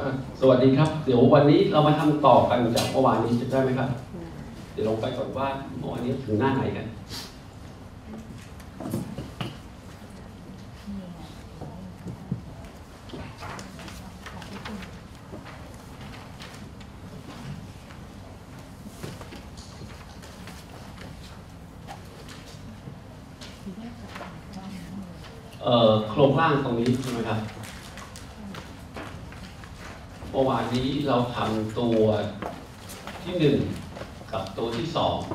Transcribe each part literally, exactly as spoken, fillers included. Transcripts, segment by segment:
สวัสดีครับเดี๋ยววันนี้เรามาทำต่อกันจากเมื่อวานนี้จะได้ไหมครับเดี๋ยวลงไปก่อนว่าเมื่อวานนี้ถึงหน้าไหนกันเอ่อโครงร่างตรงนี้ใช่ไหมครับเมื่อวานนี้เราทำตัวที่หนึ่งกับตัวที่สอง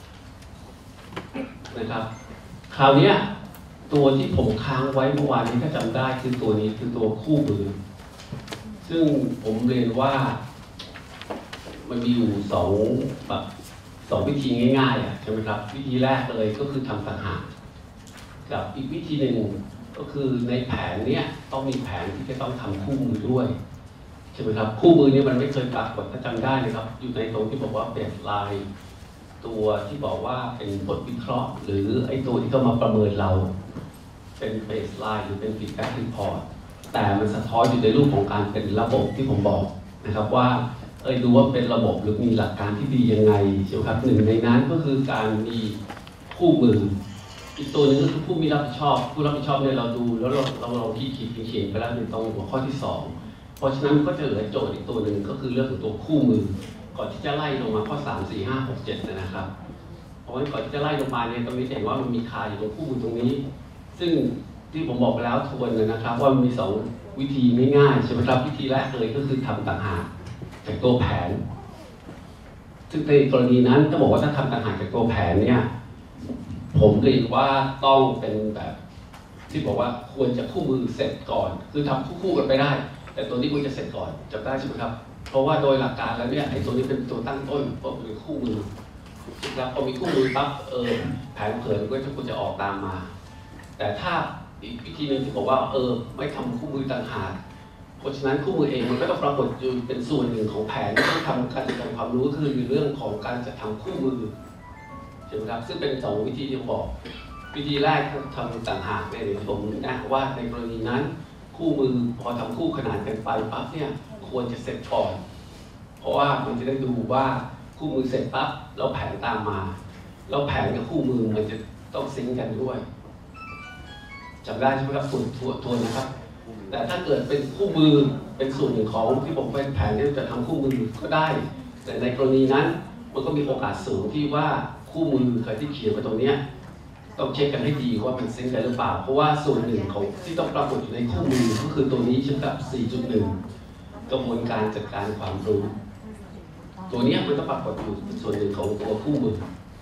นะครับคราวนี้ตัวที่ผมค้างไว้เมื่อวานนี้ถ้าจำได้คือตัวนี้คือตัวคู่มือซึ่งผมเรียนว่ามันมีอยู่สองแบบสองวิธีง่ายๆใช่ไหมครับวิธีแรกเลยก็คือทำต่างหากกับอีกวิธีหนึ่งก็คือในแผนเนี้ยต้องมีแผนที่จะต้องทำคู่มือด้วยใช่ไหมครับคู่มือนี้มันไม่เคยปรากฏถ้าจำได้นะครับอยู่ในตรงที่บอกว่าเบสไลน์ตัวที่บอกว่าเป็นบทวิเคราะห์หรือไอ้ตัวที่เข้ามาประเมินเราเป็นเบสไลน์หรือเป็นฟีดแบ็กรีพอร์ตแต่มันสะท้อนอยู่ในรูปของการเป็นระบบที่ผมบอกนะครับว่าเอ้ยดูว่าเป็นระบบหรือมีหลักการที่ดียังไงใช่ไหมครับหนึ่งในนั้นก็คือการมีคู่มืออีกตัวหนึ่งก็คือผู้มีรับผิดชอบผู้รับผิดชอบเนี่ยเราดูแล้วเราเราลองคิดคิดเขียนไปแล้วในตรงหัวข้อที่สองเพราะฉะนั้นก็จะเหลือโจทย์อีกตัวหนึ่งก็คือเรื่องของตัวคู่มือก่อนที่จะไล่ลงมาข้อสามสี่ห้าหกเจ็ดนะครับเพราะว่าก่อนที่จะไล่ลงมาเนี่ยตรงนี้เห็นว่ามันมีคาอยู่ตรงคู่มือตรงนี้ซึ่งที่ผมบอกไปแล้วทวนเลยนะครับว่ามันมีสองวิธีง่ายๆใช่ไหมครับวิธีแรกเลยก็คือทำต่างหากจากตัวแผนซึ่งในกรณีนั้นถ้าบอกว่าถ้าทำต่างหากจากตัวแผนเนี่ยผมเรียนว่าต้องเป็นแบบที่บอกว่าควรจะคู่มือเสร็จก่อนคือทำคู่ๆกันไปได้แต่ตัวนี้ควรจะเสร็จก่อนจำได้ใช่ไหมครับเพราะว่าโดยหลักการแล้วเนี่ยไอ้ตัวนี้เป็นตัวตั้งต้นเพราะเป็นคู่มือแล้วพอมีคู่มือปั๊บเออแผนเผินก็จะควรจะออกตามมาแต่ถ้าอีกวิธีหนึ่งที่บอกว่าเออไม่ทำคู่มือต่างหากเพราะฉะนั้นคู่มือเองมันก็ต้องปรากฏอยู่เป็นส่วนหนึ่งของแผนที่ต้องทำการจัดการความรู้คือเรื่องของการจัดทำคู่มือใช่ไหมครับซึ่งเป็นสองวิธีที่ผมบอกวิธีแรกคือทำต่างหากเนี่ยผมแนะว่าในกรณีนั้นคู่มือพอทำคู่ขนานกันไปปั๊บเนี่ยควรจะเสร็จก่อนเพราะว่ามันจะได้ดูว่าคู่มือเสร็จปั๊บแล้วแผนตามมาแล้วแผนกับคู่มือมันจะต้องซิงค์กันด้วยจำได้ใช่ไหมครับฝุ่นทวนทวนนะครับแต่ถ้าเกิดเป็นคู่มือเป็นส่วนหนึ่งของที่ผมเป็นแผนที่จะทำคู่มือก็ได้แต่ในกรณีนั้นมันก็มีโอกาสสูงที่ว่าคู่มือใครที่เขียนไว้ตรงนี้ต้องเช็คกันให้ดีว่ามันซิงค์กันหรือเปล่าเพราะว่าส่วนหนึ่งของที่ต้องปรากฏอยู่ในคู่มือก็คือตัวนี้ใช่ไหมครับ สี่จุดหนึ่ง กระบวนการจัดการความรู้ตัวนี้มันต้องปรากฏอยู่เป็นส่วนหนึ่งของตัวคู่มือ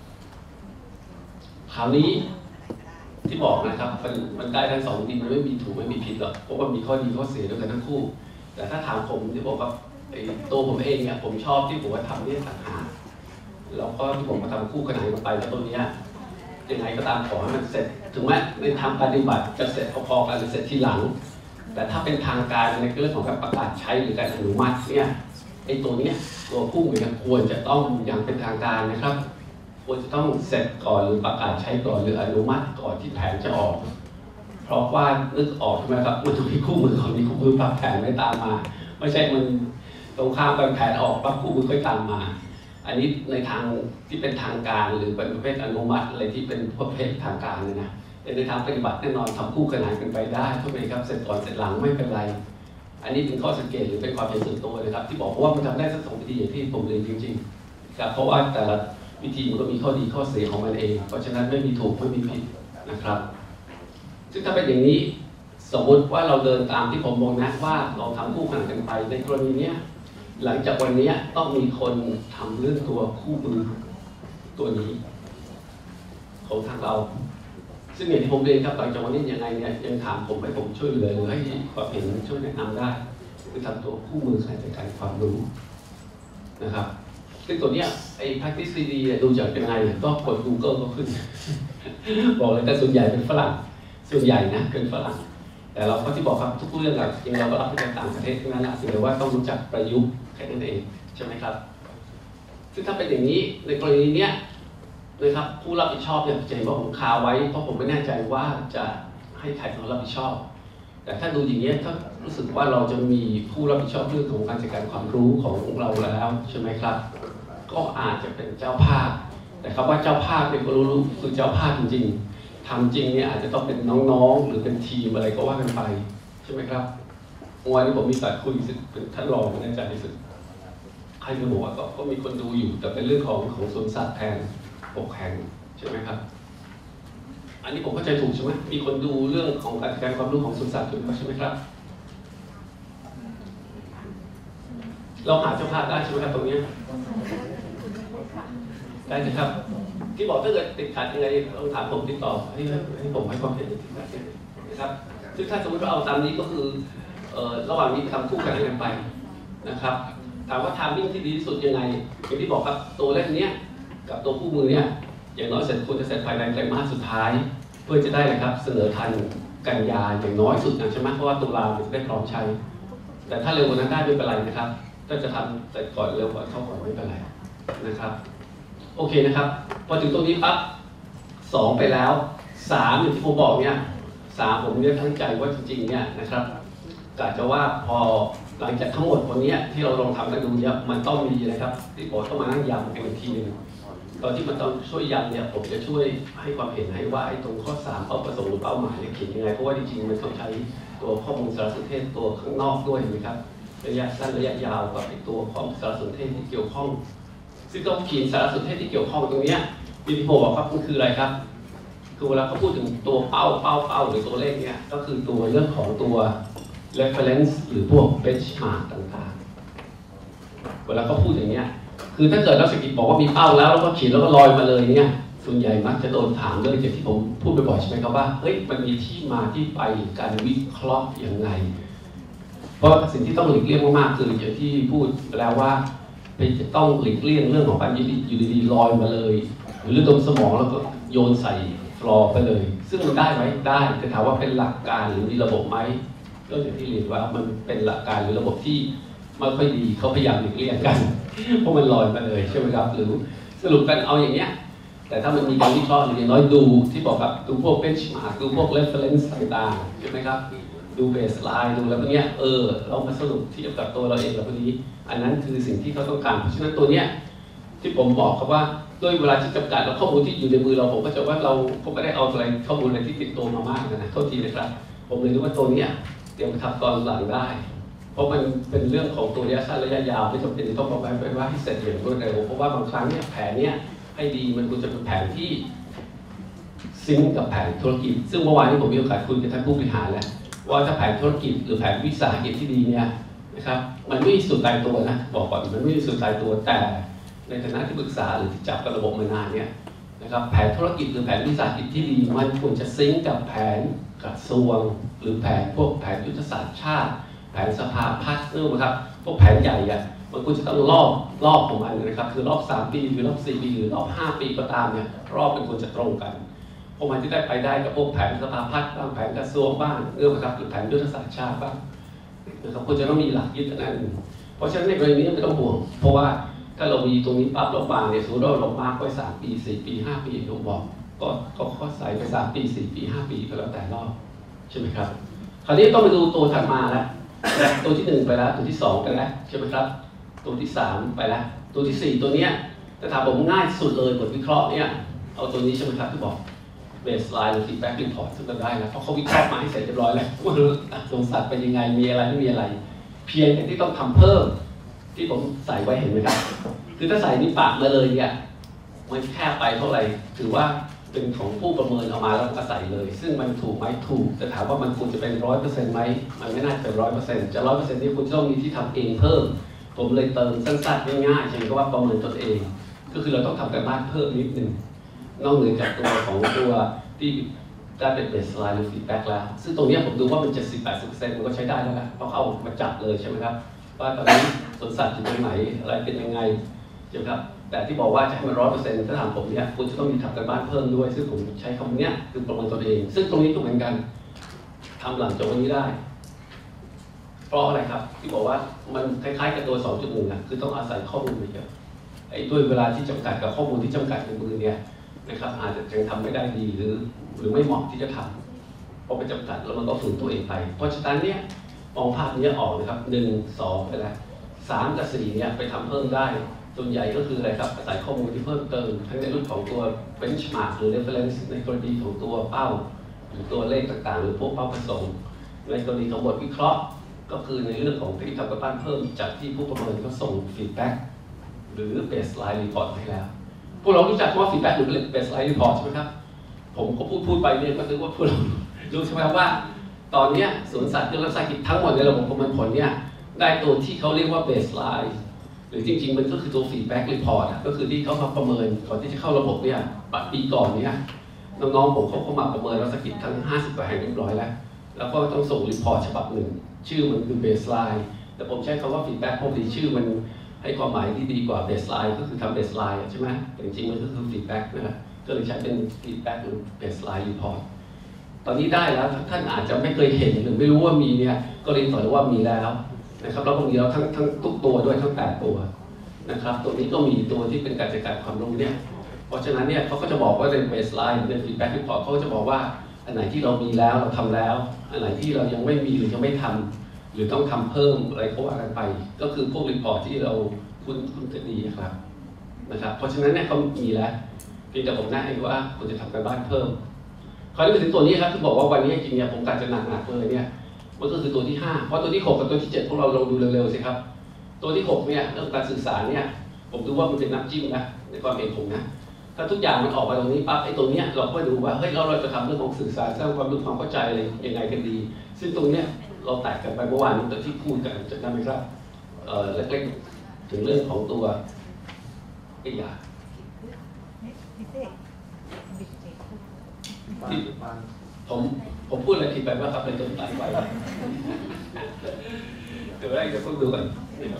คราวนี้ที่บอกนะครับมันมันได้ทั้งสองดีมันไม่มีถูกไม่มีผิดหรอกเพราะว่ามีข้อดีข้อเสียด้วยกันทั้งคู่แต่ถ้าถามผมที่บอกว่าไอ้ตัวผมเองเนี่ยผมชอบที่ผมว่าทำเนี่ยต่างหากแล้วก็ที่ผมมาทำคู่ขนานกันไปแล้วตัวเนี้ยยังไงก็ตามขอให้มันเสร็จถึงแม้ในทางปฏิบัติจะเสร็จพอๆกันหรือเสร็จทีหลังแต่ถ้าเป็นทางการในเรื่องของการประกาศใช้หรือการอนุมัติเนี่ยไอ้ตัวนี้ตัวคู่มือควรจะต้องอย่างเป็นทางการนะครับควรจะต้องเสร็จก่อนหรือประกาศใช้ก่อนหรืออนุมัติก่อนที่แผนจะออกเพราะว่านึกออกใช่ไหมครับมันต้องมีคู่มือของนี้คู่มือปรับแผนไม่ตามมาไม่ใช่มันตรงข้ามกันแผนออกปั๊บคู่มือค่อยตามมาอันนี้ในทางที่เป็นทางการหรือเป็นประเภทอนุมัติอะไรที่เป็นประเภททางการเลยนะแต่ในทางปฏิบัติแน่นอนทำคู่ขนานกันไปได้ทุกไหมครับเสร็จก่อนเสร็จหลังไม่เป็นไรอันนี้เป็นข้อสังเกตหรือเป็นความเห็นส่วนตัวนะครับที่บอกว่ามันทำได้ทั้งสองวิธีอย่างที่ผมเรียนจริงๆครับเพราะว่าแต่ละวิธีมันก็มีข้อดีข้อเสียของมันเองเพราะฉะนั้นไม่มีถูกไม่มีผิดนะครับซึ่งถ้าเป็นอย่างนี้สมมติว่าเราเดินตามที่ผมมองนะว่าเราทำคู่ขนานกันไปในกรณีนี้หลังจากวันนี้ต้องมีคนทำเรื่องตัวคู่มือตัวนี้ของทางเราซึ่งอย่างที่ผมเรียนครับหลังจากวันนี้ยังไงเนี่ยยังถามผมให้ผมช่วยเหลือหรือให้ความเห็นช่วยแนะนำได้คือทำตัวคู่มือการจัดการความรู้นะครับซึ่งตัวเนี้ยไอ้ practice ซี ดี ดูจากยังไงก็กด Google ก็ขึ้น บอกเลยแต่ส่วนใหญ่เป็นฝรั่งส่วนใหญ่นะเป็นฝรั่งแต่เราก็ที่บอกครับทุกเรื่องอะจริงเราก็รับมาจากต่างประเทศทั้งนั้นแหละแต่ว่าต้องรู้จักประยุกต์แค่นั้นเองใช่ไหมครับซึ่งถ้าเป็นอย่างนี้ในกรณีเนี้ยนะครับผู้รับผิดชอบเนี่ยจะเห็นว่าผมคาไว้เพราะผมไม่แน่ใจว่าจะให้ใครเขารับผิดชอบแต่ถ้าดูอย่างนี้ถ้ารู้สึกว่าเราจะมีผู้รับผิดชอบเรื่องของการจัดการความรู้ของเราแล้วใช่ไหมครับก็อาจจะเป็นเจ้าภาพแต่คำว่าเจ้าภาพเป็นก็รู้คือเจ้าภาพจริงๆทำจริงเนี่ยอาจจะต้องเป็นน้องๆหรือเป็นทีมอะไรก็ว่ากันไปใช่ไหมครับวันนี้ผมมีการคุยเป็นท่านรองอาจารย์ที่สุดใครจะบอกว่าก็มีคนดูอยู่แต่เป็นเรื่องของของสวนสัตว์แทนปกแข่งใช่ไหมครับอันนี้ผมเข้าใจถูกใช่ไหมมีคนดูเรื่องของการจัดการความรู้ของสวนสัตว์อยู่ใช่ไหมครับเราหาเจ้าภาพได้ใช่ไหมครับตรงนี้ได้ไหมครับที่บอกถ้าเกิดติดขัดยังไงต้องถามผมติดต่อให้ให้ผมให้ความเห็นติดขัดนะครับซึ่งถ้าสมมติว่าเอาตามนี้ก็คือระหว่างนี้ทำคู่กันกันไปนะครับถามว่าทามมิ่งที่ดีที่สุดยังไงอย่างที่บอกครับตัวเลขเนี้ยกับตัวคู่มือเนี้ยอย่างน้อยเสร็จควรจะเสร็จภายในไตรมาสสุดท้ายเพื่อจะได้เลยครับเสนอทันกันยาอย่างน้อยสุดนะใช่ไหมเพราะว่าตุลาจะได้พร้อมใช้แต่ถ้าเร็วกว่านั้นได้ไม่เป็นไรนะครับถ้าจะทำแต่ก่อนเร็วกว่าเข้าก่อนไม่เป็นไรนะครับโอเคนะครับพอถึงตรงนี้ปั๊บสองไปแล้วสามอย่างที่ผมบอกเนี่ยสามผมเนี่ยตั้งใจว่าจริงๆเนี่ยนะครับกะจะว่าพอหลังจากทั้งหมดวันนี้ที่เราลองทำกันดูเนี่ยมันต้องมีนะครับที่บอกต้องมานั่งย้ำกันอีกทีนึงตอนที่มันต้องช่วยย้ำเนี่ยผมจะช่วยให้ความเห็นให้ว่าไอ้ตรงข้อสามเป้าประสงค์หรือเป้าหมายเนี่ยเขียนยังไงเพราะว่าจริงๆมันต้องใช้ตัวข้อมูลสารสนเทศตัวข้างนอกด้วยเห็นไหมครับระยะสั้นระยะยาวกับไอ้ตัวข้อมูลสารสนเทศที่เกี่ยวข้องซึ่งต้องเขียนสารสนเทศที่เกี่ยวข้องตรงนี้ที่ผมบอกครับมันคืออะไรครับคือเวลาเขาพูดถึงตัวเป้าเป้าเป้าหรือตัวเลขเนี่ยก็คือตัวเรื่องของตัว reference หรือพวก benchmark ต่างๆเวลาเขาพูดอย่างเนี้ยคือถ้าเกิดนักเศรษฐกิจบอกว่ามีเป้าแล้วแล้วก็เขียนแล้วก็ลอยมาเลยเนี่ยส่วนใหญ่มักจะโดนถามเรื่องที่ผมพูดบ่อยๆใช่ไหมครับว่าเฮ้ยมันมีที่มาที่ไปการวิเคราะห์อย่างไรเพราะสิ่งที่ต้องหลีกเลี่ยงมากๆคืออย่างที่พูดแล้วว่าจะต้องหลีกเลี่ยงเรื่องของการอยู่ดีๆลอยมาเลยหรือระดมสมองแล้วก็โยนใส่ฟลอร์ไปเลยซึ่งมันได้ไหมได้แต่ถามว่าเป็นหลักการหรือมีระบบไหมก็อย่างที่เรียนว่ามันเป็นหลักการหรือระบบที่ไม่ค่อยดีเขาพยายามหลีกเลี่ยงกันเพราะมันลอยมาเลยใช่ไหมครับหรือสรุปกันเอาอย่างเงี้ยแต่ถ้ามันมีการวิเคราะห์อย่างน้อยดูที่บอกกับดูพวก benchmark ดูพวก reference ต่างๆใช่ไหมครับดู baseline ดูแล้วพวกเนี้ยเออเรามาสรุปเทียบกับตัวเราเองแล้วพวกนี้อันนั้นคือสิ่งที่เขาต้องการเพราะฉะนั้นตัวเนี้ยที่ผมบอกครับว่าด้วยเวลาที่จำกัดแล้วข้อมูลที่อยู่ในมือเราผมก็จะว่าเราก็ไม่ได้เอาอะไรข้อมูลอะไรที่ติดตัวมามากนะโทษทีนะครับผมเลยรู้ว่าตัวเนี้ยเตรียมทำตอนหลังได้เพราะมันเป็นเรื่องของตัวระยะสั้นระยะยาวไม่จำเป็นต้องมาไปว่าให้เสร็จอย่างรวดเร็วเพราะว่าบางครั้งเนี่ยแผนเนี้ยให้ดีมันควรจะเป็นแผนที่ซิงก์กับแผนธุรกิจซึ่งเมื่อวานนี้ผมมีโอกาสคุยกับท่านผู้บริหารแล้วว่าถ้าแผนธุรกิจหรือแผนวิสาหกิจที่ดีเนี่ยนะครับมันไม่มีสูตรตายตัวนะบอกก่อนมันไม่มีสูตรตายตัวแต่ในฐานะที่ปรึกษาหรือที่จับกับระบบมานานเนี่ยนะครับแผนธุรกิจหรือแผนวิสาหกิจที่ดีมันควรจะซิงก์กับแผนกระทรวงหรือแผนพวกแผนยุทธศาสตร์ชาติแผนสภาพัฒน์นะครับพวกแผนใหญ่อะมันควรจะต้องรอบรอบของมันนะครับคือรอบสามปีหรือรอบสี่ปีหรือรอบห้าปีก็ตามเนี่ยรอบเป็นควรจะตรงกันเพราะมันจะได้ไปได้กับพวกแผนสภาพัฒน์บ้างแผนกระทรวงบ้างเรื่องนะครับหรือแผนยุทธศาสตร์ชาติบ้างนะครับควรจะต้องมีหลักยึดอันนั้นเพราะฉะนั้นในกรณีนี้ไม่ต้องห่วงเพราะว่าถ้าเรามีตรงนี้ปั๊บเราวางเนี่ยสมมติเราลงมาร์กไว้สามปีสี่ปีห้าปีผมบอกก็ก็ข้อใส่ไปสามปีสี่ปีห้าปีก็แล้วแต่รอบใช่ไหมครับคราวนี้ต้องไปดูตัวถัดมาแล้วตัวที่หนึ่งไปแล้วตัวที่สองไปแล้วใช่ไหมครับตัวที่สามไปแล้วตัวที่สี่ตัวเนี้ยแต่ถามผมง่ายสุดเลยบทวิเคราะห์เนี่ยเอาตัวนี้ใช่ไหมครับที่บอก baseline หรือ feedback report ซึ่งก็ได้แล้วเพราะเขาวิเคราะห์มาให้เสร็จเรียบร้อยแล้วว่าสวนสัตว์เป็นยังไงมีอะไรไม่มีอะไรเพียงแต่ที่ต้องทำเพิ่มที่ผมใส่ไว้เห็นไหมครับคือถ้าใส่นี่ปากมาเลยเนี่ยมันแค่ไปเท่าไหร่ถือว่าเป็นของผู้ประเมินเอามาแล้วก็ใส่เลยซึ่งมันถูกไหมถูกแต่ถามว่ามันควรจะเป็นร้อยเปอร์เซ็นต์ไหมมันไม่น่าจะเป็นร้อยเปอร์เซ็นต์จะร้อยเปอร์เซ็นต์นี่คุณต้องมีที่ทำเองเพิ่มผมเลยเติมสั้นๆง่ายๆเช่นก็ว่าประเมินตนเองก็คือเราต้องทำการบ้านเพิ่มนิดนึงนอกเหนือจากตัวของตัวที่ได้เป็น baseline หรือ feedback แล้วซึ่งตรงนี้ผมดูว่ามัน เจ็ดสิบถึงแปดสิบเปอร์เซ็นต์ มันก็ใช้ได้แล้วนะเพราะเขามาจับเลยใช่ไหมครับว่าตอนนี้สวนสัตว์อยู่ตรงไหนอะไรเป็นยังไงใช่ไหมครับแต่ที่บอกว่าจะให้มันร้อยเปอร์เซ็นต์ถ้าถามผมเนี่ยคุณจะต้องมีทำการบ้านเพิ่มด้วยซึ่งผมใช้คำนี้คือประเมินตนเองซึ่งตรงนี้ก็เหมือนกันทำหลังจากวันนี้ได้เพราะอะไรครับที่บอกว่ามันคล้ายๆกับตัว สองจุดหนึ่ง นะคือต้องอาศัยข้อมูลเยอะไอ้ด้วยเวลาที่จำกัดกับข้อมูลที่จำกัดในมือเนี่ยนะครับอาจจะยังทำไม่ได้ดีหรือหรือไม่เหมาะที่จะทำพอไปจำกัดแล้วมันก็ฝืนตัวเองไปเพราะฉะนั้นเนี่ยมองภาพนี้ออกนะครับหนึ่งสองไปแล้วสามกับสี่เนี่ยไปทำเพิ่มได้ส่วนใหญ่ก็คืออะไรครับอาศัยข้อมูลที่เพิ่มเติมทั้งในรูปของตัว benchmark หรือ reference ในกรณีของตัวเป้าหรือตัวเลขต่างๆหรือพวกเป้าประสงค์ในกรณีของบทวิเคราะห์ก็คือในเรื่องของที่ทำกับบ้านเพิ่มจากที่ผู้ประเมินเขาส่ง feedback หรือ baseline report ให้แล้วพวกเรารู้จักว่า feedback หรือ baseline report ใช่ไหมครับผมก็พูดพูดไปเนี่ยก็คือว่าพวกเรารู้ใช่ไหมครับว่าตอนนี้สวนสัตว์ที่รักษากิจทั้งหมดในระบบประเมินผลเนี่ยได้ตัวที่เขาเรียกว่า baseline หรือจริงๆมันก็คือตัว feedback report ก็คือที่เขามาประเมินก่อนที่จะเข้าระบบเนี่ยปีก่อนเนี่ยน้องๆผมเขาเข้ามาประเมินรักษากิจทั้งห้าสิบกว่าแห่งเรียบร้อยแล้วแล้วก็ต้องส่งรีพอร์ตฉบับหนึ่งชื่อมันคือ baseline แต่ผมใช้คำว่า feedback เพราะดีชื่อมันให้ความหมายที่ดีกว่า baseline ก็คือทำ baseline ใช่ไหมแต่จริงๆมันก็คือ feedback นะครับก็เลยใช้เป็น feedback หรือ baseline report ตอนนี้ได้แล้วท่านอาจจะไม่เคยเห็นหรือไม่รู้ว่ามีเนี่ยก็เรียนต่อว่ามีแล้วนะครับแล้วบางทีเราทั้งทั้งทุกตัวด้วยทั้งแปดตัวนะครับตัวนี้ก็มีตัวที่เป็นการจัดการความรู้เนี่ยเพราะฉะนั้นเนี่ยเขาก็จะบอกว่าใน baseline ใน feedback report เขาจะบอกว่าอันไหนที่เรามีแล้วเราทำแล้วอันไหนที่เรายังไม่มีหรือยังไม่ทำหรือต้องทำเพิ่มอะไรก็ว่ากันไปก็คือพวกรีพอร์ตที่เราคุ้นคุ้นกันดีครับนะครับเพราะฉะนั้นเนี่ยเขามีแล้วเพียงแต่ผมแนะนำว่าคุณจะทำการบ้านเพิ่มคราวนี้มาถึงตัวนี้ครับที่บอกว่าวันนี้จริงเนี่ยผมกะจะหนักๆเลยเนี่ยมันก็คือตัวที่ห้าเพราะตัวที่หกกับตัวที่เจ็ดพวกเราลองดูเร็วๆสิครับตัวที่หกเนี่ยเรื่องการสื่อสารเนี่ยผมดูว่ามันเป็นน้ำจิ้มนะในความเห็นผมนะถ้าทุกอย่างมันออกมาตรงนี้ปั๊บไอ้ตรงเนี้ยเราก็ดูว่าเฮ้ยเราเราจะทำเรื่องของสื่อสารสร้างความรู้ความเข้าใจอะไรยังไงกันดีซึ่งตรงเนี้ยเราแตกกันไปเมื่อวานนี้ตอนที่พูดกันจะได้ไหมครับเอ่อเล็กๆถึงเรื่องของตัวไอ้ยาที่ผมผมพูดอะไรผิดไปบ้างครับในตัวตัดไปเดี๋ยวแรกจะพูดดูกัน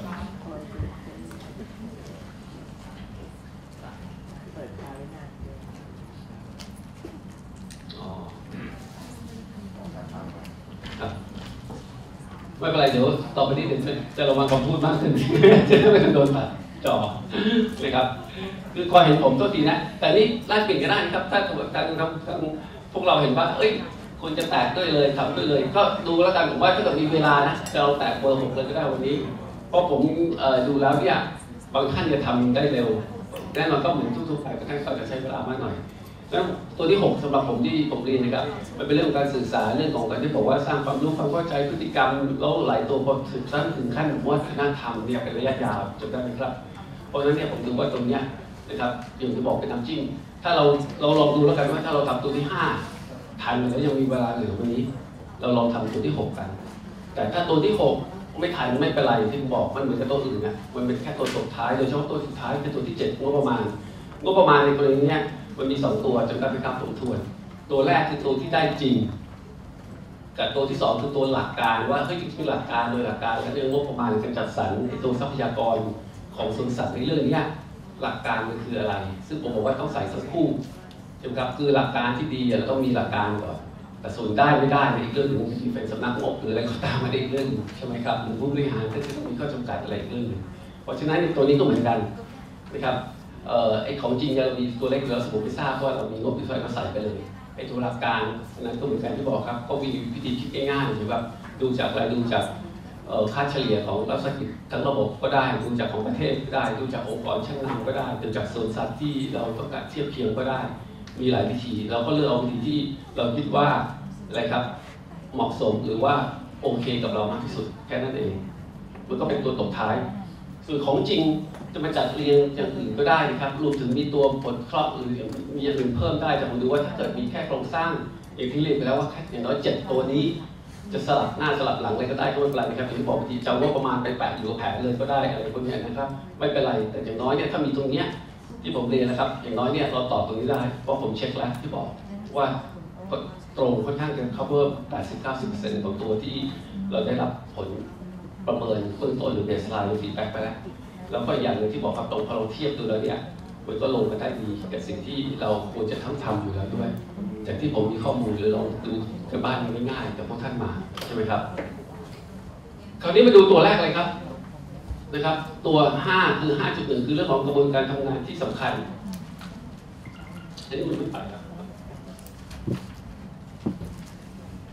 ไม่เป็นไรเดี๋ยวต่อไปนี้เดี๋ยวจะระวังคำพูดมากขึ้นจะไม่โดนตัดจอนะครับคือความเห็นผมตัวทีนะแต่นี่ไล่เปลี่ยนก็ได้ครับถ้าการทำทำพวกเราเห็นว่าเอ้ยคุณจะแตกด้วยเลยทำด้วยเลยก็ดูแล้วกันผมว่าถ้าเกิดมีเวลานะเราแตกเบอร์หกเลยก็ได้วันนี้เพราะผมดูแล้วเนี่ยบางท่านจะทำได้เร็วแน่นอนก็เหมือนทุกๆไปแต่ท่านก็จะใช้เวลามากหน่อยแล้วตัวที่หกสำหรับผมที่ผมเรียนนะครับมันเป็นเรื่องของการสื่อสารเรื่องของการที่บอกว่าสร้างความรู้ความเข้าใจพฤติกรรมแล้วหลายตัวพอถึงขั้นถึงขั้นวัฒนธรรมเนี่ยเป็นระยะยาวจำได้ไหมครับเพราะฉะนั้นเนี่ยผมดูว่าตรงเนี้ยนะครับอย่างที่บอกเป็นน้ำจิ้มถ้าเราเราลองดูแล้วกันว่าถ้าเราทำตัวที่ห้าทันแล้วยังมีเวลาเหลือวันนี้เราลองทำตัวที่หกกันแต่ถ้าตัวที่หกไม่ทันไม่เป็นไรที่ผมบอกมันเหมือนกับตัวอื่นนะมันเป็นแค่ตัวสุดท้ายโดยเฉพาะตัวสุดท้ายเป็นตัวที่เจ็ดงบประมาณงบประมาณในกรณีนี้มันมีสองตัวจำได้ไหมครับผมทวนตัวแรกคือตัวที่ได้จริงกับตัวที่สองคือตัวหลักการว่าเฮ้ยจริงๆหลักการโดยหลักการแล้วเรื่องงบประมาณการจัดสรรตัวทรัพยากรของสวนสัตว์ในเรื่องนี้หลักการมันคืออะไร ซึ่งผมบอกว่าต้องใส่สักคู่ใช่ไหมครับคือหลักการที่ดีเราต้องมีหลักการก่อนแต่ส่วนได้ไม่ได้ในอีกเรื่องหนึ่งที่เป็นสำนักงบหรืออะไรก็ตามมาได้อีกเรื่องใช่ไหมครับหรือผู้บริหารก็จะต้องมีข้อจำกัดอะไรอีกเรื่องหนึ่งเพราะฉะนั้นตัวนี้ก็เหมือนกันนะครับเอ่อไอ้ของจริงเรามีตัวเลขเราสมมติไม่ทราบว่าเรามีงบที่ใส่ก็ใส่ไปเลยไอ้ตัวหลักการนั้นก็เหมือนกันที่บอกครับก็มีวิธีคิดง่ายๆใช่ไหมครับดูจากอะไรดูจากค่าเฉลี่ยของรัฐวิสาหกิจทั้งระบบก็ได้ดูจากของประเทศก็ได้ดูจากองค์กรชั้นนำก็ได้ดูจากสวนสัตว์ที่เราต้องการเทียบเคียงก็ได้มีหลายวิธีเราก็เลือกเอาวิธีที่เราคิดว่าอะไรครับเหมาะสมหรือว่าโอเคกับเรามากที่สุดแค่นั้นเองมันก็เป็นตัวตบท้ายส่วนของจริงจะมาจัดเรียงอย่างอื่นก็ได้นะครับรวมถึงมีตัวผลเคราะห์หรือมีอย่างอื่นเพิ่มได้แต่ผมดูว่าถ้าเกิดมีแค่โครงสร้างอย่างที่เรียนไปแล้วว่าอย่างน้อยเจ็ดตัวนี้จะสลับหน้าสลับหลังอะไรก็ได้ก็ไม่เป็นไรนะครับอย่างที่บอกวิธีจะว่าประมาณไปแปะอยู่กับแผลเลยก็ได้อะไรพวกนี้นะครับไม่เป็นไรแต่อย่างน้อยเนี่ยถ้ามีตรงเนี้ยที่ผมเรียนนะครับอย่างน้อยเนี่ยเราตอบตรงนี้ได้เพราะผมเช็คแล้วที่บอกว่าตรงค่อนข้างจะ cover แปดสิบถึงเก้าสิบเปอร์เซ็นต์ ของตัวที่เราได้รับผลประเมินเบื้องต้นหรือ baseline หรือ feedback ไปแล้วแล้วก็อย่างหนึ่งที่บอกครับตรงพอเราเทียบดูแล้วเนี่ยมันก็ลงกันได้ดีกับสิ่งที่เราควรจะทั้งทำอยู่แล้วด้วยจากที่ผมมีข้อมูลหรือลองดูกับบ้านง่ายๆกับพวกท่านมาใช่ไหมครับคราวนี้มาดูตัวแรกเลยครับนะครับตัวห้าคือ ห้าจุดหนึ่ง คือเรื่องของกระบวนการทำงานที่สำคัญอันนี้มันไม่ไปครับ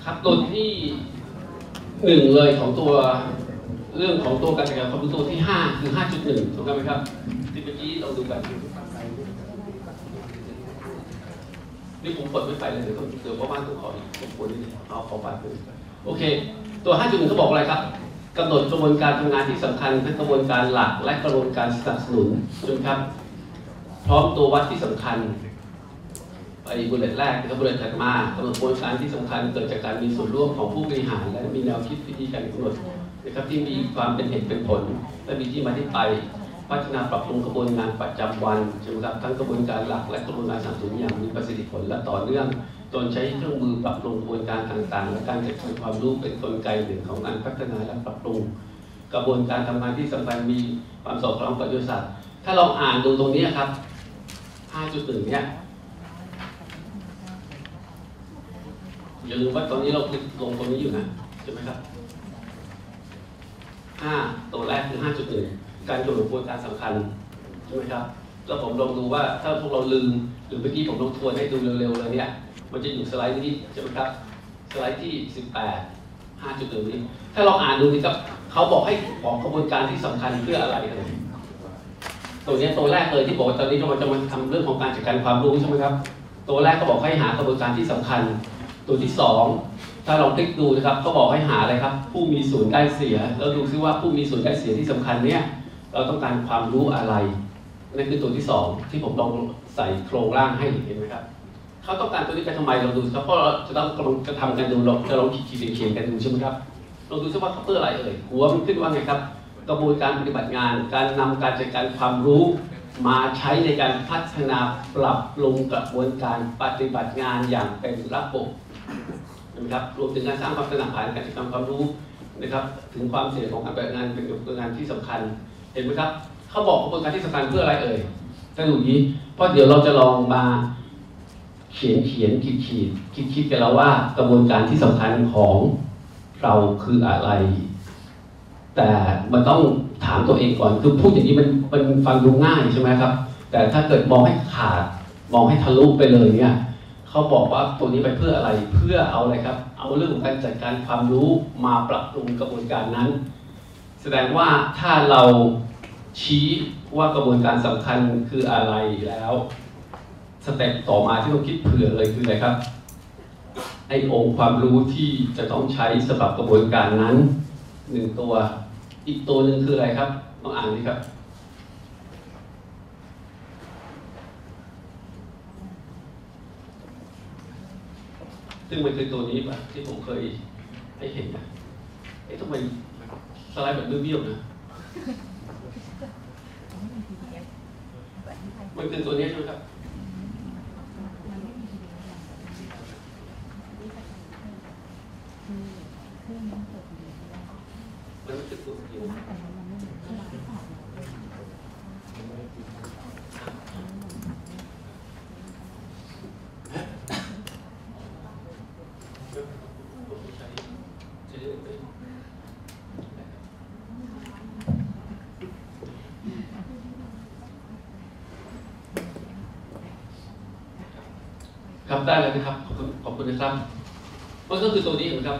ครับตัวที่หนึ่งเลยของตัวเรื่องของตัวการจัดการความรู้ตัวที่ห้าคือ ห้าจุดหนึ่ง ถูกไหมครับที่เมื่อกี้เราดูกันนี่ผมกดไม่ไปเลยเดี๋ยวเดี๋ยวพ่อบ้านต้องขออีกผมควรที่เอาขอบัตรเลยโอเคตัว ห้าจุดหนึ่ง เขาบอกอะไรครับกำหนดกระบวนการทำงานที่สำคัญทั้งกระบวนการหลักและกระบวนการสนับสนุนจนครับพร้อมตัววัดที่สำคัญไอ้บุลเลตแรกนะครับบุลเลตถัดมากำหนดกระบวนการที่สำคัญเกิดจากการมีส่วนร่วมของผู้บริหารและมีแนวคิดวิธีการกำหนดนะครับที่มีความเป็นเหตุเป็นผลและมีที่มาที่ไปพัฒนาปรับปรุงกระบวนการประจำวันใช่ไหมครับทั้งกระบวนการหลักและกระบวนการสนับสนุนอย่างมีประสิทธิผลและต่อเนื่องโดยใช้เครื่องมือปรับปรุงกระบวนการต่างๆและการจัดการความรู้เป็นกลไกหนึ่งของการพัฒนาและปรับปรุงกระบวนการทำงานที่สำคัญมีความสอดคล้องกับยุทธศาสตร์ถ้าเราอ่านดูตรงนี้ครับ ห้าจุดหนึ่ง เนี่ยอย่าลืมว่าตอนนี้เราลงตรงนี้อยู่นะใช่ไหมครับห้าตัวแรกคือ ห้าจุดหนึ่ง การกำหนดกระบวนการสำคัญใช่ไหมครับแล้วผมลองดูว่าถ้าพวกเราลืมหรือเมื่อกี้ผมลองทวนให้ดูเร็วๆเลยเนี่ยมันจะอยู่สไลด์นี้ใช่ไหมครับสไลด์ที่สิบแปด ห้าจุดหนึ่ง นี้ถ้าเราอ่านดูนี่ครับเขาบอกให้บอกกระบวนการที่สำคัญเพื่ออะไรเลยตัวนี้ตัวแรกเลยที่บอกว่าตอนนี้เราจะมาทำเรื่องของการจัดการความรู้ใช่ไหมครับตัวแรกเขาบอกให้หากระบวนการที่สำคัญตัวที่สองถ้าเราคลิกดูนะครับเขาบอกให้หาอะไรครับผู้มีส่วนได้เสียแล้วดูซิว่าผู้มีส่วนได้เสียที่สำคัญเนี่ยเราต้องการความรู้อะไรนั่นคือตัวที่สองที่ผมลองใส่โครงร่างให้เห็นไหมครับเขาต้องการตัวนี้ไปทำไมเราดูครับเพราะเราจะต้องกำลังจะทำกันดูเราจะลองขีดเขียนกันดูใช่ไหมครับเราดูซิว่าเขาเพื่ออะไรเอ่ยหัวมันขึ้นว่าไงครับกระบวนการปฏิบัติงานการนำการจัดการความรู้มาใช้ในการพัฒนาปรับปรุงกระบวนการปฏิบัติงานอย่างเป็นระบบนะครับรวมถึงการสร้างความตระหนักผ่านการจัดการความรู้นะครับถึงความเสี่ยงของการปฏิบัติงานเป็นกระบวนการที่สำคัญเห็นไหมครับเขาบอกกระบวนการที่สำคัญเพื่ออะไรเอ่ยถ้าดูนี้เพราะเดี๋ยวเราจะลองมาเขียนเขียนคิดคิดคิดคิดกันแล้วว่ากระบวนการที่สำคัญของเราคืออะไรแต่มันต้องถามตัวเองก่อนคือพูดอย่างนี้มันมันฟังดูง่ายใช่ไหมครับแต่ถ้าเกิดมองให้ขาดมองให้ทะลุไปเลยเนี่ยเขาบอกว่าตัวนี้ไปเพื่ออะไรเพื่อเอาอะไรครับเอาเรื่องของการจัดการความรู้มาปรับปรุงกระบวนการนั้นแสดงว่าถ้าเราชี้ว่ากระบวนการสำคัญคืออะไรแล้วสเต็ปต่อมาที่เราคิดเผื่อเลยคืออะไรครับไอ้องค์ความรู้ที่จะต้องใช้สำหรับกระบวนการนั้นหนึ่งตัวอีกตัวหนึ่งคืออะไรครับลองอ่านดิครับซึ่งมันคือตัวนี้ป่ะที่ผมเคยให้เห็นนะเอ๊ะทำไมสไลด์แบบเบี้ยวๆนะมันคือตัวนี้ใช่ไหมครับมันไม่คือตัวเดียวครับได้เลยนะครับขอบคุณขอบคุณนะครับมันก็คือตัวนี้นะครับ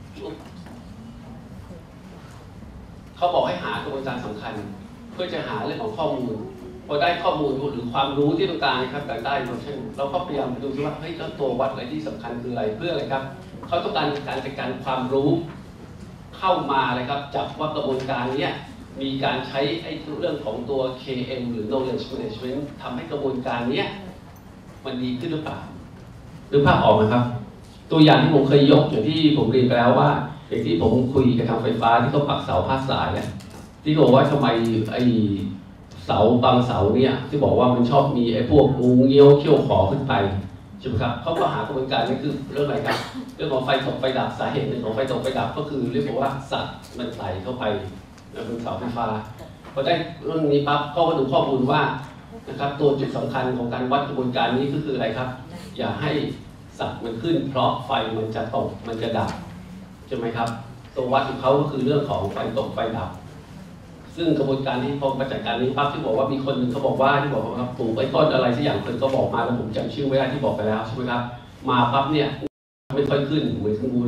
เขาบอกให้หากระบวนการสำคัญเพื่อจะหาเรื่องของข้อมูลพอได้ข้อมูลหรือความรู้ที่ต้องการนะครับแต่ได้เราเช่นเราก็พยายามดูว่าเฮ้ยแล้วตัววัดอะไรที่สำคัญคืออะไรเพื่ออะไรครับเขาต้องการการจัดการความรู้เข้ามาเลยครับจับว่ากระบวนการนี้มีการใช้ไอ้เรื่องของตัว เค เอ็ม หรือ knowledge management ทำให้กระบวนการนี้มันดีขึ้นหรือเปล่าหรือภาพออกไหมครับตัวอย่างที่ผมเคยยกอย่างที่ผมเรียนไปแล้วว่าอย่างที่ผมคุยกับทางไฟฟ้าที่เขาปักเสาพาดสายเนี่ยที่บอกว่าทำไมไอ้เสาบางเสาเนี่ยที่บอกว่ามันชอบมีไอ้พวกงูเงี้ยวเขี้ยวขอขึ้นไปใช่ไหมครับเขาก็หากระบวนการนี่คือเรื่องอะไรครับเรื่องของไฟตกไฟดับสาเหตุหนึ่งของไฟตกไฟดับก็คือเรียกว่าสัตว์มันไต่เข้าไปในบนเสาไฟฟ้าพอได้เรื่องนี้ปั๊บเขาก็ดูข้อมูลว่านะครับตัวจุดสำคัญของการวัดกระบวนการนี้ก็คืออะไรครับอย่าให้สัตว์มันขึ้นเพราะไฟมันจะตกมันจะดับใช่ไหมครับตัววัดของเขาก็คือเรื่องของไฟตกไฟดับซึ่งกระบวนการที่พอมาจัดการนี้ปั๊บที่บอกว่ามีคนหนึ่งเขาบอกว่าที่บอกว่าปลูกไอ้ต้นอะไรสักอย่างคนก็บอกมาแล้วผมจำชื่อไม่ได้ที่บอกไปแล้วใช่ไหมครับมาปั๊บเนี่ยไม่ค่อยขึ้นเหมือนงูไป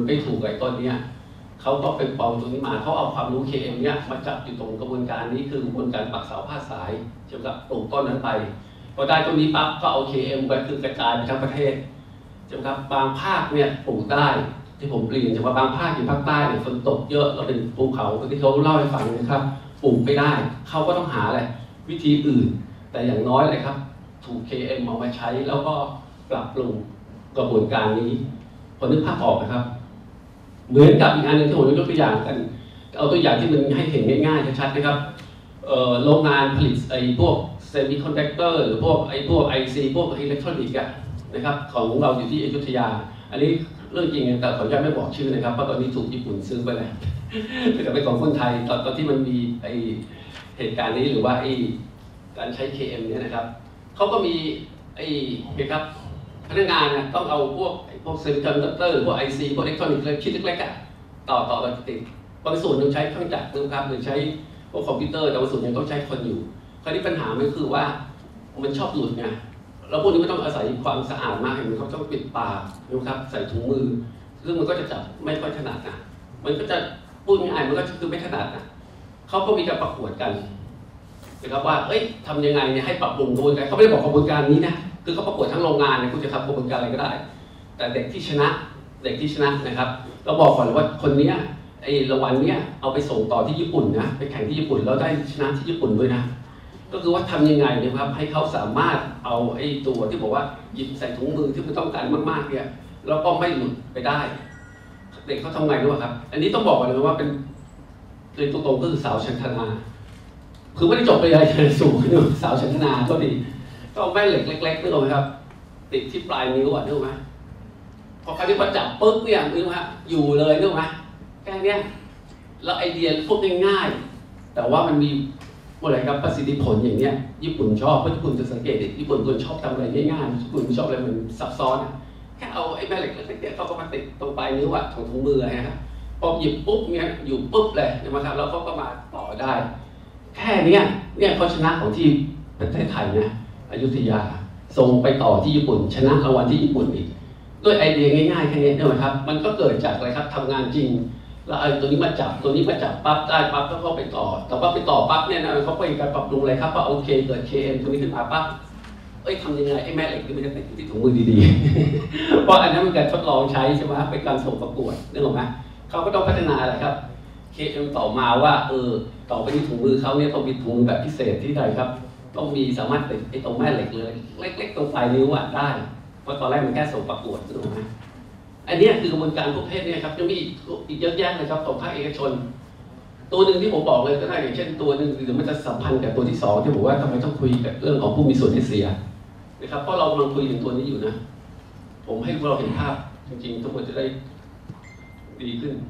กับไอ้ต้นเนี้ยเขาก็เป็นปอมตรงนี้มาเขาเอาความรู้ เค เอ็ม เนี้ยมาจับอยู่ตรงกระบวนการนี้คือกระบวนการปักเสาผ้าสายใช่ไหมครับปลูกต้นนั้นไปพอได้ตรงนี้ปั๊บก็เอา เค เอ็ม ไปคือกระจายไปทั้งประเทศใช่ไหมครับบางภาคเนี่ยปลูกได้ที่ผมเรียนใช่ไหมบางภาคอย่างภาคใต้เนี่ยฝนตกเยอะเราเป็นภูเขาที่เขาเล่าให้ฟังนะครับปลูกไม่ได้เขาก็ต้องหาอะไรวิธีอื่นแต่อย่างน้อยเลยครับถูก เค เอ็ม เอามาใช้แล้วก็ปรับปรุงกระบวนการนี้พอนึกภาพออกนะครับเหมือนกับอีกอันหนึ่งที่ผมยกตัวอย่างกันเอาตัวอย่างที่มันให้เห็นง่ายๆชัดๆนะครับโรงงานผลิตไอ้พวกเซมิคอนดักเตอร์หรือพวกไอ้พวก ไอ ซี พวกอิเล็กทรอนิกส์นะครับของเราอยู่ที่อยุธยาอันนี้เรื่องจริงแต่ขออนุญาตไม่บอกชื่อนะครับเพราะตอนนี้ถูกญี่ปุ่นซื้อไปแล้วแต่เป็นของคนไทยตอนตอนที่มันมีไอ้เหตุการณ์นี้หรือว่าไอ้การใช้ เค เอ็ม เนี่ยนะครับเขาก็มีไอ้นะครับพนักงานนะต้องเอาพวกพวกเซมิคอนดักเตอร์พวก ไอ ซี พวกอิเล็กทรอนิกส์ชิ้นเล็กๆอ่ะต่อต่อต่อติดบางส่วนต้องใช้เครื่องจักรนะครับหรือใช้พวกคอมพิวเตอร์แต่บางส่วนยังต้องใช้คนอยู่คราวนี้ปัญหามันคือว่ามันชอบหลุดไงแล้วพวกนี้ไม่ต้องอาศัยความสะอาดมากเห็นไหมเขาต้องปิดปากนะครับใส่ถุงมือซึ่งมันก็จะจับไม่ค่อยถนัดนะมันก็จะพูดง่ายมันก็คือไม่ถนัดนะเขาก็มีการประกวดกันนะครับว่าเอ้ยทำยังไงเนี่ยให้ปรับปรุงกระบวนการเขาไม่ได้บอกกระบวนการนี้นะคือเขาประกวดทั้งโรงงานเนี่ยคุณจะทำกระบวนการอะไรก็ได้แต่เด็กที่ชนะเด็กที่ชนะนะครับเราบอกก่อนว่าคนนี้ไอ้รางวัลเนี้ยเอาไปส่งต่อที่ญี่ปุ่นนะไปแข่งที่ญี่ปุ่นแล้วได้ชนะที่ญี่ปุ่นด้วยนะก็คือว่าทำยังไงนะครับให้เขาสามารถเอาไอ้ตัวที่บอกว่าหยิบใส่ถุงมือที่มันต้องการมากๆเนี่ยแล้วก็ไม่หลุดไปได้เด็กเขาทำไงรู้ป่ะครับอันนี้ต้องบอกก่อนเลยว่าเป็นเรียนตรงๆก็คือสาวชั้นธนาคือไม่ได้จบไปอะไรสูงนี่สาวชั้นธนาก็ดีก็เอาแม่เหล็กเล็กๆนึกออกไหมครับติดที่ปลายนิ้วอ่ะนึกออกไหมพอคราวนี้พอจับปึ๊บเนี่ยนึกออกไหมอยู่เลยนึกออกไหมแค่นี้แล้วไอเดียพวกง่ายๆแต่ว่ามันมีอะไรครับประสิทธิผลอย่างเนี้ยญี่ปุ่นชอบเพราะญี่ปุ่นจะสังเกตดิญี่ปุ่นคนชอบทำอะไรง่ายๆญี่ปุ่นชอบอะไรมันซับซ้อนแค่เอาไอ้แม่เหล็กเล็กๆเขาก็มาติดตรงปลายนิ้วอะของถุงมือนะครับพอหยิบปุ๊บเนี้ยอยู่ปุ๊บเลยนะครับแล้วเขาก็มาต่อได้แค่นี้เนี่ยเขาชนะของที่ประเทศไทยนะอยุธยาส่งไปต่อที่ญี่ปุ่นชนะรางวัลที่ญี่ปุ่นอีกด้วยไอเดียง่ายๆแค่นี้นะครับมันก็เกิดจากอะไรครับทำงานจริงแล้วไอ้ตัวนี้มาจับตัวนี้มาจับปั๊บได้ปั๊บแล้วก็ไปต่อแต่ว่าไปต่อปั๊บเนี่ยนะเขาไปการปรับปรุงอะไรครับว่าโอเคเกิด เค เอ็ม ตัวนี้ขึ้นมาปั๊บเอ้ยทำยังไงไอ้แม่เหล็กนี่มันจะติดที่ถุงมือดีๆเพราะอันนั้นมันการทดลองใช้ใช่ไหมเป็นการส่งประกวดนึกออกไหมเขาก็ต้องพัฒนาอะไรครับ เค เอ็ม ต่อมาว่าเออต่อไปที่ถุงมือเขาเนี่ยต้องมีถุงมือแบบพิเศษที่ใดครับต้องมีสามารถติดไอ้ตรงแม่เหล็กเลยเล็กๆตรงปลายนิ้วอ่ะได้เพราะตอนแรกมันแค่ส่งประกวดนึกออกไหมอันนี้คือกระบวนการประเภทนี้ครับยังมีอีกเยอะแยะเลยครับของภาคเอกชนตัวหนึ่งที่ผมบอกเลยก็ได้อย่างเช่นตัวหนึ่งหรือมันจะสัมพันธ์กับตัวที่สองที่บอกว่าทำไมต้องคุยกับเรื่องของผู้มีส่วนได้เสียนะครับเพราะเรากำลังคุยถึงตัวนี้อยู่นะผมให้เราเห็นภาพจริงๆทุกคนจะได้ดีขึ้น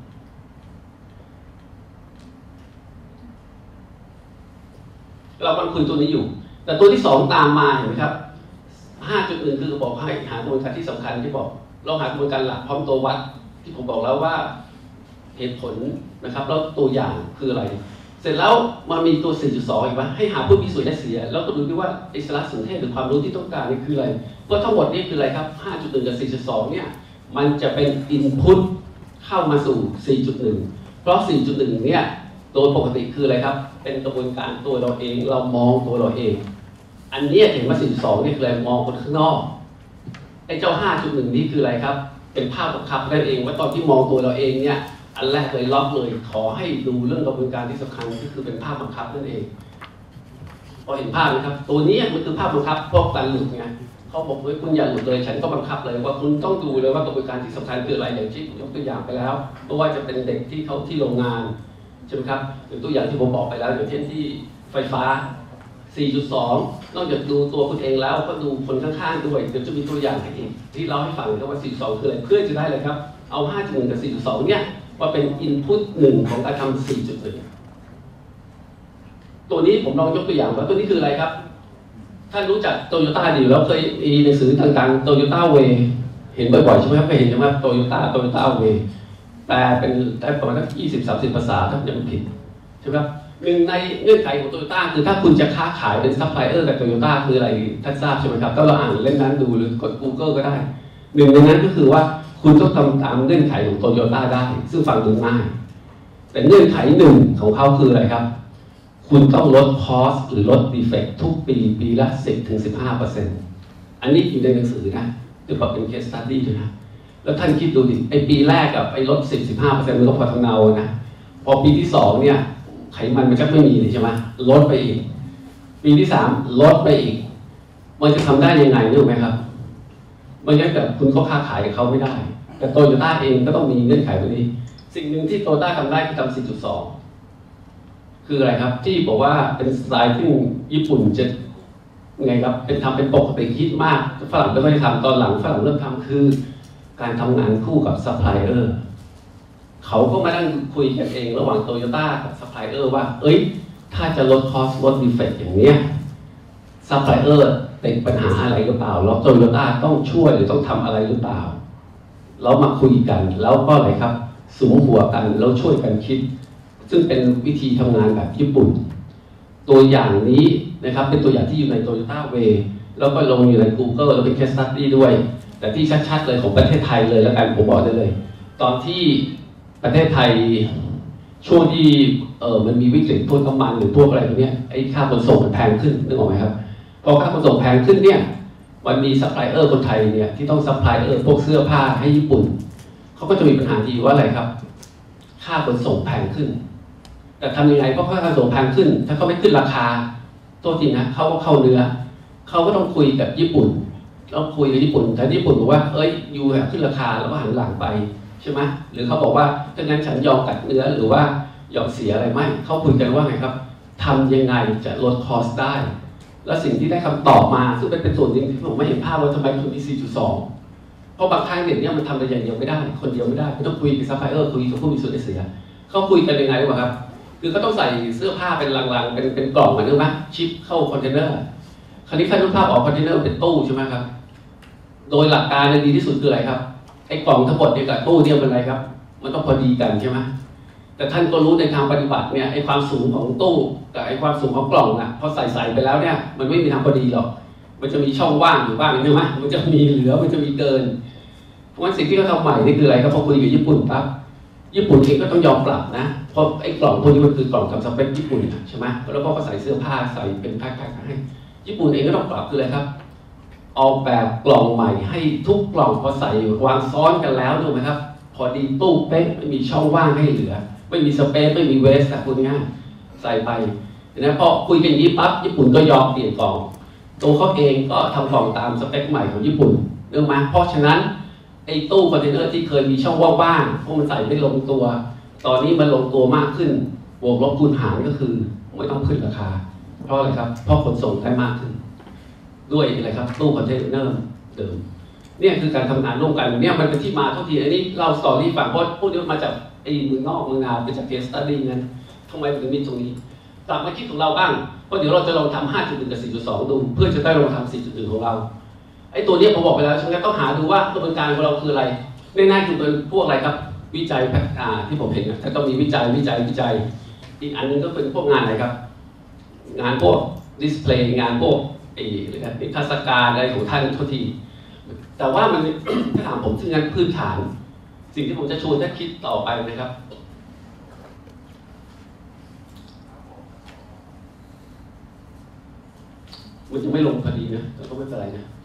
เรากำลังคุยตัวนี้อยู่แต่ตัวที่สองตามมาเห็นไหมครับห้าจุดหนึ่งคือบอกให้หากระบวนการที่สำคัญที่บอกเราหากระบวนการหลักพร้อมตัววัดที่ผมบอกแล้วว่าเหตุผลนะครับแล้วตัวอย่างคืออะไรเสร็จแล้วมามีตัว สี่จุดสอง อีกว่าให้หาผู้มีส่วนได้เสียแล้วก็ดูด้วยว่าอิสระสนเทศหรือความรู้ที่ต้องการนี่คืออะไรเพราะทั้งหมดนี่คืออะไรครับ ห้าจุดหนึ่ง กับ สี่จุดสอง เนี่ยมันจะเป็น input เข้ามาสู่ สี่จุดหนึ่ง เพราะ สี่จุดหนึ่ง เนี่ยโดยปกติคืออะไรครับเป็นกระบวนการตัวเราเองเรามองตัวเราเองอันนี้เห็นว่า สี่จุดสอง นี่คืออะไรมองคนข้างนอกไอ้เจ้า ห้าจุดหนึ่ง นี่คืออะไรครับเป็นภาพบังคับนั่นเองว่าตอนที่มองตัวเราเองเนี่ยอันแรกเลยล็อกเลยขอให้ดูเรื่องกระบวนการที่สำคัญที่คือเป็นภาพบังคับนั่นเองพอเห็นภาพนะครับตัวนี้มันคือภาพบังคับพวกการหลุดไงเขาบอกว่าคุณอย่าหลุดเลยฉันก็บังคับเลยว่าคุณต้องดูเลยว่ากระบวนการที่สำคัญคืออะไรอย่างที่ผมยกตัวอย่างไปแล้วเพราะว่าจะเป็นเด็กที่เขาที่โรงงานใช่ไหมครับหรือตัวอย่างที่ผมบอกไปแล้วอย่างเช่นที่ไฟฟ้า สี่จุดสอง นอกจากดูตัวคุณเองแล้วก็ดูคนข้างๆด้วยเดี๋ยวจะมีตัวอย่างให้อีกที่เราให้ฟังกันว่า สี่จุดสอง คืออะไรเพื่อจะได้เลยครับเอา ห้าจุดหนึ่ง กับ สี่จุดสอง เนี่ยว่าเป็น input หนึ่งของการทำ สี่จุดหนึ่ง ตัวนี้ผมลองยกตัวอย่างว่าตัวนี้คืออะไรครับท่านรู้จักโตโยต้าดีแล้วเคยมีหนังสือต่างๆโตโยต้าเวเห็นบ่อยๆใช่ไหมครับเคยเห็นใช่ไหมโตโยต้าโตโยต้าเวแปลเป็นได้ประมาณสักยี่สิบ สามสิบภาษาถ้าจะไม่ผิดใช่ไหมครับหนึ่งในเงื่อนไขของโตโยต้าคือถ้าคุณจะค้าขายเป็นซัพพลายเออร์กับโตโยต้าคืออะไรท่านทราบใช่ไหมครับก็เราอ่านเล่มนั้นดูหรือกด Google ก็ได้หนึ่งในนั้นก็คือว่าคุณต้องทำตามเงื่อนไขของโตโยต้าได้ซึ่งฟังดูง่ายแต่เงื่อนไขหนึ่งของเขาคืออะไรครับคุณต้องลดคอสหรือลดดีเฟกทุกปีปีละ สิบถึงสิบห้าเปอร์เซ็นต์ อันนี้อยู่ในหนังสือนะจะบอกเป็นเคสสตัดดี้ด้วยนะแล้วท่านคิดดูดิไอปีแรกกับไอลด สิบถึงสิบห้าเปอร์เซ็นต์ มันก็พอทำเนานะพอปีที่สองเนี่ยไขมันมันจะไม่มีเลยใช่ไหมลดไปอีกปีที่สามลดไปอีกมันจะทำได้ยังไงรู้ไหมครับมันยังแบบคุณก็ค้าขายกับเขาไม่ได้แต่โตโยต้าเองก็ต้องมีเงื่อนไขตัวนี้สิ่งหนึ่งที่โตโยต้าทำได้คือทำ สี่จุดสอง คืออะไรครับที่บอกว่าเป็นสไตล์ที่ญี่ปุ่นจะไงครับเป็นทำเป็นปกติฮิตมากฝรั่งไม่ค่อยทำตอนหลังฝรั่งเริ่มทำคือการทำงานคู่กับซัพพลายเออร์เขาก็มานั่งคุยกันเองระหว่างโตโยต้ากับซัพพลายเออร์ว่าเอ้ยถ้าจะลดคอสลดดีเฟกต์อย่างเนี้ยซัพพลายเออร์ติดปัญหาอะไรหรือเปล่าแล้วโตโยต้าต้องช่วยหรือต้องทำอะไรหรือเปล่าเรามาคุยกันแล้วก็อะไรครับสุมหัวกันแล้วช่วยกันคิดซึ่งเป็นวิธีทำงานแบบญี่ปุ่นตัวอย่างนี้นะครับเป็นตัวอย่างที่อยู่ใน Toyota Way แล้วก็ลงอยู่ใน Google แล้วเป็น Case Study ด้วยแต่ที่ชัดๆเลยของประเทศไทยเลยแล้วกันผมบอกได้เลยตอนที่ประเทศไทยช่วงที่เออมันมีวิกฤตพวกน้ำมันหรือพวกอะไรพวกนี้ไอ้ค่าขนส่งมันแพงขึ้นนึกออกไหมครับพอค่าขนส่งแพงขึ้นเนี่ยมันมีซัพพลายเออร์คนไทยเนี่ยที่ต้องซัพพลายเออร์พวกเสื้อผ้าให้ญี่ปุ่นเขาก็จะมีปัญหาดีว่าอะไรครับค่าขนส่งแพงขึ้นแต่ทำยังไงเพราะค่าขนส่งแพงขึ้นถ้าเขาไม่ขึ้นราคาโทษทีนะเขาก็เข้าเนื้อเขาก็ต้องคุยกับญี่ปุ่นแล้วคุยกับญี่ปุ่นแต่ญี่ปุ่นบอกว่าเอ้ยยูขึ้นราคาแล้วก็หันหลังไปใช่ไหมหรือเขาบอกว่าถ้างั้นฉันยอมกัดเนื้อหรือว่ายอมเสียอะไรไม่เขาคุยกันว่าไงครับทำยังไงจะลดคอสได้ แล้วสิ่งที่ได้คำตอบมาซึ่งเป็นส่วนหนึ่งที่ผมไม่เห็นภาพว่าทำไมถึงมี สี่จุดสอง เพราะบางครั้งเด็กเนี่ยมันทำอะไรอย่างเดียวไม่ได้คนเดียวไม่ได้มันต้องคุยกับซัพพลายเออร์คุยกับผู้มีส่วนได้เสียเขาคุยกันยังไงรู้ป่ะครับคือเขาต้องใส่เสื้อผ้าเป็นลังๆเป็นเป็นกล่องเหมือนกันไหมชิปเข้าคอนเทนเนอร์คราวนี้ขั้นรูปภาพออกคอนเทนเนอร์เป็นตู้ใช่ไหมครับโดยหลักการดีที่สุดคืออะไรครับไอ้กล่องทั้งหมดเนี่ยกับตู้เนี่ยเป็นอะไรครับมันต้องพอดีกันใช่ไหมแต่ท่านก็รู้ในทางปฏิบัติเนี่ยไอ้ความสูงของตู้กับไอ้ความสูงของกล่องนะพอใส่ใส่ไปแล้วเนี่ยมันไม่มีทางพอดีหรอกมันจะมีช่องว่างอยู่บ้างใช่ไหมมันจะมีเหลือมันจะมีเกินเพราะฉะนั้นสิ่งที่เขาทำใหม่นี่คืออะไรครับพอคุยกับญี่ปุ่นปั๊บญี่ปุ่นเองก็ต้องยอมปรับนะเพราะไอ้กล่องพวกนี้มันคือกล่องกับสเปคญี่ปุ่นใช่ไหมแล้วก็ใส่เสื้อผ้าใส่เป็นแพ็คๆให้ญี่ปุ่นเองก็ต้องปรับคืออะไรครับออกแบบกล่องใหม่ให้ทุกกล่องพอใส่วางซ้อนกันแล้วถูกไหมครับพอดีตู้เป๊ะไม่มีช่องว่างให้เหลือไม่มีสเปซไม่มีเวสต์พูดง่ายใส่ไปนะพอคุยกันอย่างนี้ปั๊บญี่ปุ่นก็ยอมเปลี่ยนกล่องตัวเขาเองก็ทำกล่องตามสเปคใหม่ของญี่ปุ่นเรื่องมาเพราะฉะนั้นไอ้ตู้คอนเทนเนอร์ที่เคยมีช่องว่างๆเพราะมันใส่ไม่ลงตัวตอนนี้มันลงตัวมากขึ้นบวกลบคูณหารก็คือไม่ต้องขึ้นราคาเพราะอะไรครับเพราะขนส่งได้มากขึ้นด้วยอะไรครับตู้คอนเทนเนอร์เดิมเนี่ยคือการทำงานร่วมกันเนี่ยมันเป็นที่มาเท่าทีอันนี้เราสตอรี่ฝั่งเพราะพวกนี้มาจากไอ้เมืองนอกเมืองนาเป็นจากเคสสตัดดี้นั้นทำไมถึงมีตรงนี้กลับมาคิดของเราบ้างเพราะเดี๋ยวเราจะลองทำ ห้าจุดหนึ่ง กับ สี่จุดสอง ดูเพื่อจะได้ลองทำ สี่จุดหนึ่ง ของเราไอ้ตัวนี้ผมบอกไปแล้วฉันก็ต้องหาดูว่ากระบวนการของเราคืออะไรในหน้าคือเป็นพวกอะไรครับวิจัยพัฒนาที่ผมเห็นนะถ้าต้องมีวิจัยวิจัยวิจัยอีกอันนึงก็เป็นพวกงานอะไรครับงานพวกดิสเพลย์งานพวกไอ้อะไรกันนิทรรศการอะไรของท่านทุกทีแต่ว่ามัน ถ้าถามผมถึงงานพื้นฐานสิ่งที่ผมจะชวนท่านคิดต่อไปนะครับมันจะไม่ลงพอดีนะแต่ก็ไม่เป็นไรนะ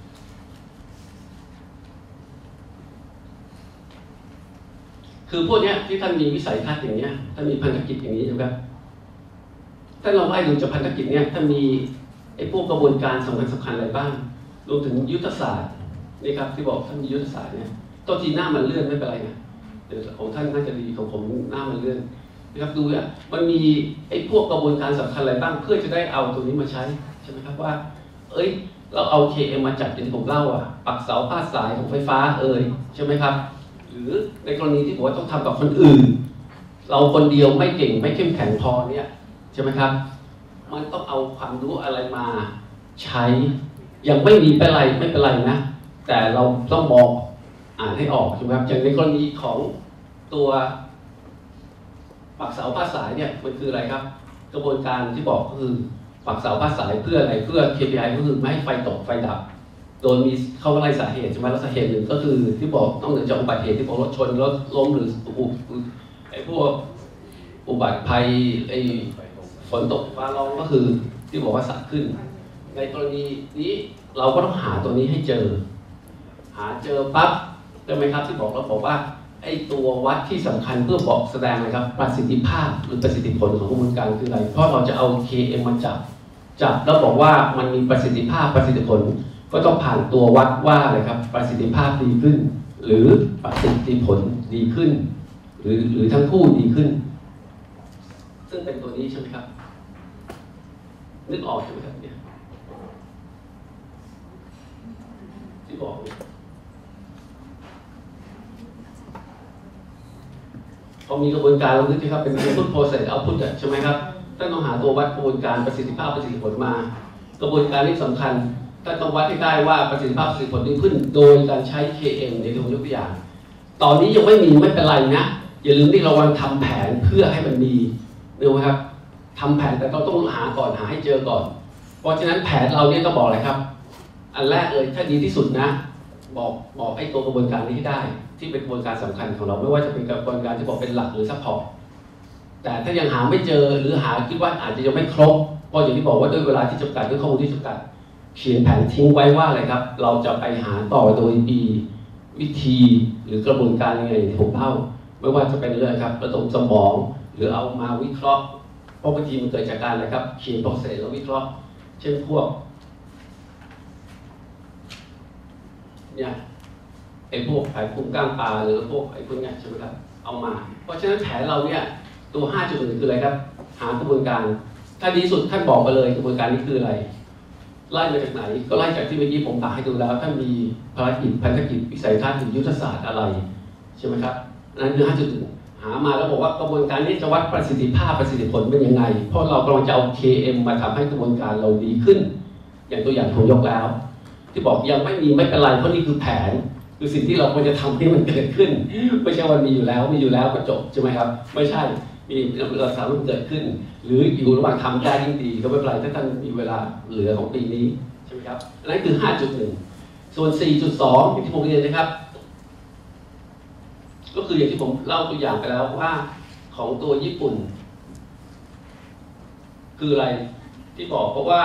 คือพวกนี้ที่ท่านมีวิสัยทัศน์อย่างนี้ท่านมีพันธกิจอย่างนี้ใช่ไหมครับท่านลองไล่ดูจากพันธกิจเนี้ยท่านมีไอ้พวกกระบวนการสำคัญสำคัญอะไรบ้างรวมถึงยุทธศาสตร์นี่ครับที่บอกท่านมียุทธศาสตร์เนี่ยตัวทีหน้ามันเลื่อนไม่เป็นไรนะเดี๋ยวของท่านน่าจะดีของผมหน้ามันเลื่อนนะครับดูอ่ะมันมีไอ้พวกกระบวนการสำคัญอะไรบ้างเพื่อจะได้เอาตัวนี้มาใช้ใช่ไหมครับว่าเอ้ยเราเอา เค เอ็ม มาจัดอย่างที่ผมเล่าอ่ะปักเสาพาดสายของไฟฟ้าเอ่ยใช่ไหมครับหรือในกรณีที่บอกว่าต้องทำกับคนอื่นเราคนเดียวไม่เก่งไม่เข้มแข็งพอเนี่ยใช่ไหมครับมันต้องเอาความรู้อะไรมาใช้ยังไม่มีเป็นไรไม่เป็นไรนะแต่เราต้องมองอ่านให้ออกใช่ไหมครับอย่างในกรณีของตัวปักเสาพาดสายเนี่ยมันคืออะไรครับกระบวนการที่บอกก็คือปักเสาพาดสายเพื่ออะไรเพื่อ เค พี ไอ ก็คือไม่ให้ไฟตกไฟดับโดยมีเขาไล่สาเหตุใช่ไหมแล้วสาเหตุหนึ่งก็คือที่บอกต้องเหนือจากอุบัติเหตุที่บอกรถชนรถล้มหรือไอ้พวกอุบัติภัยไอ้ฝนตกฟ้าร้องก็คือที่บอกว่าสัตว์ขึ้นในกรณีนี้เราก็ต้องหาตัวนี้ให้เจอหาเจอปั๊บใช่ไหมครับที่บอกเราบอกว่าไอ้ตัววัดที่สำคัญเพื่อบอกแสดงนะครับประสิทธิภาพหรือประสิทธิผลของกระบวนการคืออะไรเพราะเราจะเอา เค เอ็ม มาจับจับแล้วบอกว่ามันมีประสิทธิภาพประสิทธิผลก็ต้องผ่านตัววัดว่าอะไรครับประสิทธิภาพดีขึ้นหรือประสิทธิผลดีขึ้นหรือหรือทั้งคู่ดีขึ้นซึ่งเป็นตัวนี้ใช่ไหมครับนึกออกใช่ไหมครับเนี่ยที่บอกเนี่ยพอมีกระบวนการเราคิดนะครับเป็น input process output ใช่ไหมครับท่านต้องหาตัววัดกระบวนการประสิทธิภาพประสิทธิผลมากระบวนการนี้สำคัญท่านต้องวัดให้ได้ว่าประสิทธิภาพประสิทธิผลดีขึ้นโดยการใช้ เค เอ็ม ในที่ผมยกตัวอย่างตอนนี้ยังไม่มีไม่เป็นไรนะอย่าลืมที่เรากำลังทำแผนเพื่อให้มันมีรู้ไหมครับทำแผนแต่เราต้องหาก่อนหาให้เจอก่อนเพราะฉะนั้นแผนเราเนี่ยต้องบอกอะไรครับอันแรกเลยถ้าดีที่สุดนะบอกบอกไอ้ตัวกระบวนการนี้ให้ได้ที่เป็นกระบวนการสำคัญของเราไม่ว่าจะเป็นกระบวนการที่บอกเป็นหลักหรือซัพพอร์ตแต่ถ้ายังหาไม่เจอหรือหาคิดว่าอาจจะยังไม่ครบเพราะอย่างที่บอกว่าด้วยเวลาที่จำกัดด้วยข้อมูลที่จำกัดเขียนแผนทิ้งไว้ว่าอะไรครับเราจะไปหาต่อโดยมีวิธีหรือกระบวนการยังไงที่ผมเล่าไม่ว่าจะเป็นเรื่องครับระดมสมองหรือเอามาวิเคราะห์เพราะบางทีมันเกิดจากการอะไรครับเขียนโปรเซสแล้ววิเคราะห์เช่นพวกเนี่ยไอ้พวกไอ้ภูมิกล้างปลาหรือพวกไอ้พวกเนี้ยใช่ไหมครับเอามาเพราะฉะนั้นแผนเราเนี่ยตัว ห้าจุดหนึ่ง คืออะไรครับหากระบวนการถ้าดีสุดท่านบอกมาเลยกระบวนการนี้คืออะไรไล่มาจากไหนก็ไล่จากที่เมื่อกี้ผมตาให้ดูแล้วท่านมีภารกิจพันธกิจวิสัยทัศน์หรือยุทธศาสตร์อะไรใช่ไหมครับนั่นคือ ห้าจุดหนึ่ง หามาแล้วบอกว่ากระบวนการนี้จะวัดประสิทธิภาพประสิทธิผลเป็นยังไงเพราะเรากำลังจะเอา เค เอ็ม มาทำให้กระบวนการเราดีขึ้นอย่างตัวอย่างผมยกแล้วที่บอกยังไม่มีไม่เป็นไรเพราะนี่คือแผนคือสิ่งที่เราควรจะทำให้มันเกิดขึ้นไม่ใช่วันมีอยู่แล้วมีอยู่แล้วก็จบใช่ไหมครับไม่ใช่มีเราสามารถเกิดขึ้นหรืออยู่ระหว่างทำได้ยิ่งดีก็ไม่เป็นไรถ้าท่านมีเวลาเหลือของปีนี้ใช่ไหมครับอันนั้นคือ ห้าจุดหนึ่ง ส่วน สี่จุดสอง อย่างที่ผมเรียนนะครับก็คืออย่างที่ผมเล่าตัวอย่างไปแล้วว่าของตัวญี่ปุ่นคืออะไรที่บอกเพราะว่า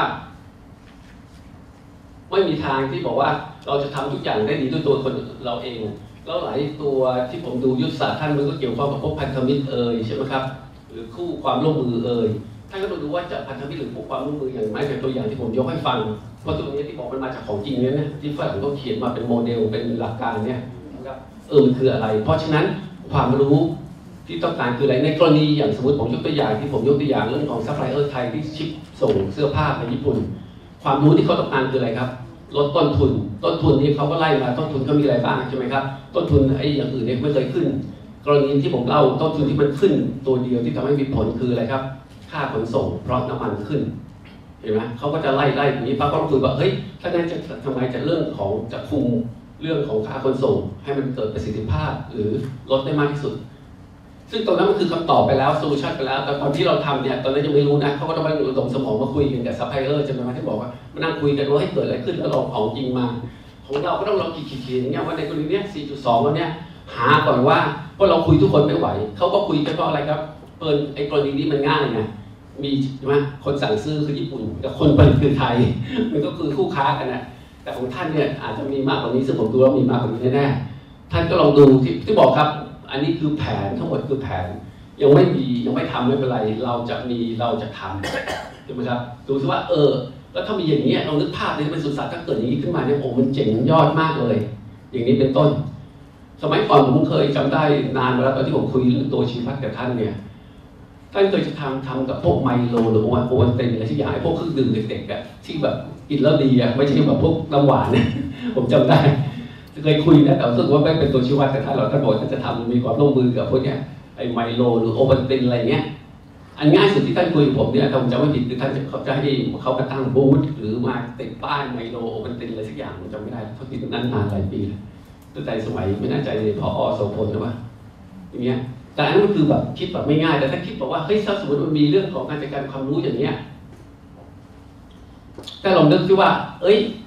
ไม่มีทางที่บอกว่าเราจะทำทุกอย่างได้ดีด้วยตัวคนเราเองแล้วหลายตัวที่ผมดูยุทธศาสตร์ท่านมันก็เกี่ยวข้องกับพวกพันธมิตรเอ่ยใช่ไหมครับหรือคู่ความร่วมมือเอ่ยท่านก็ต้องดูว่าจะพันธมิตรหรือพวกความร่วมมืออย่างไรเป็นตัวอย่างที่ผมยกให้ฟังเพราะตัวนี้ที่บอกมันมาจากของจริงเนี่ยนะที่ฝรั่งต้องเขียนมาเป็นโมเดลเป็นหลักการเนี่ยนะครับเออมันคืออะไรเพราะฉะนั้นความรู้ที่ต้องการคืออะไรในกรณีอย่างสมมติผมยกตัวอย่างที่ผมยกตัวอย่างเรื่องของซัพพลายเออร์ไทยที่ชิปส่งเสื้อผ้าไปญี่ปุ่นความรู้ที่เขาต้องการคืออะไรครับลดต้นทุนต้นทุนนี้เขาก็ไล่มาต้นทุนเขามีอะไรบ้างใช่ไหมครับต้นทุนไอ้อย่างอื่นเนี่ยไม่เคยขึ้นกรณีที่ผมเล่าต้นทุนที่มันขึ้นตัวเดียวที่ทำให้มีผลคืออะไรครับค่าขนส่งเพราะน้ำมันขึ้นเห็นไหมเขาก็จะไล่ไล่อย่างนี้ปั๊บก็ต้องคุยว่าเฮ้ยถ้างั้นจะทำไมจะเรื่องของจะคุมเรื่องของค่าขนส่งให้มันเกิดประสิทธิภาพหรือลดได้มากที่สุดซึ่งตรงนั้นมันคือคำตอบไปแล้วโซลูชันไปแล้วแต่ตอนที่เราทำเนี่ยตอนนั้นยังไม่รู้นะเขาก็ต้องมาระดมสมองมาคุยกันกับซัพพลายเออร์ใช่ไหมที่บอกว่ามานั่งคุยกันว่าให้เกิดอะไรขึ้นแล้วลองของจริงมาของเราก็ต้องลองขีดๆอย่างเงี้ยว่าในกรณีเนี้ย สี่จุดสอง วันเนี้ยหาก่อนว่าเพราะเราคุยทุกคนไม่ไหวเขาก็คุยกันเพราะอะไรครับเปิดไอ้กรณีนี้มันง่ายไงมีใช่ไหมคนสั่งซื้อคือญี่ปุ่นกับคนผลิตคือไทยมันก็คือคู่ค้ากันนะแต่ของท่านเนี่ยอาจจะมีมากกว่านี้ซึ่งผมดูแล้วมีมากกว่านี้แน่ๆท่านก็ลองดูที่ที่บอกครับอันนี้คือแผนทั้งหมดคือแผนยังไม่มียังไม่ทำไม่เป็นไรเราจะมีเราจะทำใช่ไหมครับดูซิว่าเออแล้วถ้ามีอย่างนี้เรานึกภาพในเป็นสุสานถ้าเกิดอย่างนี้ขึ้นมาเนี่ยโอ้มันเจ๋งยอดมากเลยอย่างนี้เป็นต้นสมัยก่อนผมเคยจำได้นานมาแล้วตอนที่ผมคุยเรื่องตัวชีวัตกับท่านเนี่ยท่านเคยจะทำทำกับพวกไมโลหรือว่าโอวัลตินอะไรที่อย่างไอ้พวกเครื่องดื่มเด็กๆอะที่แบบกินแล้วดีอะไม่ใช่แบบพวกน้ำหวานเนี่ยผมจำได้เคยคุยนะแต่รู้สึกว่าไม่เป็นตัวชีวัตกับท่านเราท่านบอกท่านจะทำมีความร่วมมือกับพวกเนี้ยไอ้ไมโลหรือโอวัลตินอะไรเงี้ยอันง่ายสุดที่ท่านคุยกับผมเนี่ยถ้าผมจำไม่ผิดคือท่านจะเขาจะให้เขามาตั้งบูธหรือมาติดป้ายไมโลโอวัลตินอะไรสักอย่างผมจำไม่ได้เขาติดนั้นนานหลายปีแล้วตั้งแต่สมัยไม่แน่ใจเลยพอโสพลหรือว่าอย่างเงี้ยแต่อันนั้นมันคือแบบคิดแบบไม่ง่ายแต่ถ้าคิดบอกว่าเฮ้ยถ้าสมมติมันมีเรื่องของการจัดการความรู้อย่างเงี้ยแต่ลองนึกซิว่าเอ้ย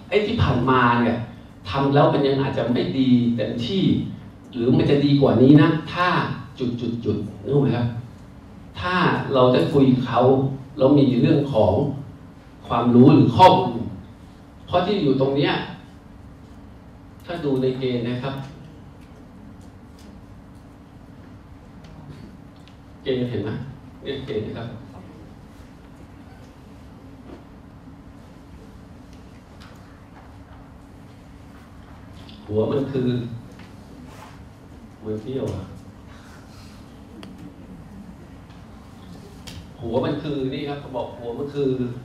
ไอ้ที่ผ่านมาเนี่ยทำแล้วมันยังอาจจะไม่ดีเต็มที่หรือมันจะดีกว่านี้นะถ้าจุดจุดจุดนึกไหมครับถ้าเราได้คุยกับเขาเรามีเรื่องของความรู้หรือข้อมูลเพราะที่อยู่ตรงเนี้ยถ้าดูในเกณฑ์นะครับเกณฑ์เห็นไหมเนี่ยเกณฑ์นะครับหัวมันคือมันเที่ยวอะหัวมันคือนี่ครับเขาบอกหัวมันคือ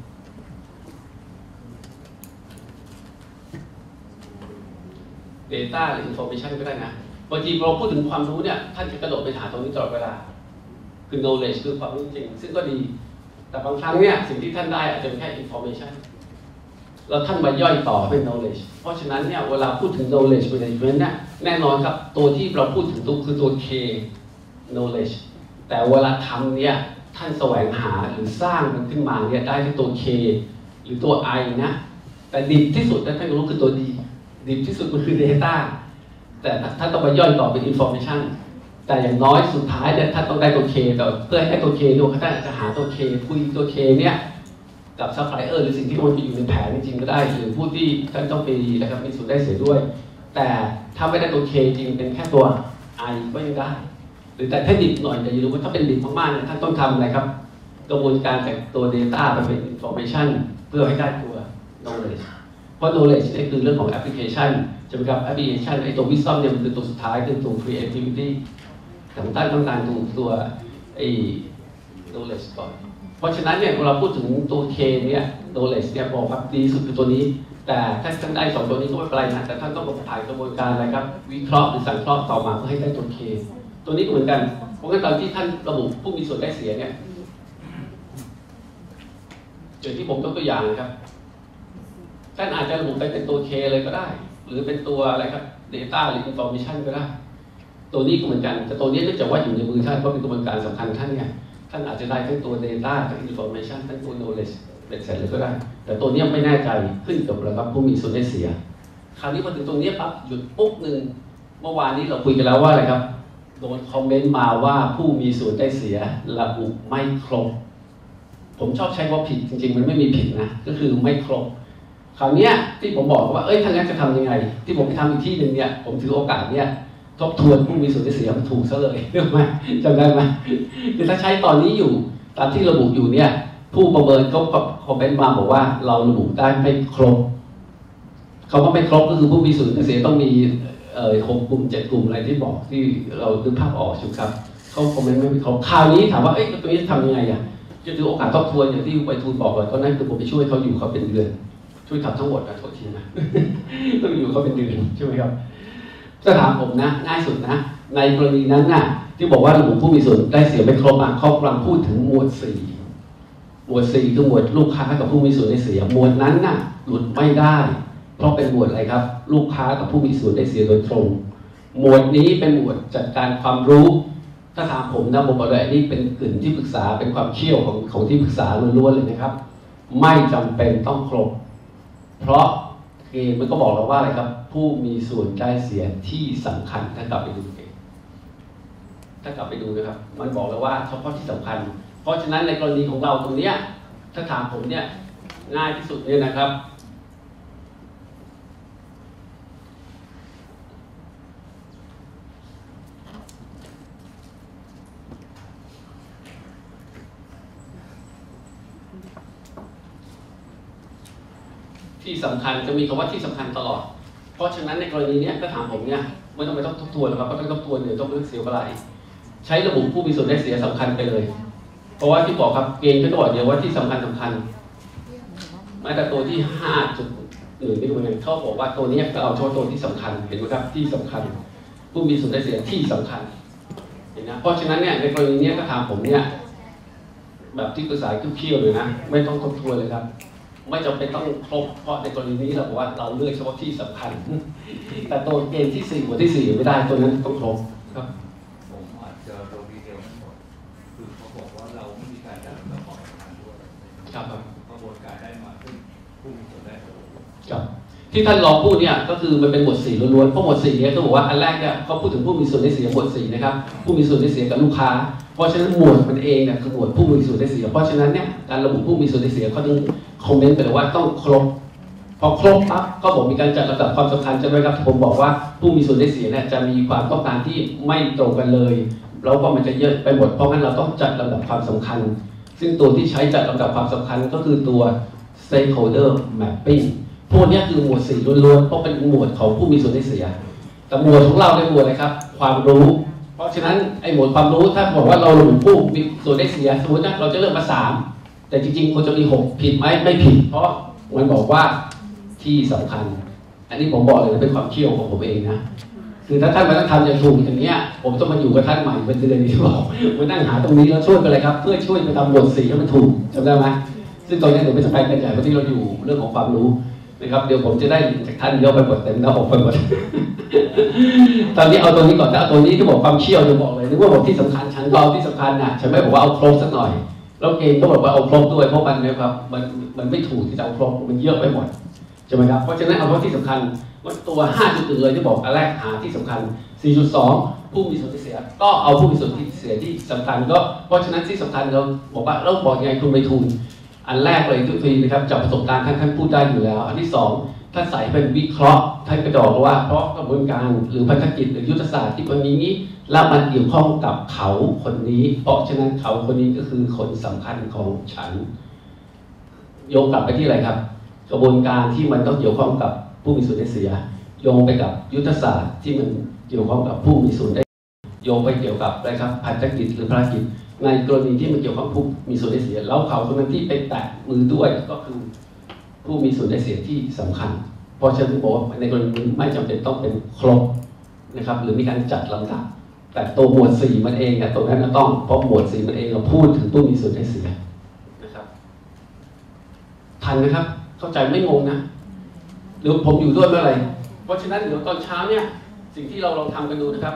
data หรือ information ก็ได้นะบางทีเราพูดถึงความรู้เนี่ยท่านจะกระโดดไปหาตรงนี้ตลอดเวลาคือ knowledge คือความรู้จริงซึ่งก็ดีแต่บางครั้งเนี่ยสิ่งที่ท่านได้อาจจะเป็นแค่ information แล้วท่านมาย่อยต่อเป็น knowledge เพราะฉะนั้นเนี่ยเวลาพูดถึง knowledge management เนี่ยแน่นอนครับตัวที่เราพูดถึงตัวคือตัว K knowledge แต่เวลาทำเนี่ยท่านแสวงหาหรือสร้างมันขึ้นมาเนี่ยได้ที่ตัว K หรือตัว I นะแต่ดิบที่สุดท่านก็รู้คือตัว D ดิบที่สุดมันคือ data แต่ท่านต้องมาย่อยต่อเป็น information แต่อย่างน้อยสุดท้ายเนี่ยท่านต้องได้ตัว K แต่เพื่อให้ตัว K ดูท่านอาจจะหาตัว K คุยตัว K เนี่ยกับซัพพลายเออร์หรือสิ่งที่มันไปอยู่ในแผนจริงๆก็ได้หรือผู้ที่ท่านต้องไปนะครับมีส่วนได้เสียด้วยแต่ถ้าไม่ได้ตัว K จริงเป็นแค่ตัว I ก็ยังได้หรือแต่ถ้าดิบหน่อยแต่อย่าลืมว่าถ้าเป็นดิบมากๆเนี่ยท่านต้องทำอะไรครับกระบวนการจากตัว data ไปเป็น information เพื่อให้ได้ตัว knowledge เพราะ knowledge นี่คือเรื่องของ application จะเป็นกับ application ไอ้ตัว wisdom เนี่ยมันคือตัวสุดท้ายคือตัว creativity แต่ท่านต้องการตัวตัวไอ้ knowledge ก่อนเพราะฉะนั้นเนี่ยเวลาพูดถึงตัว K เนี่ย knowledge เนี่ยบอกครับดีสุดคือตัวนี้แต่ถ้าท่านได้สองตัวนี้ก็ไม่เป็นไรนะแต่ท่านต้องผ่านกระบวนการอะไรครับวิเคราะห์หรือสังเคราะห์ต่อมาเพื่อให้ได้ตัว K ตัวนี้ก็เหมือนกันเพราะงั้นตอนที่ท่านระบุผู้มีส่วนได้เสียเนี่ยอย่างที่ผมยกตัวอย่างนะครับท่านอาจจะระบุไปเป็นตัว K เลยก็ได้หรือเป็นตัวอะไรครับ data หรือ information ก็ได้ตัวนี้ก็เหมือนกันแต่ตัวนี้เนื่องจากว่าอยู่ในมือท่านเพราะเป็นกระบวนการสำคัญท่านไงท่านอาจจะได้ทั้งตัว data ทั้ง information ทั้งตัว knowledge เป็นเสร็จเลยก็ได้แต่ตัวนี้ไม่แน่ใจขึ้นกับระดับผู้มีส่วนได้เสียคราวนี้พอถึงตรงนี้ปั๊บหยุดปุ๊บหนึ่งเมื่อวานนี้เราคุยกันแล้วว่าอะไรครับโดนคอมเมนต์มาว่าผู้มีส่วนได้เสียระบุไม่ครบผมชอบใช้ว่าผิดจริงๆมันไม่มีผิดนะก็คือไม่ครบคราวนี้ที่ผมบอกว่าเอ้ยถ้างั้นจะทำยังไงที่ผมไปทำอีกที่หนึ่งเนี่ยผมถือโอกาสเนี่ยทบทวนผู้มีส่วนได้เสียมันถูกซะเลยเรื่องไหมจำได้ไหมคือถ้าใช้ตอนนี้อยู่ตามที่ระบุอยู่เนี่ยผู้ประเมินเขาคอมเมนต์มาบอกว่าเราระบุได้ไม่ครบเขาว่าไม่ครบก็คือผู้มีส่วนได้เสียต้องมีเอ่อหกกลุ่มเจ็ดกลุ่มอะไรที่บอกที่เราดึงภาพออกใช่ไหมครับเขาคอมเมนต์ไม่ครบคราวนี้ถามว่าเอ้ยตัวนี้จะทำยังไงอ่ะจะถือโอกาสทบทวนอย่างที่ไปทูลบอกเลยก็นั่นคือผมไปช่วยเขาอยู่เขาเป็นเดือนช่วยทำทั้งหมดนะโทษทีนะต้องอยู่เขาเป็นเดือนใช่ไหมครับถ้าถามผมนะง่ายสุดนะในกรณีนั้นน่ะที่บอกว่าระบุผู้มีส่วนได้เสียไม่ครบอ่ะเขากำลังพูดถึงหมวดสี่หมวดสี่คือหมวดลูกค้ากับผู้มีส่วนได้เสียหมวดนั้นน่ะหลุดไม่ได้เพราะเป็นหมวดอะไรครับลูกค้ากับผู้มีส่วนได้เสียโดยตรงหมวดนี้เป็นหมวดจัดการความรู้ถ้าถามผมนะผมบอกเลยนี่เป็นกลิ่นที่ปรึกษาเป็นความเชี่ยวของของที่ปรึกษาล้วนๆเลยนะครับไม่จำเป็นต้องครบเพราะเกณฑ์มันก็บอกเราว่าอะไรครับผู้มีส่วนได้เสียที่สำคัญถ้ากลับไปดูเกณฑ์ถ้ากลับไปดูนะครับมันบอกแล้วว่าเฉพาะที่สำคัญเพราะฉะนั้นในกรณีของเราตรงนี้ถ้าถามผมเนี่ยง่ายที่สุดเนี่ยนะครับที่สำคัญจะมีคำว่าที่สำคัญตลอดเพราะฉะนั้นในกรณีนี้ก็ถามผมเนี่ยไม่ต้องไปต้องทบทวนหรอกครับเพราะต้องทบทวนเดี๋ยวต้องเรื่องเสียเวลาใช้ระบุผู้มีส่วนได้เสียสำคัญไปเลยเพราะว่าที่บอกครับเกณฑ์ก็จะบอกเดียวว่าที่สำคัญสำคัญแม้แต่ตัวที่ห้าจุดหนึ่งนี่เหมือนกันเขาบอกว่าตัวนี้ก็เอาเฉพาะตัวที่สำคัญเห็นไหมครับที่สำคัญผู้มีส่วนได้เสียที่สำคัญเห็นนะเพราะฉะนั้นเนี่ยในกรณีนี้ก็ถามผมเนี่ยแบบที่ภาษาเคี่ยวๆเลยนะไม่ต้องทบทวนเลยครับไม่จำเป็นต้องครบเพราะในกรณีนี้เราบอกว่าเราเลือกเฉพาะที่สำคัญแต่ตัวเกณฑ์ที่สี่บทที่สี่ไม่ได้ตัวนั้นต้องครบครับผมอาจจะลงดีเทลไม่หมดคือเขาบอกว่าเราไม่มีการจัดระบบการด้วยครับกระบวนการได้มาซึ่งผู้มีส่วนได้ครับที่ท่านลองพูดเนี่ยก็คือมันเป็นหมวดสี่ล้วนๆเพราะหมวดสี่เนี่ยเขาบอกว่าอันแรกเนี่ยเขาพูดถึงผู้มีส่วนได้เสียหมวดสี่นะครับผู้มีส่วนได้เสียกับลูกค้าเพราะฉะนั้นหมวดมันเองเนี่ยคือหมวดผู้มีส่วนได้เสียเพราะฉะนั้นเนี่ยการระบุผู้มีส่วนได้เสียเขาต้องคอมเมนต์ไปเลยว่าต้องครบพอครบปั๊บก็บอกมีการจัดลำดับความสำคัญใช่ไหมครับผมบอกว่าผู้มีส่วนได้เสียเนี่ยจะมีความต้องการที่ไม่ตรงกันเลยแล้วก็มันจะเยอะไปหมดเพราะงั้นเราต้องจัดลำดับความสำคัญซึ่งตัวที่ใช้จัดลำดับความสำคัญก็คือตัว stakeholder mapping พวกนี้คือหมวดสี่ล้วนๆเพราะเป็นหมวดของผู้มีส่วนได้เสียแต่หมวดของเราในหมวดอะไรครับความรู้เพราะฉะนั้นไอ้หมวดความรู้ถ้าบอกว่าเราระบุผู้มีส่วนได้เสียสมมตินะเราจะเลือกมาสามแต่จริงๆควรจะมีหกผิดไหมไม่ผิดเพราะมันบอกว่าที่สำคัญอันนี้ผมบอกเลยนะเป็นความเชี่ยวของผมเองนะคือถ้าท่านมาต้องทำอย่างถูกอย่างนี้ผมต้องมาอยู่กับท่านใหม่เป็นเดือนนี้บอกมานั่งหาตรงนี้แล้วช่วยกันเลยครับเพื่อช่วยไปทำหมวดสี่ให้มันถูกจำได้ไหมซึ่งตอนนี้เดี๋ยวไม่จะไปกันใหญ่เพราะที่เราอยู่เรื่องของความรู้นะครับเดี๋ยวผมจะได้จากท่านเยอะไปหมดเต็มหน้าอกไปหมด ตอนนี้เอาตัวนี้ก่อนนะตัวนี้ที่บอกความเชี่ยวจะบอกเลยนึกว่าบอกที่สำคัญฉันก็เอาที่สำคัญนะฉันไม่บอกว่าเอาครบสักหน่อยแล้วเกณฑ์ก็บอกว่าเอาครบด้วยเพราะมันนะครับมันมันไม่ถูกที่จะเอาครบมันเยอะไปหมดใช่ไหมครับเพราะฉะนั้นเอาเท่าที่สำคัญว่าตัวห้าจุดหนึ่งเลยที่บอกอันแรกหาที่สำคัญ สี่จุดสอง ผู้มีส่วนที่เสียก็เอาผู้มีส่วนที่เสียที่สำคัญก็เพราะฉะนั้นที่สำคัญเราบอกว่าเราบอกยังไงคุณไปทุนอันแรกเลยทุกทีนะครับจากประสบการณ์ท่านท่านพูดได้อยู่แล้วอันที่สองท่านใส่เป็นวิเคราะห์ท่านก็บอกว่าเพราะกระบวนการหรือพันธกิจหรือยุทธศาสตร์ที่คนนี้นี้แล้วมันเกี่ยวข้องกับเขาคนนี้เพราะฉะนั้นเขาคนนี้ก็คือคนสำคัญของฉันโยงกลับไปที่อะไรครับกระบวนการที่มันต้องเกี่ยวข้องกับผู้มีส่วนได้เสียโยงไปกับยุทธศาสตร์ที่มันเกี่ยวข้องกับผู้มีส่วนได้โยงไปเกี่ยวกับอะไรครับพันธกิจหรือภารกิจในกรณีที่มันเกี่ยวข้องผู้มีส่วนได้เสียแล้วเขาคนนั้นที่ไปแตะมือด้วยก็คือผู้มีส่วนได้เสียที่สำคัญเพราะฉะนั้นบอกว่าในกรณีนี้ไม่จำเป็นต้องเป็นครบนะครับหรือมีการจัดลำดับแต่ตัวหมวดสี่มันเองเนี่ยตรงนั้นต้องเพราะหมวดสี่มันเองเราพูดถึงผู้มีส่วนได้เสียนะครับทันนะครับเข้าใจไม่งงนะหรือผมอยู่ด้วยเมื่อไหร่เพราะฉะนั้นเดี๋ยวตอนเช้าเนี่ยสิ่งที่เราลองทำกันดูนะครับ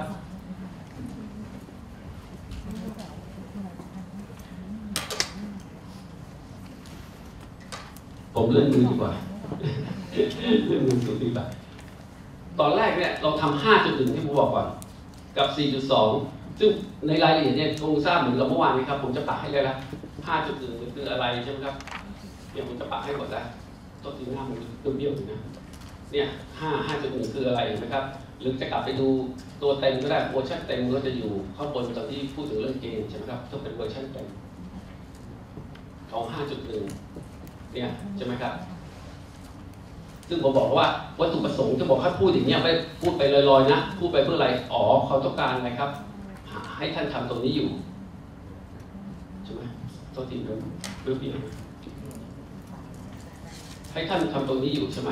ผมเลื่อนมือดีกว่าเลื่อนมือสุดดีกว่าตอนแรกเนี่ยเราทำ ห้าจุดหนึ่ง ที่ผมบอกก่อนกับ สี่จุดสอง ซึ่งในรายละเอียดเนี่ยคงทราบเหมือนกับเมื่อวานนี้ครับผมจะปักให้เลยละ ห้าจุดหนึ่ง มันคืออะไรใช่ไหมครับเดี๋ยวผมจะปักให้หมดแล้วต้นที่หน้ามันเบี้ยวๆอยู่นะเนี่ยห้า ห้าจุดหนึ่ง คืออะไรนะครับหรือจะกลับไปดูตัวเต็มก็ได้เวอร์ชันเต็มก็จะอยู่ข้างบนตอนที่พูดถึงเรื่องเกณฑ์ใช่ไหมครับต้องเป็นเวอร์ชันเต็มของ ห้าจุดหนึ่ง เนี่ยใช่ไหมครับซึ่งผมบอกว่าวัตถุประสงค์จะบอกให้พูดอย่างเงี้ยไม่พูดไปลอยๆนะพูดไปเพื่ออะไรอ๋อเขาต้องการอะไรครับให้ท่านทำตรงนี้อยู่ใช่ไหมตัวทีมันเปรี้ยวๆให้ท่านทำตรงนี้อยู่ใช่ไหม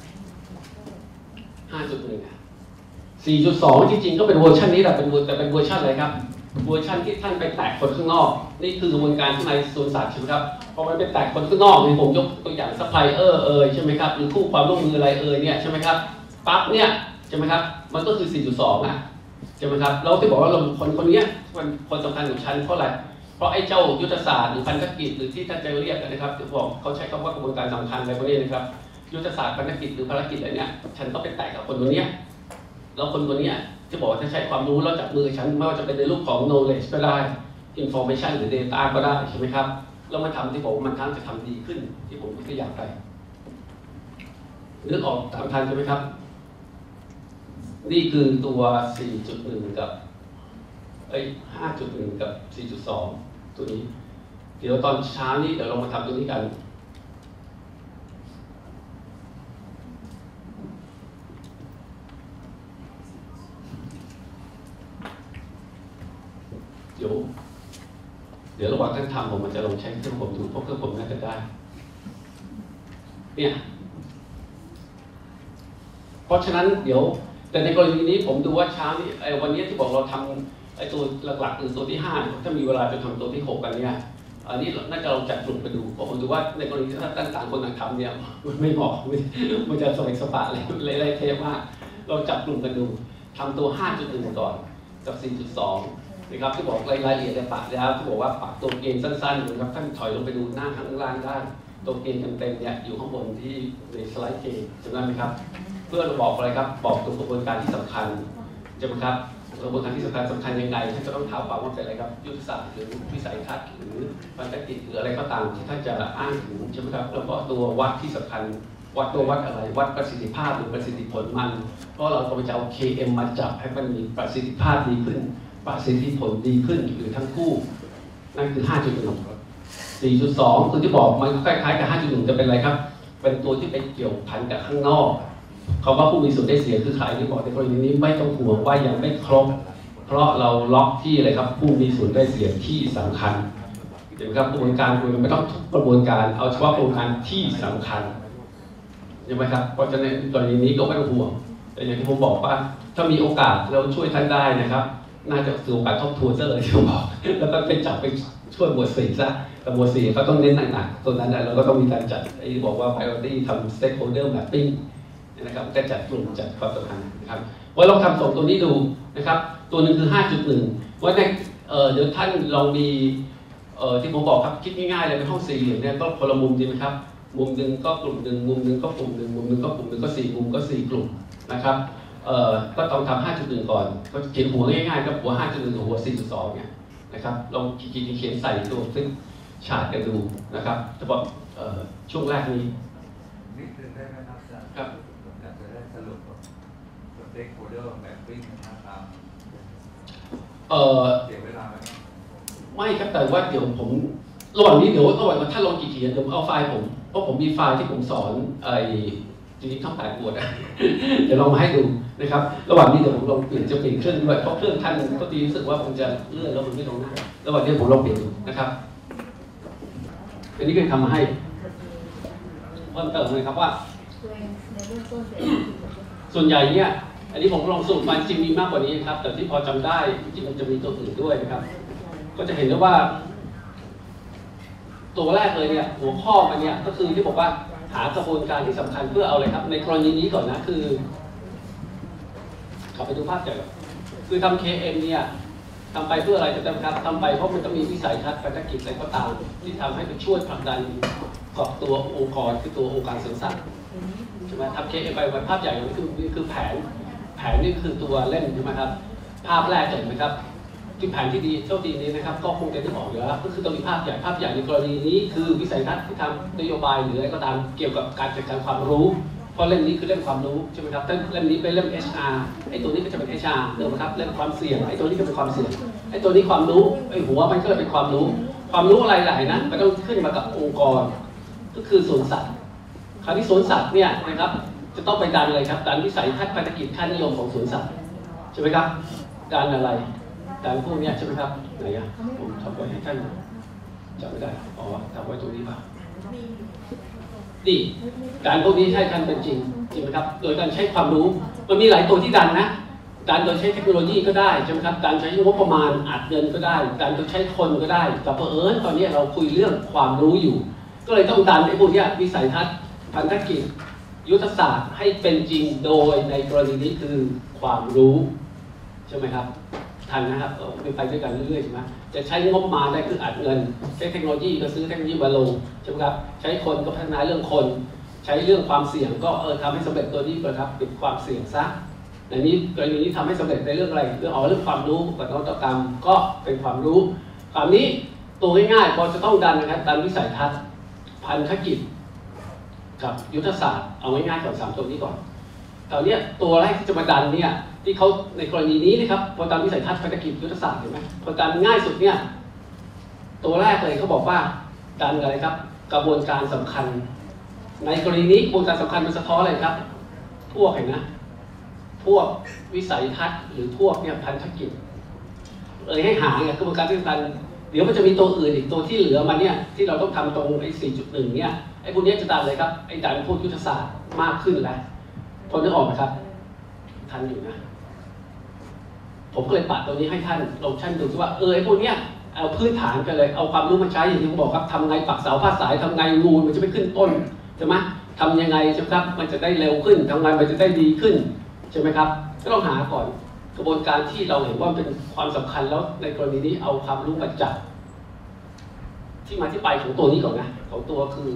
ห้าจุดหนึ่ง สี่จุดสอง จริงๆก็เป็นเวอร์ชันนี้แหละเป็นแต่เป็นเวอร์ชันอะไรครับเวอร์ชันที่ท่านไปแตะคนข้างนอกนี่คือกระบวนการข้างในส่วนศาสตร์ใช่ไหมครับพอมันไปแตะคนข้างนอกนี่ผมยกตัวอย่างซัพพลายเออร์เอ่ยใช่ไหมครับหรือคู่ความร่วมมืออะไรเอ่ยเนี่ยใช่ไหมครับปั๊บเนี่ยใช่ไหมครับมันก็คือ สี่จุดสอง นะใช่ไหมครับเราที่บอกว่าเราคนคนนี้เป็นคนสำคัญของฉันเพราะอะไรเพราะไอ้เจ้ายุทธศาสตร์หรือพันธกิจหรือที่ท่านจะเรียกกันนะครับที่บอกเขาใช้คำว่ากระบวนการสำคัญอะไรพวกนี้นะครับยุทธศาสตร์พันธกิจหรือภารกิจอะไรเนี่ยฉันต้องไปแตะกับคนคนนี้แล้วคนคนนี้ที่บอกว่าถ้าใช้ความรู้แล้วจับมือฉันไม่ว่าจะเป็นในรูปของ knowledge ก็ได้ information หรือ data ก็ได้ใช่ไหมครับแล้วมาทำที่ผมมันทั้งจะทำดีขึ้นที่ผมยกตัวอย่างไปนึกออกตามทันใช่ไหมครับนี่คือตัว สี่จุดหนึ่ง กับเอ้ย ห้าจุดหนึ่ง กับ สี่จุดสอง ตัวนี้เดี๋ยวตอนเช้านี้เดี๋ยวเรามาทำตัวนี้กันเดี๋ยวเดี๋ยวระหว่างท่านทำผมมันจะลองใช้เครื่องผมดูเพราะเครื่องผมน่าจะได้เนี่ยเพราะฉะนั้นเดี๋ยวแต่ในกรณีนี้ผมดูว่าเช้านี้ไอ้วันนี้ที่บอกเราทำไอ้ตัวหลักๆคือตัวที่ห้าถ้ามีเวลาจะทำตัวที่หกกันเนี่ยอันนี้น่าจะลองจัดกลุ่มไปดูเพราะผมดูว่าในกรณีที่ท่านต่างคนต่างทำเนี่ยมันไม่เหมาะมันจะสมัยสปะเลยเลยเทมากเราจับกลุ่มกันดูทำตัว ห้าจุดหนึ่ง ก่อนกับ สี่จุดสองนะครับที่บอกรายละเอียดในปากแล้วที่บอกว่าปากตัวเกณฑ์สั้นๆนะครับท่านถอยลงไปดูหน้าข้างล่างได้ตัวเกณฑ์เต็มๆเนี่ยอยู่ข้างบนที่ในสไลด์เกณฑ์จำได้ไหมครับเพื่อเราบอกอะไรครับบอกตัวกระบวนการที่สำคัญใช่ไหมครับกระบวนการที่สำคัญสำคัญยังไงท่านจะต้องถามความว่าเป็นอะไรครับยุทธศาสตร์หรือวิสัยทัศน์หรือพันธกิจหรืออะไรก็ตามที่ท่านจะอ้างถึงใช่ไหมครับแล้วก็ตัววัดที่สำคัญวัดตัววัดอะไรวัดประสิทธิภาพหรือประสิทธิผลมันเพราะเราก็จะเอา เค เอ็ม มาจับให้มันมีประสิทธิภาพดีขึ้นประสิทธิผลดีขึ้นหรือทั้งคู่นั่นคือ ห้าจุดหนึ่ง สี่จุดสอง คือที่บอกมันคล้ายๆกับ ห้าจุดหนึ่ง จะเป็นอะไรครับเป็นตัวที่ไปเกี่ยวพันกับข้างนอกคำว่าผู้มีส่วนได้เสียคือใครที่บอกในกรณีนี้ไม่ต้องห่วงว่ายังไม่ครบเพราะเราล็อกที่อะไรครับผู้มีส่วนได้เสียที่สำคัญเห็นไหมครับกระบวนการคุยมันไม่ต้องทุกกระบวนการเอาเฉพาะกระบวนการที่สำคัญใช่ไหมครับเพราะฉะนั้นกรณีนี้ก็ไม่ต้องห่วงแต่อย่างที่ผมบอกว่าถ้ามีโอกาสเราช่วยท่านได้นะครับน่าจะถือโอกาสทบทวนซะเลยที่ผมบอกแล้วก็ไปจับไปช่วยหมวดสี่ซะแต่หมวดสี่เขาต้องเน้นหนักๆตัวนั้นนะเราก็ต้องมีการจัดไอ้บอกว่า priority ทำ stakeholder mapping นะครับจะจัดกลุ่มจัดความสำคัญนะครับว่าลองทำสองตัวนี้ดูนะครับตัวหนึ่งคือ ห้าจุดหนึ่ง ว่าในเอ่อเดี๋ยวท่านลองมีเอ่อที่ผมบอกครับคิดง่ายๆเลยเป็นห้องสี่เหลี่ยมเนี่ยก็คนละมุมดีไหมครับมุมหนึ่งก็กลุ่มหนึ่งมุมหนึ่งก็กลุ่มหนึ่งมุมหนึ่งก็กลุ่มหนึ่งก็สี่มุมก็สี่กลุ่มนะครับเอ่อก็ต้องทำ ห้าจุดหนึ่ง ก่อนก็เขียนหัวง่ายๆก็หัว ห้าจุดหนึ่ง กับหัว สี่จุดสอง เนี่ยนะครับลองขีดเขียนใส่ตัวซึ่งฉาดกันดูนะครับเฉพาะเอ่อช่วงแรกนี้นิดนึงได้ไหมครับอาจารย์ครับอยากจะได้สรุปสเต็กโฮเดอร์แมปปิ้งนะครับเอ่อเสียเวลาไหมไม่ครับแต่ว่าเดี๋ยวผมระหว่างนี้เดี๋ยวระหว่างถ้าลองขีดเขียนเดี๋ยวเอาไฟล์ผมเพราะผมมีไฟล์ที่ผมสอนไอ้จริงๆทั้งแปดบทเดี๋ยวลองมาให้ดูนะครับระหว่างนี้เดี๋ยวผมลองเปลี่ยนจะเปลี่ยนเครื่องด้วยเพราะเครื่องท่านก็ดีรู้สึกว่าผมจะเลื่อนแล้วมันไม่ลงหน้าระหว่างนี้ผมลองเปลี่ยนดูนะครับอันนี้ก็ทำมาให้เพิ่มเติมเลยครับว่าส่วนใหญ่เนี่ยอันนี้ผมลองสรุปมาจริงมีมากกว่านี้ครับแต่ที่พอจำได้จริงๆมันจะมีตัวอื่นด้วยนะครับก็จะเห็นได้ว่าตัวแรกเลยเนี่ยหัวข้อมันเนี่ยก็คือที่บอกว่าหากระบวนการที่สำคัญเพื่อเอาอะไรครับในกรณีนี้ก่อนนะคือขอไปดูภาพใหญ่ก่อนคือทำ เค เอ็ม เนี่ยทำไปเพื่ออะไรจะจำครับทำไปเพราะมันต้องมีวิสัยทัศน์ภารกิจอะไรก็ตามที่ทำให้ไปช่วยผลักดันกอบตัวองค์กรคือตัวองค์การสวนสัตว์ใช่ไหมทำ เค เอ็ม ไปภาพใหญ่นี่คือนี่คือแผนแผนนี่คือตัวเล่นใช่ไหมครับภาพแรกเห็นไหมครับที่แผนที่ดีโชคดีนี้นะครับก็คงจะได้ออกอยู่แล้วก็คือต้องมีภาพใหญ่ภาพใหญ่ในกรณีนี้คือวิสัยทัศน์ที่ทำนโยบายหรืออะไรก็ตามเกี่ยวกับการจัดการความรู้เพราะเล่มนี้คือเล่มความรู้ใช่ไหมครับเล่มนี้เป็นเล่ม เอช อาร์ ไอ้ตัวนี้ก็จะเป็น เอช อาร์ เดิมครับเล่มความเสี่ยงไอ้ตัวนี้ก็เป็นความเสี่ยงไอ้ตัวนี้ความรู้ไอ้หัวมันก็เลยเป็นความรู้ความรู้อะไรหลายนะมันต้องขึ้นมากับองค์กรก็คือสวนสัตว์คราวนี้สวนสัตว์เนี่ยนะครับจะต้องไปดันอะไรครับดันวิสัยทัศน์ภารกิจค่านิยมของสวนสัตว์ใช่ไหมครับดันอะไรดันพวกนี้ใช่ไหมครับไหนอะผมทำไว้ให้ท่านจำไม่ได้อ๋อทำไว้ตรงนี้ป่ะนี่การพวกนี้ให้ท่านเป็นจริงจริงไหมครับโดยการใช้ความรู้มันมีหลายตัวที่ดันนะการโดยใช้เทคโนโลยีก็ได้ใช่ไหมครับการใช้งบประมาณอัดเงินก็ได้การโดยใช้คนก็ได้แต่เผอิญตอนนี้เราคุยเรื่องความรู้อยู่ก็เลยต้องดันไอ้พวกนี้วิสัยทัศน์พันธกิจยุทธศาสตร์ให้เป็นจริงโดยในกรณีนี้คือความรู้ใช่ไหมครับทันนะครับไปไปด้วยกันเรื่อยๆใช่ไหมจะใช้งบมาได้คืออัดเงินใช้เทคโนโลยีก็ซื้อเทคโนโลยีมาลงใช่ไหมครับใช้คนก็พัฒนาเรื่องคนใช้เรื่องความเสี่ยงก็เออทำให้สำเร็จตัวนี้นะครับปิดความเสี่ยงซะในนี้กรณีนี้ทำให้สำเร็จในเรื่องอะไรเรื่องอ๋อเรื่องความรู้กับนวัตกรรมก็เป็นความรู้คราวนี้ตัวง่ายๆพอจะต้องดันนะครับดันวิสัยทัศน์พันธกิจกับยุทธศาสตร์เอาง่ายๆก่อนสามตัวนี้ก่อนตอนนี้ตัวแรกที่จะมาดันเนี่ยที่เขาในกรณีนี้นะครับพอตามวิสัยทัศน์ภารกิจยุทธศาสตร์เห็นไหมพอดันง่ายสุดเนี่ยตัวแรกเลยเขาบอกว่าดันอะไรครับกระบวนการสำคัญในกรณีนี้กระบวนการสำคัญมันสะท้อนอะไรครับพวกเห็นนะพวกวิสัยทัศน์หรือพวกเนี่ยพันธกิจเลยให้หาไงกระบวนการที่สำคัญเดี๋ยวมันจะมีตัวอื่นอีกตัวที่เหลือมาเนี่ยที่เราต้องทำตรงไอ้ สี่จุดหนึ่ง เนี่ยไอ้พวกนี้จะดันเลยครับไอ้ดันพวกยุทธศาสตร์มากขึ้นแล้วพอนึกออกไหมครับทันอยู่นะผมก็เลยปัดตัวนี้ให้ท่านลองชั่นดูว่าเออไอ้พวกเนี้ยเอาพื้นฐานกันเลยเอาความรู้มาใช้อย่างที่ผมบอกครับทำไงปักเสาพาดสายทำไงงูมันจะไม่ขึ้นต้นใช่ไหมทำยังไงใช่ไหมครับมันจะได้เร็วขึ้นทำไงมันจะได้ดีขึ้นใช่ไหมครับก็ต้องหาก่อนกระบวนการที่เราเห็นว่าเป็นความสำคัญแล้วในกรณีนี้เอาความรู้มาจับที่มาที่ไปของตัวนี้ก่อนนะของตัวคือ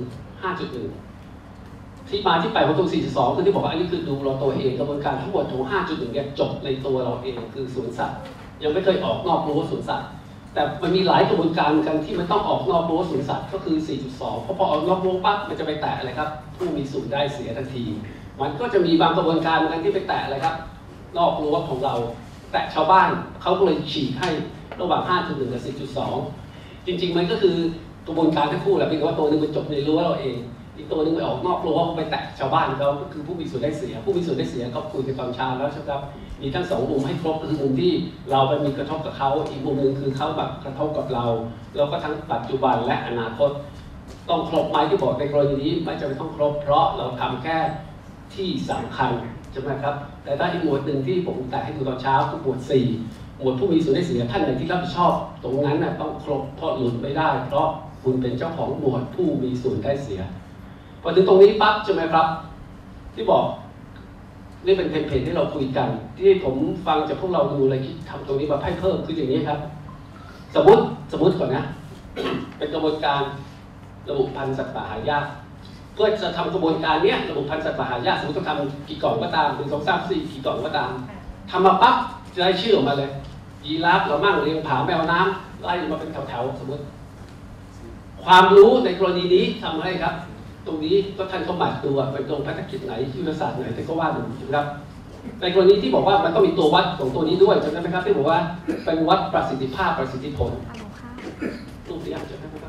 ห้าจุดหนึ่ง ที่มาที่ไปของตัว สี่จุดสอง คือที่บอกว่าอันนี้คือดูเราตัวเองกระบวนการทั้งหมดของ ห้าจุดหนึ่ง เนี่ยจบในตัวเราเองคือสวนสัตว์ยังไม่เคยออกนอกรั้วสวนสัตว์แต่มันมีหลายกระบวนการกันที่มันต้องออกนอกรั้วสวนสัตว์ก็คือ สี่จุดสอง เพราะพอออกนอกรั้วปั๊บมันจะไปแตะอะไรครับผู้มีส่วนได้เสียทันทีมันก็จะมีบางกระบวนการเหมือนกันที่ไปแตะอะไรครับนอกรั้วของเราแตะชาวบ้านเขาก็เลยฉีกให้ระหว่าง ห้าจุดหนึ่ง กับ สี่จุดสอง จริงๆมันก็คือกระบวนการทั้งคู่แหละเพียงแต่ว่าตัวนึงมันจบในรั้วเราเองอีกตัวนึงไปออกนอกรั้วไปแตะชาวบ้านเขาก็คือผู้มีส่วนได้เสียผู้มีส่วนได้เสียก็คุยกันตอนเช้าแล้วใช่ไหมครับมีทั้งสองมุมให้ครบคือมุมที่เราไปมีกระทบกับเขาอีกมุมหนึ่งคือเขาแบบกระทบกับเราแล้วก็ทั้งปัจจุบันและอนาคตต้องครบไหมที่บอกในกรณีนี้ไม่จำเป็นต้องครบเพราะเราทำแค่ที่สำคัญใช่ไหมครับแต่ถ้าอีกหมวดหนึ่งที่ผมแตะให้ดูตอนเช้าคือหมวดสี่หมวดผู้มีส่วนได้เสียท่านไหนที่รับผิดชอบตรงนั้นน่ะต้องครบเพราะหลุดไม่ได้เพราะคุณเป็นเจ้าของหมวดผู้มีส่วนได้เสียพอถึงตรงนี้ปั๊บใช่ไหมครับที่บอกนี่เป็นเทมเพลตที่เราคุยกันที่ผมฟังจากพวกเราดูเลยคิดทำตรงนี้มาให้เพิ่มคืออย่างนี้ครับสมมติสมมติก่อนนะ เป็นกระบวนการระบุพันธุ์สัตว์ป่าหายากเพื่อจะทำกระบวนการนี้ระบุพันธุ์สัตว์ป่าหายากสมมติต้องทำกี่กล่องก็ตามหนึ่งสองสามสี่กี่กล่องก็ตามทำมาปั๊บจะได้ชื่อออกมาเลยยีราฟเรามั่งเลี้ยงผาแมวน้ำไล่มาเป็นแถวๆสมมติความรู้ในกรณีนี้ทำให้ครับตรงนี้ก็ท่านก็หมายตัวเป็นตรงภารกิจไหนยุทธศาสตร์ไหนแต่ก็ว่าดูนะครับในกรณีที่บอกว่ามันต้องมีตัววัดของตัวนี้ด้วยจำได้ไหมครับที่บอกว่าเป็นวัดประสิทธิภาพประสิทธิผลรูปตัวอย่างจำได้ไหมครับ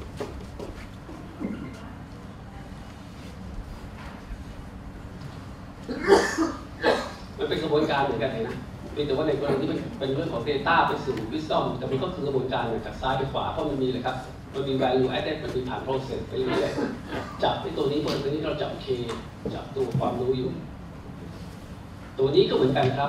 มันเป็นกระบวนการเหมือนกันเลยนะเพียงแต่ว่าในกรณีที่เป็นเรื่องของ Data ไปสู่ Wisdom แต่มันก็คือกระบวนการจากซ้ายไปขวาเพราะมันมีเลยครับมันมี value added มันมีผ่าน process ไปเรื่อยๆจับไอ้ตัวนี้บนตัวนี้เราจับ K จับตัวความรู้อยู่ตัวนี้ก็เหมือนกันครับ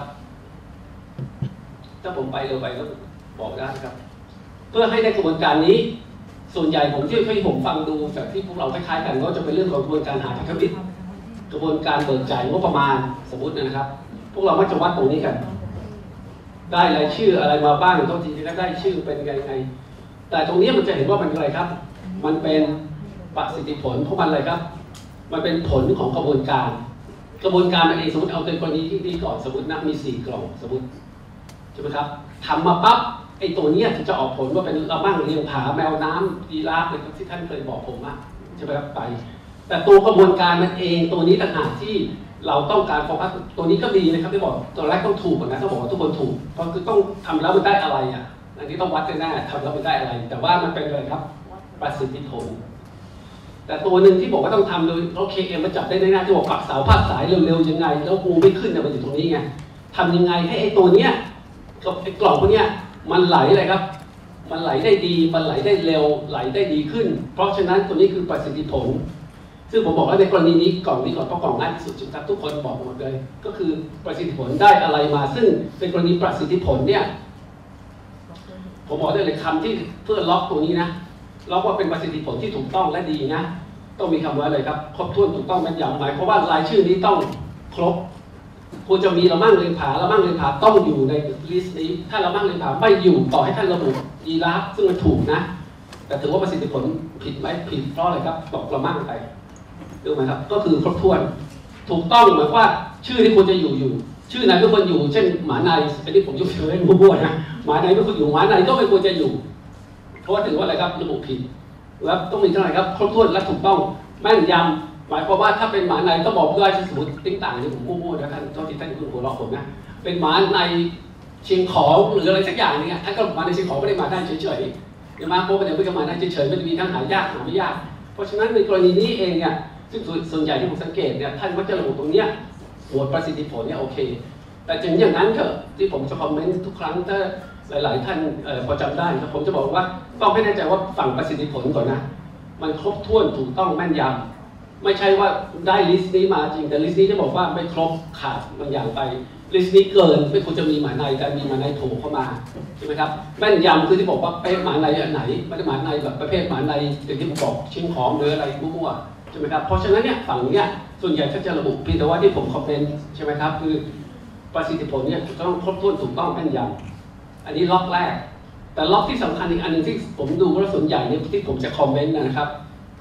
ถ้าผมไปเร็วไปก็บอกได้ครับเพื่อให้ได้กระบวนการนี้ส่วนใหญ่ผมที่ให้ผมฟังดูจากที่พวกเราคล้ายๆกันก็จะเป็นเรื่องของกระบวนการหาพันธมิตรกระบวนการเบิกจ่ายงบประมาณสมมตินะครับพวกเรามักจะวัดตรงนี้กันได้รายชื่ออะไรมาบ้างต้องทีจะได้ชื่อเป็นไงไงแต่ตรงนี้มันจะเห็นว่ามันอะไรครับมันเป็นประสิทธิผลของมันเลยครับมันเป็นผลของกระบวนการกระบวนการมันเองสมมติเอาตัวกรณีที่นี่ก่อนสมมตินะมีสี่กล่องสมมติใช่ไหมครับทำมาปั๊บไอ้ตัวนี้จะออกผลว่าเป็นระมั่งเลี้ยงผาแมวน้ำยีราฟเลยที่ท่านเคยบอกผมอะใช่ไหมครับไปแต่ตัวกระบวนการมันเองตัวนี้ต่างหากที่เราต้องการโฟกัสตัวนี้ก็ดีนะครับที่บอกตัวแรกต้องถูกนะต้องบอกว่าทุกคนถูกเพราะคือต้องทำแล้วมันได้อะไรอ่ะอันนี้ต้องวัดกันแน่ทำแล้วมันได้อะไรแต่ว่ามันเป็นอะไรครับประสิทธิผลแต่ตัวหนึ่งที่บอกว่าต้องทำโดยโอเคเอ็มมาจับได้แน่ๆที่บอกปักเสาพาดสายเร็วๆยังไงแล้วงูไม่ขึ้นเนี่ยมันอยู่ตรงนี้ไงทำยังไงให้ไอ้ตัวเนี้ยกับไอ้กล่องพวกเนี้ยมันไหลอะไรครับมันไหลได้ดีมันไหลได้เร็วไหลได้ดีขึ้นเพราะฉะนั้นตัวนี้คือประสิทธิผลซึ่งผมบอกว่าในกรณีนี้กล่องนี้ก่อนเพราะกล่องง่ายที่สุดจุดครับทุกคนบอกหมดเลยก็คือประสิทธิผลได้อะไรมาซึ่งเป็นกรณีประสิทธิผลเนี่ยผมบอกได้เลยคำที่เพื่อล็อกตัวนี้นะล็อกว่าเป็นประสิทธิผลที่ถูกต้องและดีนะต้องมีคำว่าอะไรครับครบถ้วนถูกต้องแม่นยำหมายเพราะว่ารายชื่อนี้ต้องครบควรจะมีละมั่งเลียงผาละมั่งเลียงผาต้องอยู่ในลิสต์นี้ถ้าละมั่งเลียงผาไม่อยู่ต่อให้ท่านระบุยีราฟซึ่งมันถูกนะแต่ถือว่าประสิทธิผลผิดไหมผิดเพราะอะไรครับตกละมั่งไปรู้ไหมครับก็คือครบถ้วนถูกต้องหมายว่าชื่อที่ควรจะอยู่อยู่ชื่อไหนไม่ควรอยู่เช่นหมาในอันนี้ผมยกตัวอย่างมั่วๆนะหมาในไม่ควรอยู่หมาในก็ไม่ควรจะอยู่เพราะว่าถือว่าอะไรครับระบุผิดแล้วต้องมีเท่าไหร่ครับครบถ้วนและถูกต้องแม่นยำหมายความว่าถ้าเป็นหมาในต้องบอกด้วยสมมติติ้งต่างที่ผมมั่วๆนะท่านเท่าที่ท่านคุณหัวเราะผมนะเป็นหมาในเชียงของหรืออะไรสักอย่างนึงท่านก็หมาในเชียงของไม่ได้มาได้เฉยๆอย่ามาโป๊ะไปเดี๋ยวไม่ก็มาได้เฉยๆมันจะมีทั้งหายากหาไม่ยากเพราะฉะนั้นในกรณีนี้เองเนี่ยซึ่งส่วนใหญ่ที่ผมสังเกตเนี่ยท่านมักจะระบุตรงเนี้ยหมวดประสิทธิผลเนี่ยโอเคแต่ถึงอย่างนั้นเถอะที่ผมจะคอมเมนต์ทุกครั้งถ้าหลายๆท่านพอจำได้ครับผมจะบอกว่าต้องให้แน่ใจว่าฝั่งประสิทธิผลก่อนนะมันครบถ้วนถูกต้องแม่นยำไม่ใช่ว่าได้ลิสต์นี้มาจริงแต่ลิสต์นี้จะบอกว่าไม่ครบขาดบางอย่างไปลิสต์นี้เกินไม่ควรจะมีหมาในแต่มีหมาในโผล่เข้ามาใช่ไหมครับแม่นยำคือที่บอกว่าเป็นหมาในอันไหนไม่ได้หมาในแบบประเภทหมาในอย่างที่ผมบอกชิ้นของหรืออะไรมั่วๆใช่ไหมครับเพราะฉะนั้นเนี่ยฝั่งเนี้ยส่วนใหญ่ก็จะระบุเพียงแต่ว่าที่ผมคอมเมนต์ใช่ไหมครับคือประสิทธิผลเนี่ยต้องครบถ้วนถูกต้องแม่นยำอันนี้ล็อกแรกแต่ล็อกที่สำคัญอีกอันหนึ่งที่ผมดูว่าส่วนใหญ่เนี่ยที่ผมจะคอมเมนต์นะครับ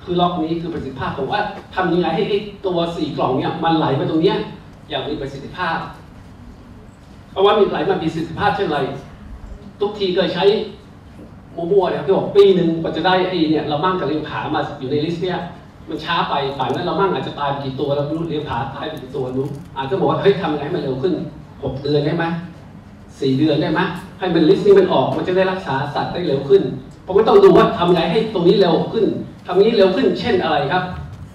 คือล็อกนี้คือประสิทธิภาพผมว่าทำยังไงให้ไอ้ตัวสี่กล่องเนี่ยมันไหลมาตรงเนี้ยอย่างมีประสิทธิภาพเพราะว่ามีไหลมามีประสิทธิภาพเช่นไรทุกทีเคยใช้มั่วๆเนี่ยที่บอกปีหนึ่งกว่าจะได้ไอ้เนี่ยเรามั่งกับเลี้ยงผามาอยู่ในลิสต์เนี่ยมันช้าไปป่านนั้นเรามั่งอาจจะตายไปกี่ตัวเราไม่รู้เลี้ยงผาตายไปกี่ตัวรู้อาจจะบอกว่าเฮ้ยทำยังไงให้มันเร็วขึ้นหกเดือนได้ไหมสี่เดือนได้ไหมให้มันลิสต์นี้มันออกมันจะได้รักษาสัตว์ได้เร็วขึ้นผมก็ต้องดูว่าทำไงให้ตรงนี้เร็วขึ้นทำนี้เร็วขึ้นเช่นอะไรครับ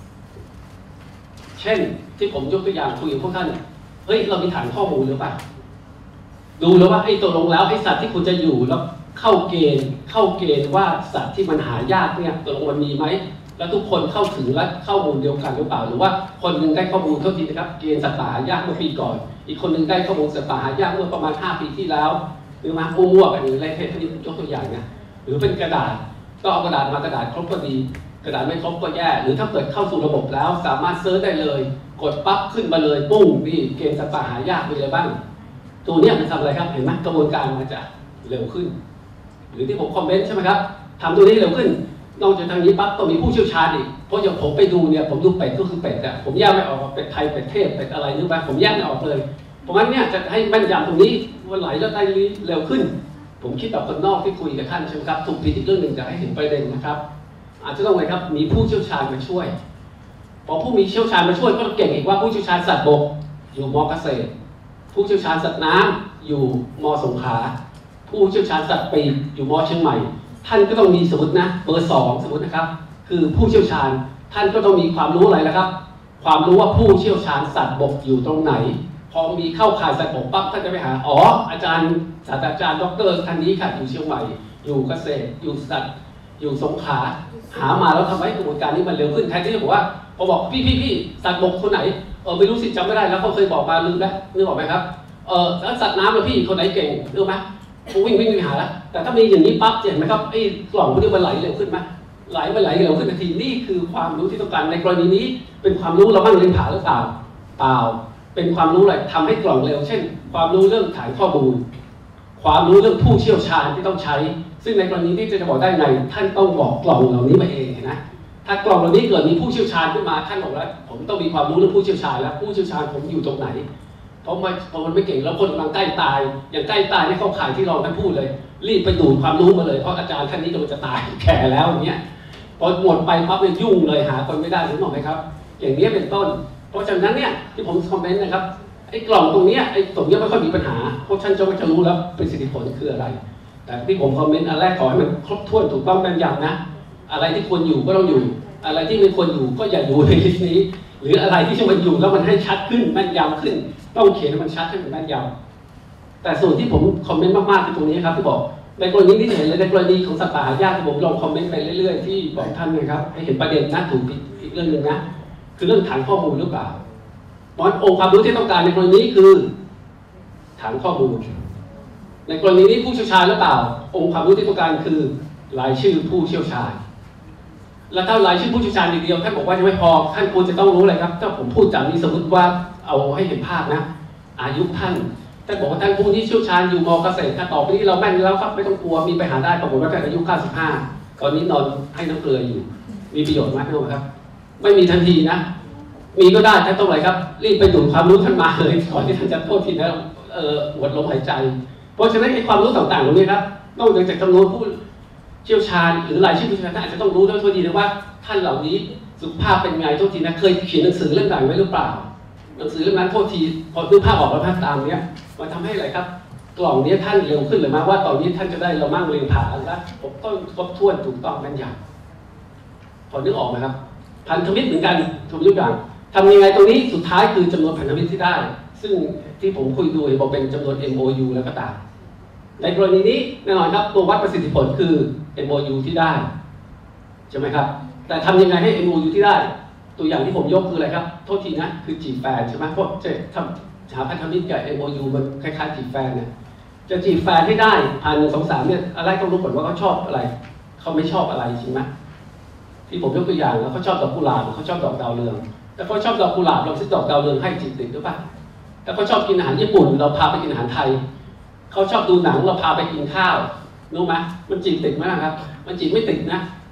เช่นที่ผมยกตัวอย่างคุยกับพวกท่านเฮ้ยเรามีฐานข้อมูลหรือเปล่าดูแล้วว่าไอ้ตกลงแล้วไอ้สัตว์ที่คุณจะอยู่แล้วเข้าเกณฑ์เข้าเกณฑ์ว่าสัตว์ที่มันหายากเนี่ยตกลงมันมีไหมแล้วทุกคนเข้าถึงและข้อมูลเดียวกันหรือเปล่าหรือว่าคนหนึ่งได้ข้อมูลเท่าที่นะครับเกณฑ์สัตว์ป่าหายากเมื่อปีก่อนอีกคนหนึ่งได้ข้อมูลสัตว์ป่าหายากเมื่อประมาณห้าปีที่แล้วหรือมามั่วๆกันหรืออะไรเทศนี้ยกตัวอย่างนะหรือเป็นกระดาษก็เอากระดาษมากระดาษครบก็ดีกระดาษไม่ครบก็แย่หรือถ้าเกิดเข้าสู่ระบบแล้วสามารถเซิร์ชได้เลยกดปั๊บขึ้นมาเลยปุ้งนี่เกณฑ์สัตว์ป่าหายากมีอะไรบ้างตัวนี้มันทำอะไรครับเห็นไหมกระบวนการมันจะเร็วขึ้นหรือที่ผมคอมเมนต์ใช่ไหมครับทำตัวนี้เร็วขึ้นนอกจากทางนี้ปั๊บต้องมีผู้เชี่ยวชาญอีกเพราะอย่างผมไปดูเนี่ยผมดูเป็ดก็คือเป็ดอะผมแยกไม่ออกเป็ดไทยเป็ดเทศเป็ดอะไรนึกไปผมแยกไม่ออกเลยเพราะงั้นเนี่ยจะให้แม่นยำตรงนี้วันไหลแล้วได้เร็วขึ้นผมคิดแบบคนนอกที่คุยกับท่านใช่ไหมครับถูกผิดอีกเรื่องหนึ่งจะให้เห็นประเด็นนะครับอาจจะต้องอะไรครับมีผู้เชี่ยวชาญมาช่วยพอผู้มีเชี่ยวชาญมาช่วยก็เก่งอีกว่าผู้เชี่ยวชาญสัตว์บกอยู่ม.เกษตรผู้เชี่ยวชาญสัตว์น้ำอยู่ม.สงขลาผู้เชี่ยวชาญสัตว์ปีกอยู่ม.เชียงใหม่ท่านก็ต้องมีสมมตินะเบอร์สองสมมตินะครับคือผู้เชี่ยวชาญท่านก็ต้องมีความรู้อะไรนะครับความรู้ว่าผู้เชี่ยวชาญสัตว์บกอยู่ตรงไหนพอมีเข้าข่ายสัตว์บกปั๊บท่านจะไปหาอ๋ออาจารย์ศาสตราจารย์ดรท่านนี้ค่ะอยู่เชียงใหม่อยู่เกษตรอยู่สัตว์อยู่สงขลาหามาแล้วทำให้กระบวนการนี้มันเร็วขึ้นแทนที่จะบอกว่าพอบอกพี่พี่พี่สัตว์บกคนไหนเออไม่รู้สิจำไม่ได้แล้วเขาเคยบอกมาลืมแล้วนึกออกไหมครับเออแล้วสัตว์น้ำแล้วพี่คนไหนเก่งรู้ไหมผมวิ่งวิ่งไปหาแล้วแต่ถ้ามีอย่างนี้ปั๊บเห็นไหมครับไอ้กล่องพวกนี้มันไหลเร็วขึ้นไหมไหลมันไหลเร็วขึ้นทันทีนี่คือความรู้ที่ต้องการในกรณีนี้เป็นความรู้เราบ้างเรียนผ่าหรือเปล่าเปล่าเป็นความรู้อะไรทำให้กล่องเร็วเช่นความรู้เรื่องฐานข้อมูลความรู้เรื่องผู้เชี่ยวชาญที่ต้องใช้ซึ่งในกรณีที่จะบอกได้ไงท่านต้องบอกกล่องเหล่านี้มาเองนะถ้ากล่องเหล่านี้เกิดมีผู้เชี่ยวชาญขึ้นมาท่านบอกแล้วผมต้องมีความรู้เรื่องผู้เชี่ยวชาญแล้วผู้เชี่ยวชาญผมอยู่ตรงไหนเพราะมันพอมันไม่เก่งแล้วคนกำลังใกล้ตายอย่างใกล้ตายนี่เข้าข่ายที่เราท่านพูดเลยรีบไปดูดความรู้มาเลยเพราะอาจารย์ท่านนี้กำลังจะตายแก่แล้วอย่างเงี้ยพอหมดไปปั๊บเนี่ยยุ่งเลยหาคนไม่ได้ถึงบอกไหมครับอย่างนี้เป็นต้นเพราะฉะนั้นเนี่ยที่ผมคอมเมนต์นะครับไอ้กล่องตรงนี้ไอ้ตรงนี้ไม่ค่อยมีปัญหาเพราะท่านจะจะรู้แล้วประสิทธิผลคืออะไรแต่ที่ผมคอมเมนต์อันแรกขอให้มันครบถ้วนถูกต้องแม่นยำนะอะไรที่ควรอยู่ก็ต้องอยู่อะไรที่ไม่ควรอยู่ก็อย่าอยู่ในลิสต์นี้หรืออะไรที่มันอยู่แล้วมันให้ชัดขึ้นแม่นยำขึ้นต้องเขียนให้มันชัดให้มันแม่นยำแต่ส่วนที่ผมคอมเมนต์มากๆคือตรงนี้ครับที่บอกในกรณีที่เห็นเลยในกรณีของสัตว์ป่าหายากที่ผมลองคอมเมนต์ไปเรื่อยๆที่บอกท่านนะครับให้เห็นประเด็นนะถูกผิดอีกเรื่องหนึ่งนะคือเรื่องฐานข้อมูลหรือเปล่าเพราะองค์ความรู้ที่ต้องการในกรณีนี้คือฐานข้อมูลในกรณีนี้ผู้เชี่ยวชาญหรือเปล่าองค์ความรู้ที่ต้องการคือรายชื่อผู้เชี่ยวชาญแล้วถ้ารายชื่อผู้เชี่ยวชาญอย่างเดียวท่านบอกว่าจะไม่พอท่านควรจะต้องรู้อะไรครับถ้าผมพูดจากนี้สมมติว่าเอาให้เห็นภาพนะอายุท่านท่านบอกว่าท่านผู้ที่เชี่ยวชาญอยู่ม.เกษตรถ้าต่อไปนี้เราแม่นแล้วครับไม่ต้องกลัวมีไปหาได้ปรากฏว่าท่านอายุเก้าสิบห้าตอนนี้นอนให้น้ำเกลืออยู่มีประโยชน์ไหมครับไม่มีทันทีนะมีก็ได้ท่านต้องอะไรครับรีบไปดูดความรู้ท่านมาเลยก่อนที่ท่านจะโทษทีนะเอ่อหมดลมหายใจเพราะฉะนั้นไอ้ความรู้ต่างๆตรงนี้ครับนอกจากจำนวนผู้เชี่ยวชาญหรือรายชื่อผู้เชี่ยวชาญท่านอาจจะต้องรู้ด้วยโทษทีนะว่าท่านเหล่านี้สุขภาพเป็นไงโทษทีนะเคยเขียนหนังสือเล่มไหนไว้หรือเปล่าหนังสือเล่มนั้นโทษทีพอดูภาพออกแล้วภาพตามเนี้ยมันทำให้อะไรครับกล่องนี้ท่านเร็วขึ้นเลยมาว่าตอนนี้ท่านจะได้เรามั่งเรียงผาแล้วผมต้องครบถ้วนถูกต้องแม่นยำพอนึกออกไหมครับพันธมิตรเหมือนกันทุกอย่างทำยังไงตรงนี้สุดท้ายคือจำนวนพันธมิตรที่ได้ซึ่งที่ผมคุยดูบอกเป็นจำนวน เอ็ม โอ ยู แล้วก็ตามในกรณีนี้แน่นอนครับตัววัดประสิทธิผลคือ เอ็ม โอ ยู ที่ได้ใช่ไหมครับแต่ทำยังไงให้ เอ็ม โอ ยู ที่ได้ตัวอย่างที่ผมยกคืออะไรครับโทษทีนะคือจีบแฟนใช่ไหมเพราะจะทำหาพันธมิตรกับ เอ็ม โอ ยู มันคล้ายๆจีบแฟนเนี่ยจะจีบแฟนให้ได้ผ่านหนึ่งสองสามเนี่ยอะไรต้องรู้ก่อนว่าเขาชอบอะไรเขาไม่ชอบอะไรใช่ไหมที่ผมยกตัวอย่างแล้วเขาชอบดอกกุหลาบเขาชอบดอกดาวเรืองแต่เขาชอบดอกกุหลาบเราซื้อดอกดาวเรืองให้จีบติดหรือเปล่าแต่เขาชอบกินอาหารญี่ปุ่นเราพาไปกินอาหารไทยเขาชอบดูหนังเราพาไปกินข้าวรู้ไหมมันจีบติดไหมล่ะครับมันจีบไม่ติดนะ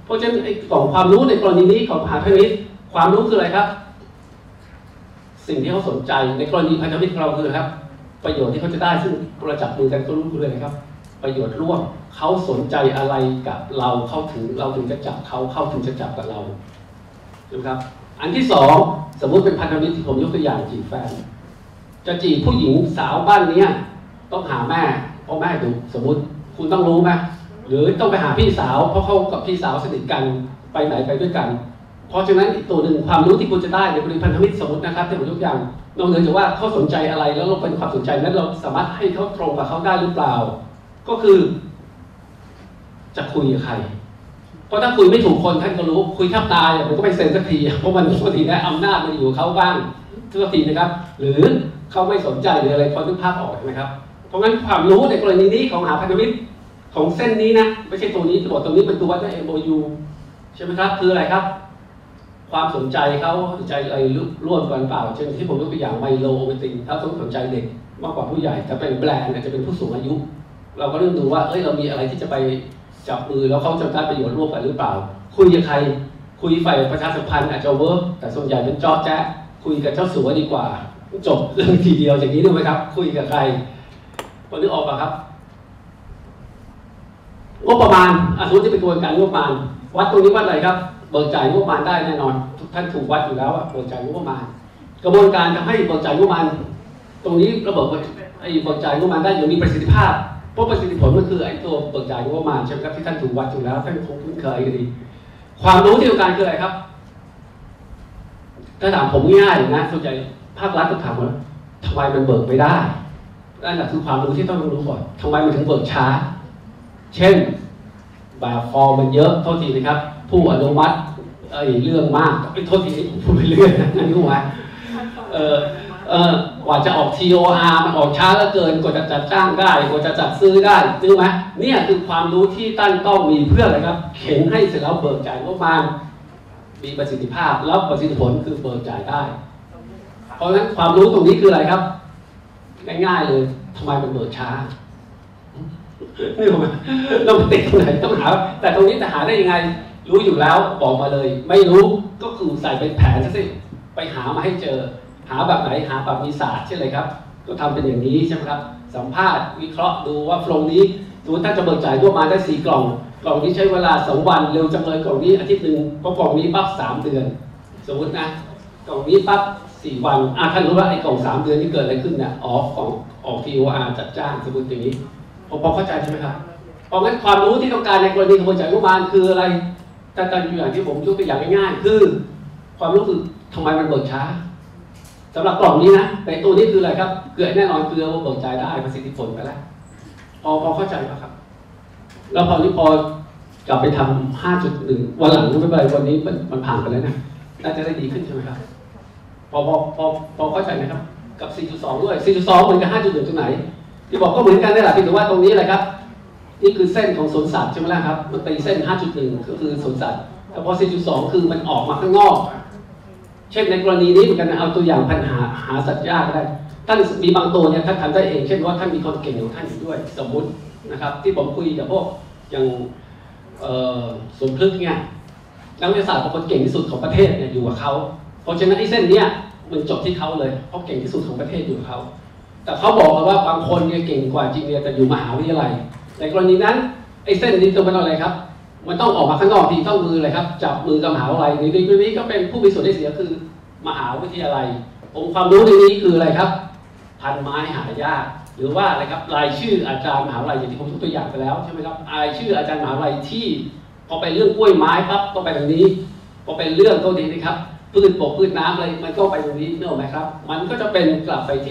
เพราะฉะนั้นไอ้กล่องความรู้ในกรณีนี้ของมหาพันธมิตรความรู้คืออะไรครับสิ่งที่เขาสนใจในกรณีพันธมิตรของเราคืออะไรครับประโยชน์ที่เขาจะได้ซึ่งเราจับมือกันก็รู้คืออะไรครับประโยชน์ร่วมเขาสนใจอะไรกับเราเข้าถึงเราถึงจะจับเขาเข้าถึงจะจับกับเราใช่ไหมครับอันที่สองสมมุติเป็นพันธมิตรที่ผมยกตัวอย่างจีบแฟนจะจีบผู้หญิงสาวบ้านนี้ต้องหาแม่เพราะแม่ดุสมมุติคุณต้องรู้ไหมหรือต้องไปหาพี่สาวเพราะเขากับพี่สาวสนิทกันไปไหนไปด้วยกันเพราะฉะนั้นอีกตัวหนึ่งความรู้ที่คุณจะได้ในกรณีพันธมิตรสมมตินะครับที่ผมยกอย่างนอกเหนือจากว่าเขาสนใจอะไรแล้วเราเป็นความสนใจนั้นเราสามารถให้เขาตรงกับเขาได้หรือเปล่าก็คือจะคุยกับใครเพราะถ้าคุยไม่ถูกคนท่านก็รู้คุยแทบตายมันก็ไม่เซ็นสักทีเพราะมันบางทีนะอำนาจมันอยู่กับเขาบ้างทุกทีนะครับหรือเขาไม่สนใจหรืออะไรพอนึกภาพออกนะครับเพราะงั้นความรู้ในกรณีนี้ของหาพันธมิตรของเส้นนี้นะไม่ใช่ตัวนี้ที่บอกตรงนี้เป็นตัววัดด้วย เอ็ม โอ ยู ใช่ไหมครับคืออะไรครับความสนใจเขาสนใจอะไรร่วมกันเปล่าเช่นที่ผมยกตัวอย่างไมโลโอเวตินเขาต้องสนใจเด็กมากกว่าผู้ใหญ่แต่เป็นแบรนด์อาจจะเป็นผู้สูงอายุเราก็เริ่มดูว่าเอ้ยเรามีอะไรที่จะไปจับมือแล้วเขาจะได้ประโยชน์ร่วมกันหรือเปล่าคุยกับใครคุยฝ่ายประชาสัมพันธ์อาจจะเวิร์กแต่ส่วนใหญ่เป็นจอแจ๊ะคุยกับเจ้าสัวดีกว่าจบเรื่องทีเดียวอย่างนี้ดูไหมครับคุยกับใครคนนึกออกป่ะครับงบประมาณอาสมมติที่เป็นกระบวนการงบประมาณวัดตรงนี้วัดอะไรครับเบิกจ่ายงบประมาณได้แน่นอนทุกท่านถูกวัดอยู่แล้วว่าเบิกจ่ายงบประมาณกระบวนการทำให้เบิกจ่ายงบประมาณตรงนี้ระบบไอ้เบิกจ่ายงบประมาณได้อย่างมีประสิทธิภาพเพราะประสิทธิผลมันคือไอ้ตัวเบิกจ่ายงบประมาณใช่ไหมครับที่ท่านถูกวัดอยู่แล้วท่านคงคุ้นเคยกันดีความรู้ที่ต้องการคืออะไรครับถ้าถามผมง่ายๆนะส่วนใหญ่ภาครัฐก็ถามว่าทำไมมันเบิกไม่ได้นั่นแหละคือความรู้ที่ต้องรู้ก่อนทำไมมันถึงเบิกช้าเช่นแบบฟอร์มมันเยอะโทษทีนะครับผู้อนุมัติเอ้ยเรื่องมากเป็นโทษทีผมพูดไปเรื่อยนะนั่นรู้ไหมเออเออกว่าจะออก ที โอ อาร์ มันออกช้าเหลือเกินกว่าจะจัดจ้างได้กว่าจะจัดซื้อได้รู้ไหมเนี่ยคือความรู้ที่ตั้งต้องมีเพื่ออะไรครับเข็นให้เสร็จแล้วเบิกจ่ายงบประมาณมีประสิทธิภาพแล้วประสิทธิผลคือเบิกจ่ายได้เพราะฉะนั้นความรู้ตรงนี้คืออะไรครับง่ายๆเลยทำไมมันเบิกช้านี่ผมเราติดตรงไหนต้องหาแต่ตรงนี้จะหาได้ยังไงรู้อยู่แล้วบอกมาเลยไม่รู้ก็คือใส่เป็นแผนซะสิไปหามาให้เจอหาแบบไหนหาแบบมีศาสตร์ใช่เลยครับก็ทำเป็นอย่างนี้ใช่ไหมครับสัมภาษณ์วิเคราะห์ดูว่าโฟล์นี้สมมติถ้าจะเบิกจ่ายทั่วมาได้สี่กล่องกล่องนี้ใช้เวลาสองวันเร็วจังเลยกล่องนี้อาทิตย์หนึ่งเพราะกล่องนี้ปั๊บสามเดือนสมมตินะกล่องนี้ปั๊บสี่วันอ่ะท่านรู้ว่าไอ้กล่องสามเดือนที่เกิดอะไรขึ้นเนี่ยออกของออก ที โอ อาร์ จัดจ้างสมมติอย่างนี้พอพอเข้าใจใช่ไหมครับเพราะงั้นความรู้ที่ต้องการในกรณีกระบวนการงบประมาณคืออะไรแต่ตอนอย่างที่ผมยกตัวอย่างง่ายๆคือความรู้คือทำไมมันเบิกช้าสำหรับกล่องนี้นะแต่ตัวนี้คืออะไรครับเกลือแน่นอนเกลือว่าเบิกจ่ายได้ประสิทธิผลไปแล้วพอพอเข้าใจไหมครับแล้วพอนี้พอกลับไปทำ ห้าจุดหนึ่ง วันหลังไม่เป็นไรวันนี้มันมันผ่านไปแล้วนะน่าจะได้ดีขึ้นใช่ไหมครับพอพอพอพอเข้าใจไหมครับกับ สี่จุดสอง ด้วย สี่จุดสอง เหมือนกับ ห้าจุดหนึ่ง ตรงไหนที่บอกก็เหมือนกันนี่แหละเพียงแต่ว่าตรงนี้อะไรครับนี่คือเส้นของสวนสัตว์ใช่ไหมล่ะครับมันตีเส้น ห้าจุดหนึ่ง ก็คือสวนสัตว์แต่พอ สี่จุดสอง คือมันออกมาข้างนอกเช่นในกรณีนี้เหมือนกันเอาตัวอย่างปัญหาหาสัตว์ยากก็ได้ท่านมีบางตัวเนี่ยท่านทำได้เองเช่นว่าท่านมีคนเก่งของท่านอยู่ด้วยสมมุตินะครับที่ผมคุยกับพวกอย่างสวนพฤกษ์เนี่ยนักวิทยาศาสตร์คนเก่งที่สุดของประเทศเนี่ยอยู่กับเขาเพราะฉะนั้นไอ้เส้นเนี้ยมันจบที่เขาเลยเพราะเก่งที่สุดของประเทศอยู่กับเขาแต่เขาบอกว่าบางคนเนี่ยเก่งกว่าจริงเนี่ยแต่อยู่มหาวิทยาลัยในกรณีนั้นไอ้เส้นนี้ต้องเป็นอะไรครับมันต้องออกมาข้างนอกทีต้องมือเลยครับจับมือกับมหาวิทยาลัยในกรณีนี้ก็เป็นผู้มีส่วนได้เสียคือมหาวิทยาลัยองค์ความรู้ในนี้คืออะไรครับพันไม้หายากหรือว่าอะไรครับรายชื่ออาจารย์มหาวิทยาลัยอย่างที่ผมยกตัวอย่างไปแล้วใช่ไหมครับรายชื่ออาจารย์มหาวิทยาลัยที่พอไปเรื่องกล้วยไม้ปั๊บต้องไปตรงนี้พอเป็นเรื่องก็ดีนะครับพืชปกพืชน้ำอะไรมันก็ไปตรงนี้เนอะไหมครับมันก็จะเป็นกลับไปที่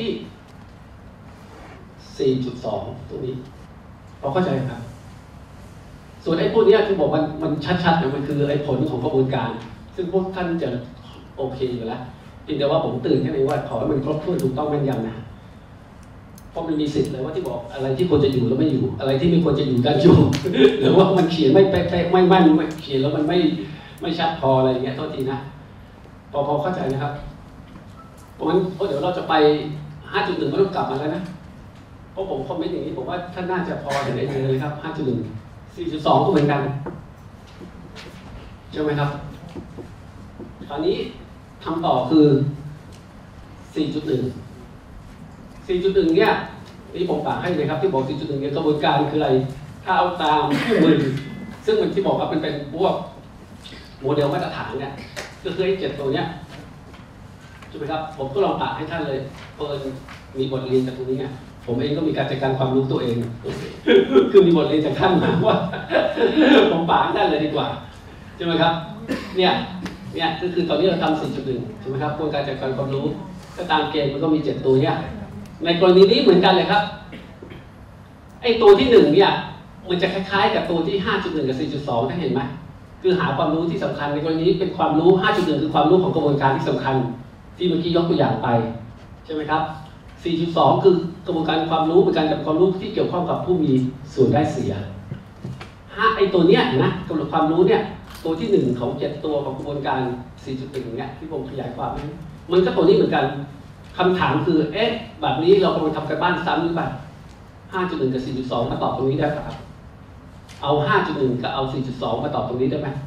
สี่จุดสอง ตรงนี้พอเข้าใจครับส่วนไอ้พวกนี้ที่บอกมันมันชัดๆเนี่ยมันคือไอ้ผลของกระบวนการซึ่งพวกท่านจะโอเคอยู่แล้วเพียงแต่ว่าผมตื่นแค่ไหนว่าขอให้มันครบถ้วนถูกต้องแม่นยำนะเพราะมันมีสิทธิ์เลยว่าที่บอกอะไรที่ควรจะอยู่แล้วไม่อยู่อะไรที่ไม่ควรจะอยู่กันอยู่ หรือว่ามันเขียนไม่เป๊ะๆไม่มั่นไม่เขียนแล้วมันไม่ไม่ชัดพออะไรอย่างเงี้ยโทษทีนะพอพอเข้าใจนะครับเพราะงั้นเดี๋ยวเราจะไป ห้าจุดหนึ่ง ก็ต้องกลับมาแล้วนะเพราะผมคอมเมนต์อย่างนี้ผมว่าท่านน่าจะพอเห็นไอเดียเลยครับ ห้าจุดหนึ่ง สี่จุดสอง ก็เหมือนกันใช่ไหมครับคราวนี้ทำต่อคือ สี่จุดหนึ่ง สี่จุดหนึ่ง เนี่ยนี่ผมฝากให้เลยครับที่บอก สี่จุดหนึ่ง เนี่ยกระบวนการคืออะไรถ้าเอาตามคู่มือซึ่งมันที่บอกว่ามันเป็นพวกโมเดลมาตรฐานเนี่ยก็คือไอ้เจ็ดตัวเนี้ยใช่ไหมครับผมก็ลองปะให้ท่านเลยเปิดมีบทเรียนจากตรงนี้ไงผมเองก็มีการจัดการความรู้ตัวเอง คือมีบทเรียนจากท่านมาว่า ผมปะให้ท่านเลยดีกว่าใช่ไหมครับเนี่ยเนี่ยก็คือตอนนี้เราทำ สี่จุดหนึ่ง ใช่ไหมครับกระบวนการจัดการความรู้ก็ตามเกณฑ์มันก็มีเจ็ดตัวเนี่ยในกรณีนี้เหมือนกันเลยครับไอ้ตัวที่หนึ่งเนี่ยมันจะคล้ายๆกับตัวที่ ห้าจุดหนึ่ง กับ สี่จุดสอง ท่านเห็นไหมคือหาความรู้ที่สำคัญในกรณีนี้เป็นความรู้ ห้าจุดหนึ่ง คือความรู้ของกระบวนการที่สำคัญที่เมื่อกี้ยกตัวอย่างไปใช่ไหมครับ สี่จุดสอง คือกระบวนการความรู้เป็นการจัดความรู้ที่เกี่ยวข้องกับผู้มีส่วนได้เสียห้าไอ้ตัวเนี้ยนะกำหนดความรู้เนี่ยตัวที่หนึ่งของเจ็ดตัวของกระบวนการ สี่จุดหนึ่ง เนี่ยที่ผมขยายความนี้มันก็ตัวนี้เหมือนกันคำถามคือเอ๊ะแบบนี้เรากำลังทำการบ้านซ้ำหรือเปล่า ห้าจุดหนึ่ง กับ สี่จุดสอง มาตอบตรงนี้ได้ป่ะครับเอา ห้าจุดหนึ่ง กับเอา สี่จุดสอง มาตอบตรงนี้ได้ไหม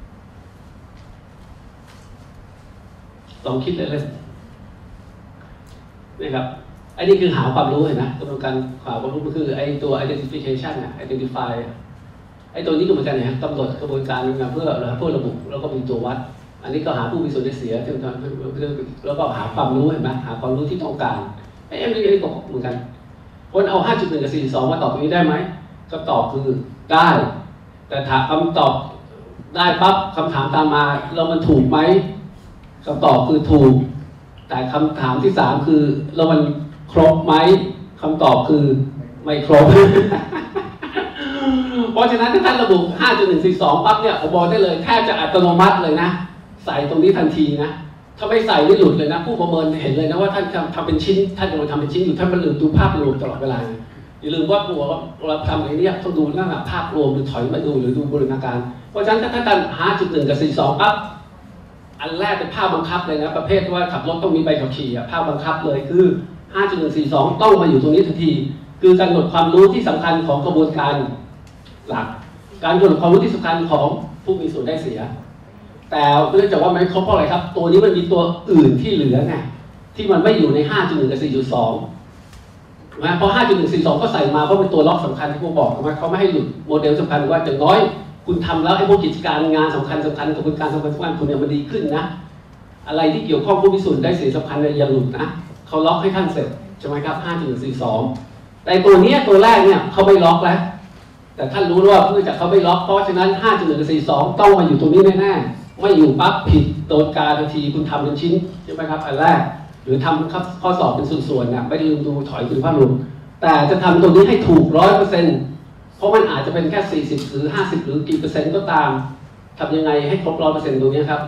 ลองคิดเลยๆนี่ครับไอ้นี่คือหาความรู้เห็นไหมกระบวนการหาความรู้ก็คือไอ้ตัว identification น่ะ identify ไอ้ตัวนี้ก็เหมือนกันนะกำหนดกระบวนการเพื่อเพื่อระบุแล้วก็มีตัววัดอันนี้ก็หาผู้มีส่วนได้เสียแล้วก็หาความรู้เห็นไหมหาความรู้ที่ต้องการไอ้เอ็มดีก็เหมือนกันคนเอา ห้าจุดหนึ่ง กับ สี่จุดสอง มาตอบตรงนี้ได้ไหมก็ตอบคือได้แต่ถามคำตอบได้ปั๊บคำถามตามมาแล้วมันถูกไหมคำตอบคือถูกแต่คำถามที่สามคือแล้วมันครบไหมคำตอบคือไม่ครบ เพราะฉะนั้นถ้าท่านระบุ ห้าจุดหนึ่ง สี่จุดสอง ปั๊บเนี่ยผมบอกได้เลยแทบจะอัตโนมัติเลยนะใส่ตรงนี้ทันทีนะถ้าไม่ใส่ไม่หลุดเลยนะผู้ประเมินเห็นเลยนะว่าท่านทำเป็นชิ้นท่านกำลังทำเป็นชิ้นอยู่ท่านมันลืมดูภาพรวมตลอดเวลาอย่าลืมว่าตัวเราทำอะไรเนี่ยต้องดูหน้าภาพรวมหรือถอยมาดูหรือดูบูรณาการเพราะฉะนั้นถ้าท่าน ห้าจุดหนึ่ง กับ สี่จุดสอง ปั๊บอันแรกเป็นภาพบังคับเลยนะประเภทว่าขับรถต้องมีใบขับขี่ภาพบังคับเลยคือ ห้าจุดหนึ่ง สี่จุดสอง ต้องมาอยู่ตรงนี้ทันทีคือกำหนดความรู้ที่สำคัญของกระบวนการหลักการกำหนดความรู้ที่สำคัญของผู้มีส่วนได้เสียแต่เนื่องจากว่าไม่ครบเพราะอะไรครับตัวนี้มันมีตัวอื่นที่เหลือไงที่มันไม่อยู่ใน ห้าจุดหนึ่ง กับ สี่จุดสองนะเพราะ ห้าจุดหนึ่ง สี่จุดสอง ก็ใส่มาเพราะเป็นตัวล็อกสำคัญที่ผมบอกนะเขาไม่ให้หลุดโมเดลสำคัญว่าอย่างน้อยคุณทำแล้วไอ้พวกกิจการงานสำคัญสำคัญกระบวนการสำคัญสำคัญคุณเนี่ยมันดีขึ้นนะอะไรที่เกี่ยวข้องผู้มีส่วนได้เสียสำคัญเนี่ยอย่าหลุดนะเขาล็อกให้ท่านเสร็จใช่ไหมครับ ห้าจุดหนึ่ง สี่จุดสอง แต่ตัวนี้ตัวแรกเนี่ยเขาไม่ล็อกแล้วแต่ท่านรู้ว่าเนื่องจากเขาไม่ล็อกเพราะฉะนั้น ห้าจุดหนึ่ง กับ สี่จุดสอง ต้องมาอยู่ตรงนี้แน่ๆไม่อยู่ปั๊บผิดโดนการทันทีคุณทำเป็นชิ้นใช่ไหมครับอันแรกหรือทำข้อสอบเป็นส่วนๆเนี่ยไม่ลืมดูถอยคือภาพรวมแต่จะทำตรงนี้ให้ถูก ร้อยเปอร์เซ็นต์ เพราะมันอาจจะเป็นแค่สี่สิบหรือห้าสิบหรือกี่เปอร์เซ็นต์ก็ตามทำยังไงให้ครบ ร้อยเปอร์เซ็นต์ ตรงนี้ครับ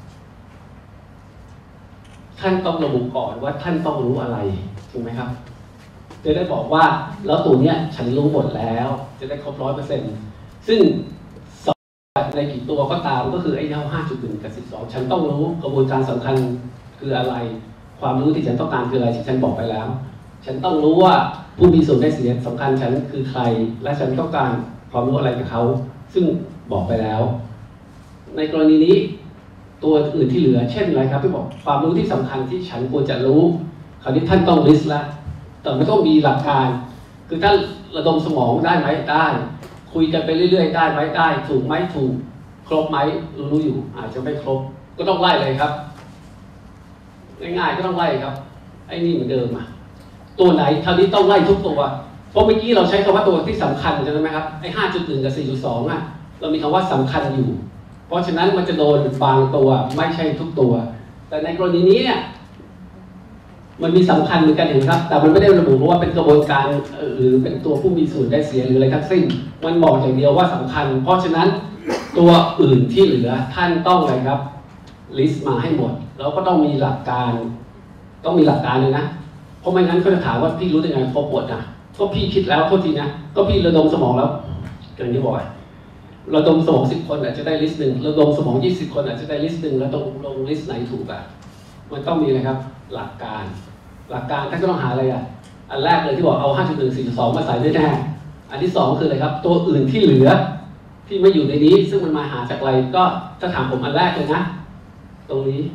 ท่านต้องระบุก่อนว่าท่านต้องรู้อะไรถูกไหมครับจะได้บอกว่าแล้วตัวเนี้ยฉันรู้หมดแล้วจะได้ครบ ร้อยเปอร์เซ็นต์ ซึ่งสอบในกี่ตัวก็ตามก็คือไอ้เท่า ห้าจุดหนึ่ง กับ สิบสอง ฉันต้องรู้กระบวนการสำคัญคืออะไรความรู้ที่ฉันต้องการคืออะไรที่ฉันบอกไปแล้วฉันต้องรู้ว่าผู้มีส่วนได้เสียสำคัญฉันคือใครและฉันต้องการความรู้อะไรกับเขาซึ่งบอกไปแล้วในกรณีนี้ตัวอื่นที่เหลือเช่นอะไรครับที่บอกความรู้ที่สำคัญที่ฉันควรจะรู้คราวนี้ท่านต้องลิสต์ละแต่ไม่ต้องมีหลักการคือท่านระดมสมองได้ไหมได้คุยกันไปเรื่อยๆได้ไหมได้ถูกไหมถูกครบไหมรู้รู้อยู่อาจจะไม่ครบก็ต้องไล่เลยครับง่ายๆก็ต้องไล่ครับไอ้นี่เหมือนเดิมอ่ะตัวไหนคราวนี้ต้องไล่ทุกตัวเพราะเมื่อกี้เราใช้คำว่าตัวที่สำคัญใช่ไหมครับไอ้ ห้าจุดหนึ่ง กับ สี่จุดสอง อ่ะเรามีคำว่าสำคัญอยู่เพราะฉะนั้นมันจะโดนบางตัวไม่ใช่ทุกตัวแต่ในกรณีนี้เนี่ยมันมีสำคัญเหมือนกันเห็นครับแต่มันไม่ได้ระบุว่าเป็นกระบวนการหรือเป็นตัวผู้มีส่วนได้เสียหรืออะไรทั้งสิ้นมันบอกอย่างเดียวว่าสำคัญเพราะฉะนั้นตัวอื่นที่เหลือท่านต้องอะไรครับลิสต์มาให้หมดแล้วก็ต้องมีหลักการต้องมีหลักการเลยนะเพราะไม่งั้นเขาจะถามว่าพี่รู้ได้ไงครบหมดนะก็พี่คิดแล้วโทษทีนะก็พี่ระดมสมองแล้วอย่างที่บอกระดมสมองสิบคนอาจจะได้ลิสต์หนึ่งระดมสมองยี่สิบคนอาจจะได้ลิสต์หนึ่งแล้วตรงลงลิสต์ไหนถูกอ่ะมันต้องมีอะไรครับหลักการหลักการท่านก็ต้องหาอะไรอ่ะอันแรกเลยที่บอกเอา ห้าจุดหนึ่ง สี่จุดสอง มาใส่ด้วยแน่อันที่สองคืออะไรครับตัวอื่นที่เหลือที่ไม่อยู่ในนี้ซึ่งมันมาหาจากอะไรก็ถ้าถามผมอันแรกเลยนะตรงนี้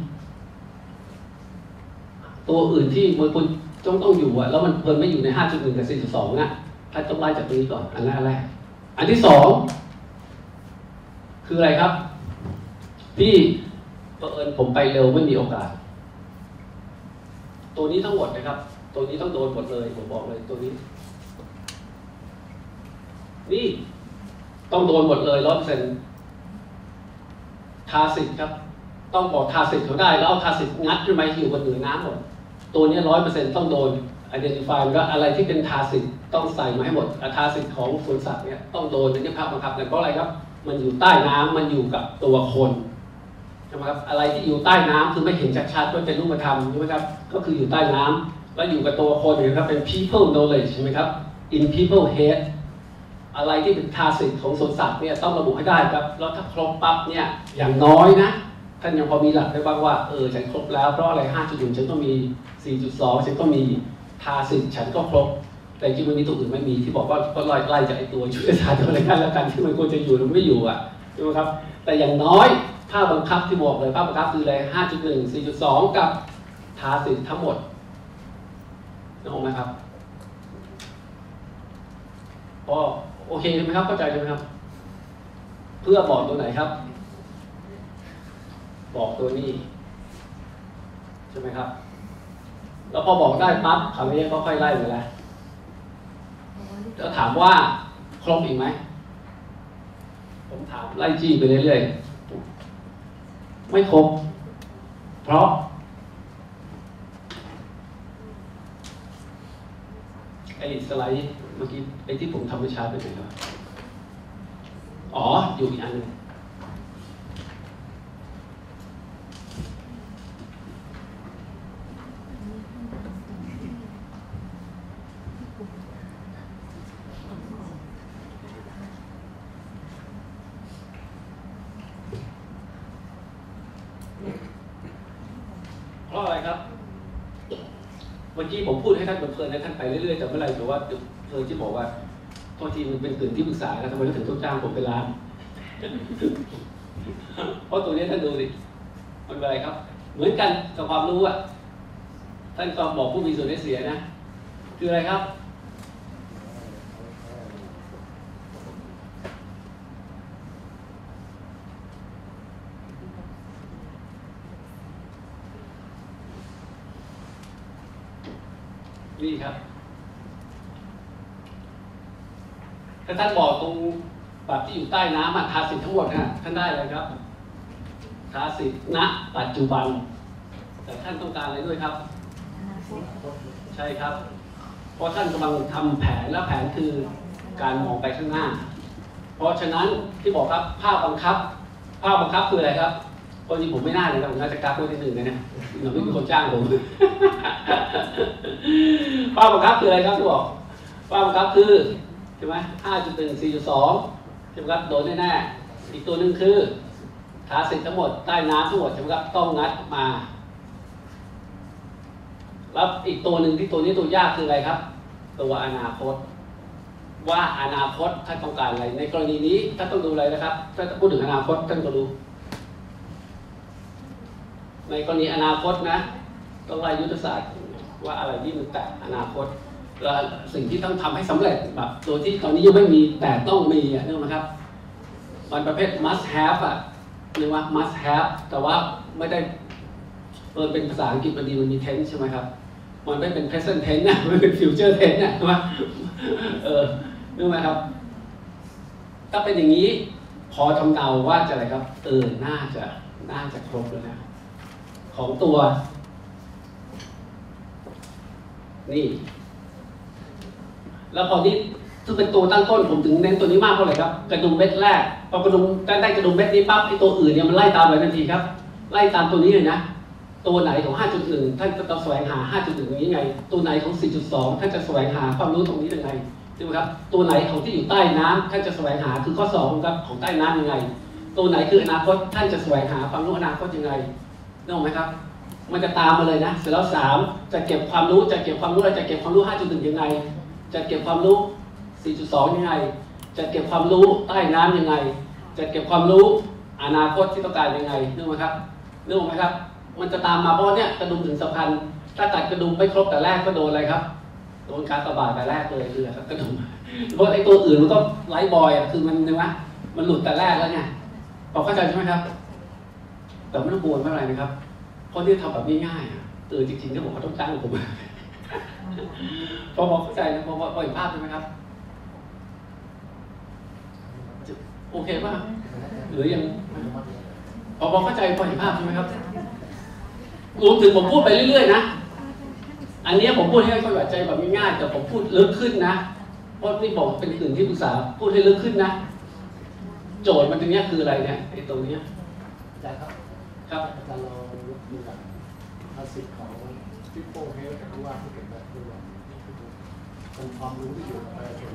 ตัวอื่นที่มันคุณต้องต้องอยู่อะแล้วมันเพิ่มไม่อยู่ใน ห้าจุดหนึ่ง กับ สี่จุดสอง น่ะถ้าต้องไล่จากตรงนี้ก่อนอันแรกอันแรกอันที่สองคืออะไรครับที่บังเอิญผมไปเร็วไม่มีโอกาสตัวนี้ทั้งหมดนะครับตัวนี้ต้องโดนหมดเลยผมบอกเลยตัวนี้นี่ต้องโดนหมดเลยร้อยเปอร์เซ็นต์ทาสิทธ์ครับต้องบอกทาสิทธ์เขาได้แล้วเอาทาสิทธ์งัดขึ้นมาอยู่บนเหนือน้ำหมดตัวนี้ร้อยเปอร์เซ็นต์ต้องโดน identify ว่าอะไรที่เป็นทาสิทธ์ต้องใส่มาให้หมดทาสิทธ์ของสวนสัตว์เนี่ยต้องโดนในภาพบังคับเพราะอะไรครับมันอยู่ใต้น้ำมันอยู่กับตัวคนใช่ไหมครับอะไรที่อยู่ใต้น้ำคือไม่เห็นชัดๆว่าเป็นรูปธรรมใช่ไหมครับก็คืออยู่ใต้น้ำแล้วอยู่กับตัวคนนะครับเป็น people knowledge ใช่ไหมครับ in people head อะไรที่เป็นทาสิทธ์ของสวนสัตว์เนี่ยต้องระบุให้ได้ครับแล้วถ้าครบปั๊บเนี่ยอย่างน้อยนะท่านยังพอมีหลักได้บ้างว่าเออฉันครบแล้วเพราะอะไร ห้าจุดหนึ่ง ฉันก็มี สี่จุดสอง ฉันก็มีทาสิทธ์ฉันก็ครบแต่จริงมันมีตัวอื่นไม่มีที่บอกว่าก็ไล่ไล่จากไอ้ตัวยุทธศาสตร์อะไรกันแล้วกันที่มันควรจะอยู่หรือไม่อยู่อ่ะใช่ไหมครับแต่อย่างน้อยภาพบังคับที่บอกเลยภาพบังคับคืออะไร ห้าจุดหนึ่ง สี่จุดสอง กับทาสิทธ์ทั้งหมดนึกออกไหมครับพอโอเคใช่ไหมครับเข้าใจใช่ไหมครับเพื่อบอกตัวไหนครับบอกตัวนี้ใช่ไหมครับแล้วพอบอกได้ปั๊บคราวนี้ก็ค่อยไล่ไปแล้วแล้วถามว่าครบอีกไหมผมถามไล่จี้ไปเรื่อยๆไม่ครบเพราะไอ้สไลด์เมื่อกี้ไอ้ที่ผมทำเมื่อเช้าเป็นไงครับอ๋ออยู่อีกอันนึงเพราะอะไรครับเมื่อกี้ผมพูดให้ท่านเพลินให้ท่านไปเรื่อยๆแต่เมื่อไหร่แต่ว่าเพลินที่บอกว่าโทษทีมันเป็นกึ่งที่ปรึกษาแล้วทำไมถึงต้องจ้างผมไปร้านเพราะตัวนี้ท่านดูดิมันเป็นอะไรครับเหมือนกันกับความรู้อ่ะท่านก็บอกผู้มีส่วนได้เสียนะคืออะไรครับนี่ครับถ้าท่านบอกตรงแบบที่อยู่ใต้น้ำทาสิทธ์ทั้งหมดนะท่านได้เลยครับทาสิทธ์ณปัจจุบันแต่ท่านต้องการอะไรด้วยครับใช่ครับเพราะท่านกำลังทำแผนและแผนคือการมองไปข้างหน้าเพราะฉะนั้นที่บอกครับภาพบังคับภาพบังคับคืออะไรครับตอนนี้ผมไม่น่าเลยครับผมน่าจะกราฟไว้ที่หนึ่งเลยนะหนูไม่มีคนจ้างผมภาพบังคับคืออะไรครับที่บอกภาพบังคับคือใช่ไหม ห้าจุดหนึ่ง สี่จุดสอง ใช่ไหมครับโดนแน่ๆอีกตัวหนึ่งคือทาสิทธ์ทั้งหมดใต้น้ำทั้งหมดใช่ไหมครับต้องงัดมาแล้วอีกตัวหนึ่งที่ตัวนี้ตัวยากคืออะไรครับตัวอนาคตว่าอนาคตท่านต้องการอะไรในกรณีนี้ท่านต้องดูอะไรนะครับถ้าพูดถึงอนาคตท่านก็ดูในกรณีอนาคตนะต้องไล่ยุทธศาสตร์ว่าอะไรที่มันแตะอนาคตแล้วสิ่งที่ต้องทำให้สำเร็จแบบตัวที่ตอนนี้ยังไม่มีแต่ต้องมีอ่ะนึกไหมครับมันประเภท must have อ่ะเรียกว่า must have แต่ว่าไม่ได้เปิดเป็นภาษาอังกฤษมันดีมันมี tense ใช่ไหมครับมันไม่เป็น present tense นะมันเป็น future tense นะใช่ไหมเออนึกไหมครับถ้าเป็นอย่างนี้พอทำเดาว่าจะอะไรครับเออน่าจะน่าจะครบแล้วนะของตัวนี่แล้วพอนี้ซึ่งเป็นตัวตั้งต้นผมถึงเน้นตัวนี้มากเพราะอะไรครับกระดุมเม็ดแรกพอกระดุมได้กระดุมเม็ดนี้ปั๊บไอ้ตัวอื่นเนี่ยมันไล่ตามไปทันทีครับไล่ตามตัวนี้เลยนะตัวไหนของ ห้าจุดหนึ่ง ท่านจะต้องแสวงหา ห้าจุดหนึ่ง อย่างนี้ไงตัวไหนของ สี่จุดสอง ท่านจะแสวงหาความรู้ตรงนี้ยังไงใช่ไหมครับตัวไหนของที่อยู่ใต้น้ำท่านจะแสวงหาคือข้อสองครับของใต้น้ำยังไงตัวไหนคืออนาคตท่านจะแสวงหาความรู้อนาคตยังไงนึกออกไหมครับมันจะตามมาเลยนะเสร็จแล้วสามจะเก็บความรู้จะเก็บความรู้อะไรจะเก็บความรู้ ห้าจุดหนึ่ง ยังไงจะเก็บความรู้ สี่จุดสอง ยังไงจะเก็บความรู้ใต้น้ำยังไงจะเก็บความรู้อนาคตที่ต้องการยังไงนึกไหมครับนึกไหมครับมันจะตามมาเพราะเนี่ยกระดุมถึงสำคัญถ้าตัดกระดุมไม่ครบแต่แรกก็โดนอะไรครับโดนการตบาดแต่แรกเลยคืออะไรครับกระดุมเพราะไอ้ตัวอื่นมันก็ไร้บอยอ่ะคือมันใช่ไหมมันหลุดแต่แรกแล้วไงพอเข้าใจใช่ไหมครับแต่ไม่ต้องกลัวไม่เป็นไรนะครับคนที่ทำแบบง่ายๆอ่ะเออจริงๆที่ผมเขาต้องจ้างผมพอเข้าใจนะพอพอเห็นภาพใช่ไหมครับโอเคป่ะหรือยังพอพอเข้าใจพอเห็นภาพใช่ไหมครับรวมถึงผมพูดไปเรื่อยๆนะอันนี้ผมพูดให้เข้าใจแบบง่ายๆแต่ผมพูดลึกขึ้นนะเพราะนี่บอกเป็นอื่นที่ปรึกษาพูดให้ลึกขึ้นนะโจทย์มันตรงนี้คืออะไรเนี่ยไอ้ตรงนี้อาจารย์ครับครับอาจารย์เราดูจากภาษิตของฟิปโป้เฮลกับผู้ว่าผู้เก่งแบบผู้ว่าเป็นความรู้ที่อยู่กับประชาชน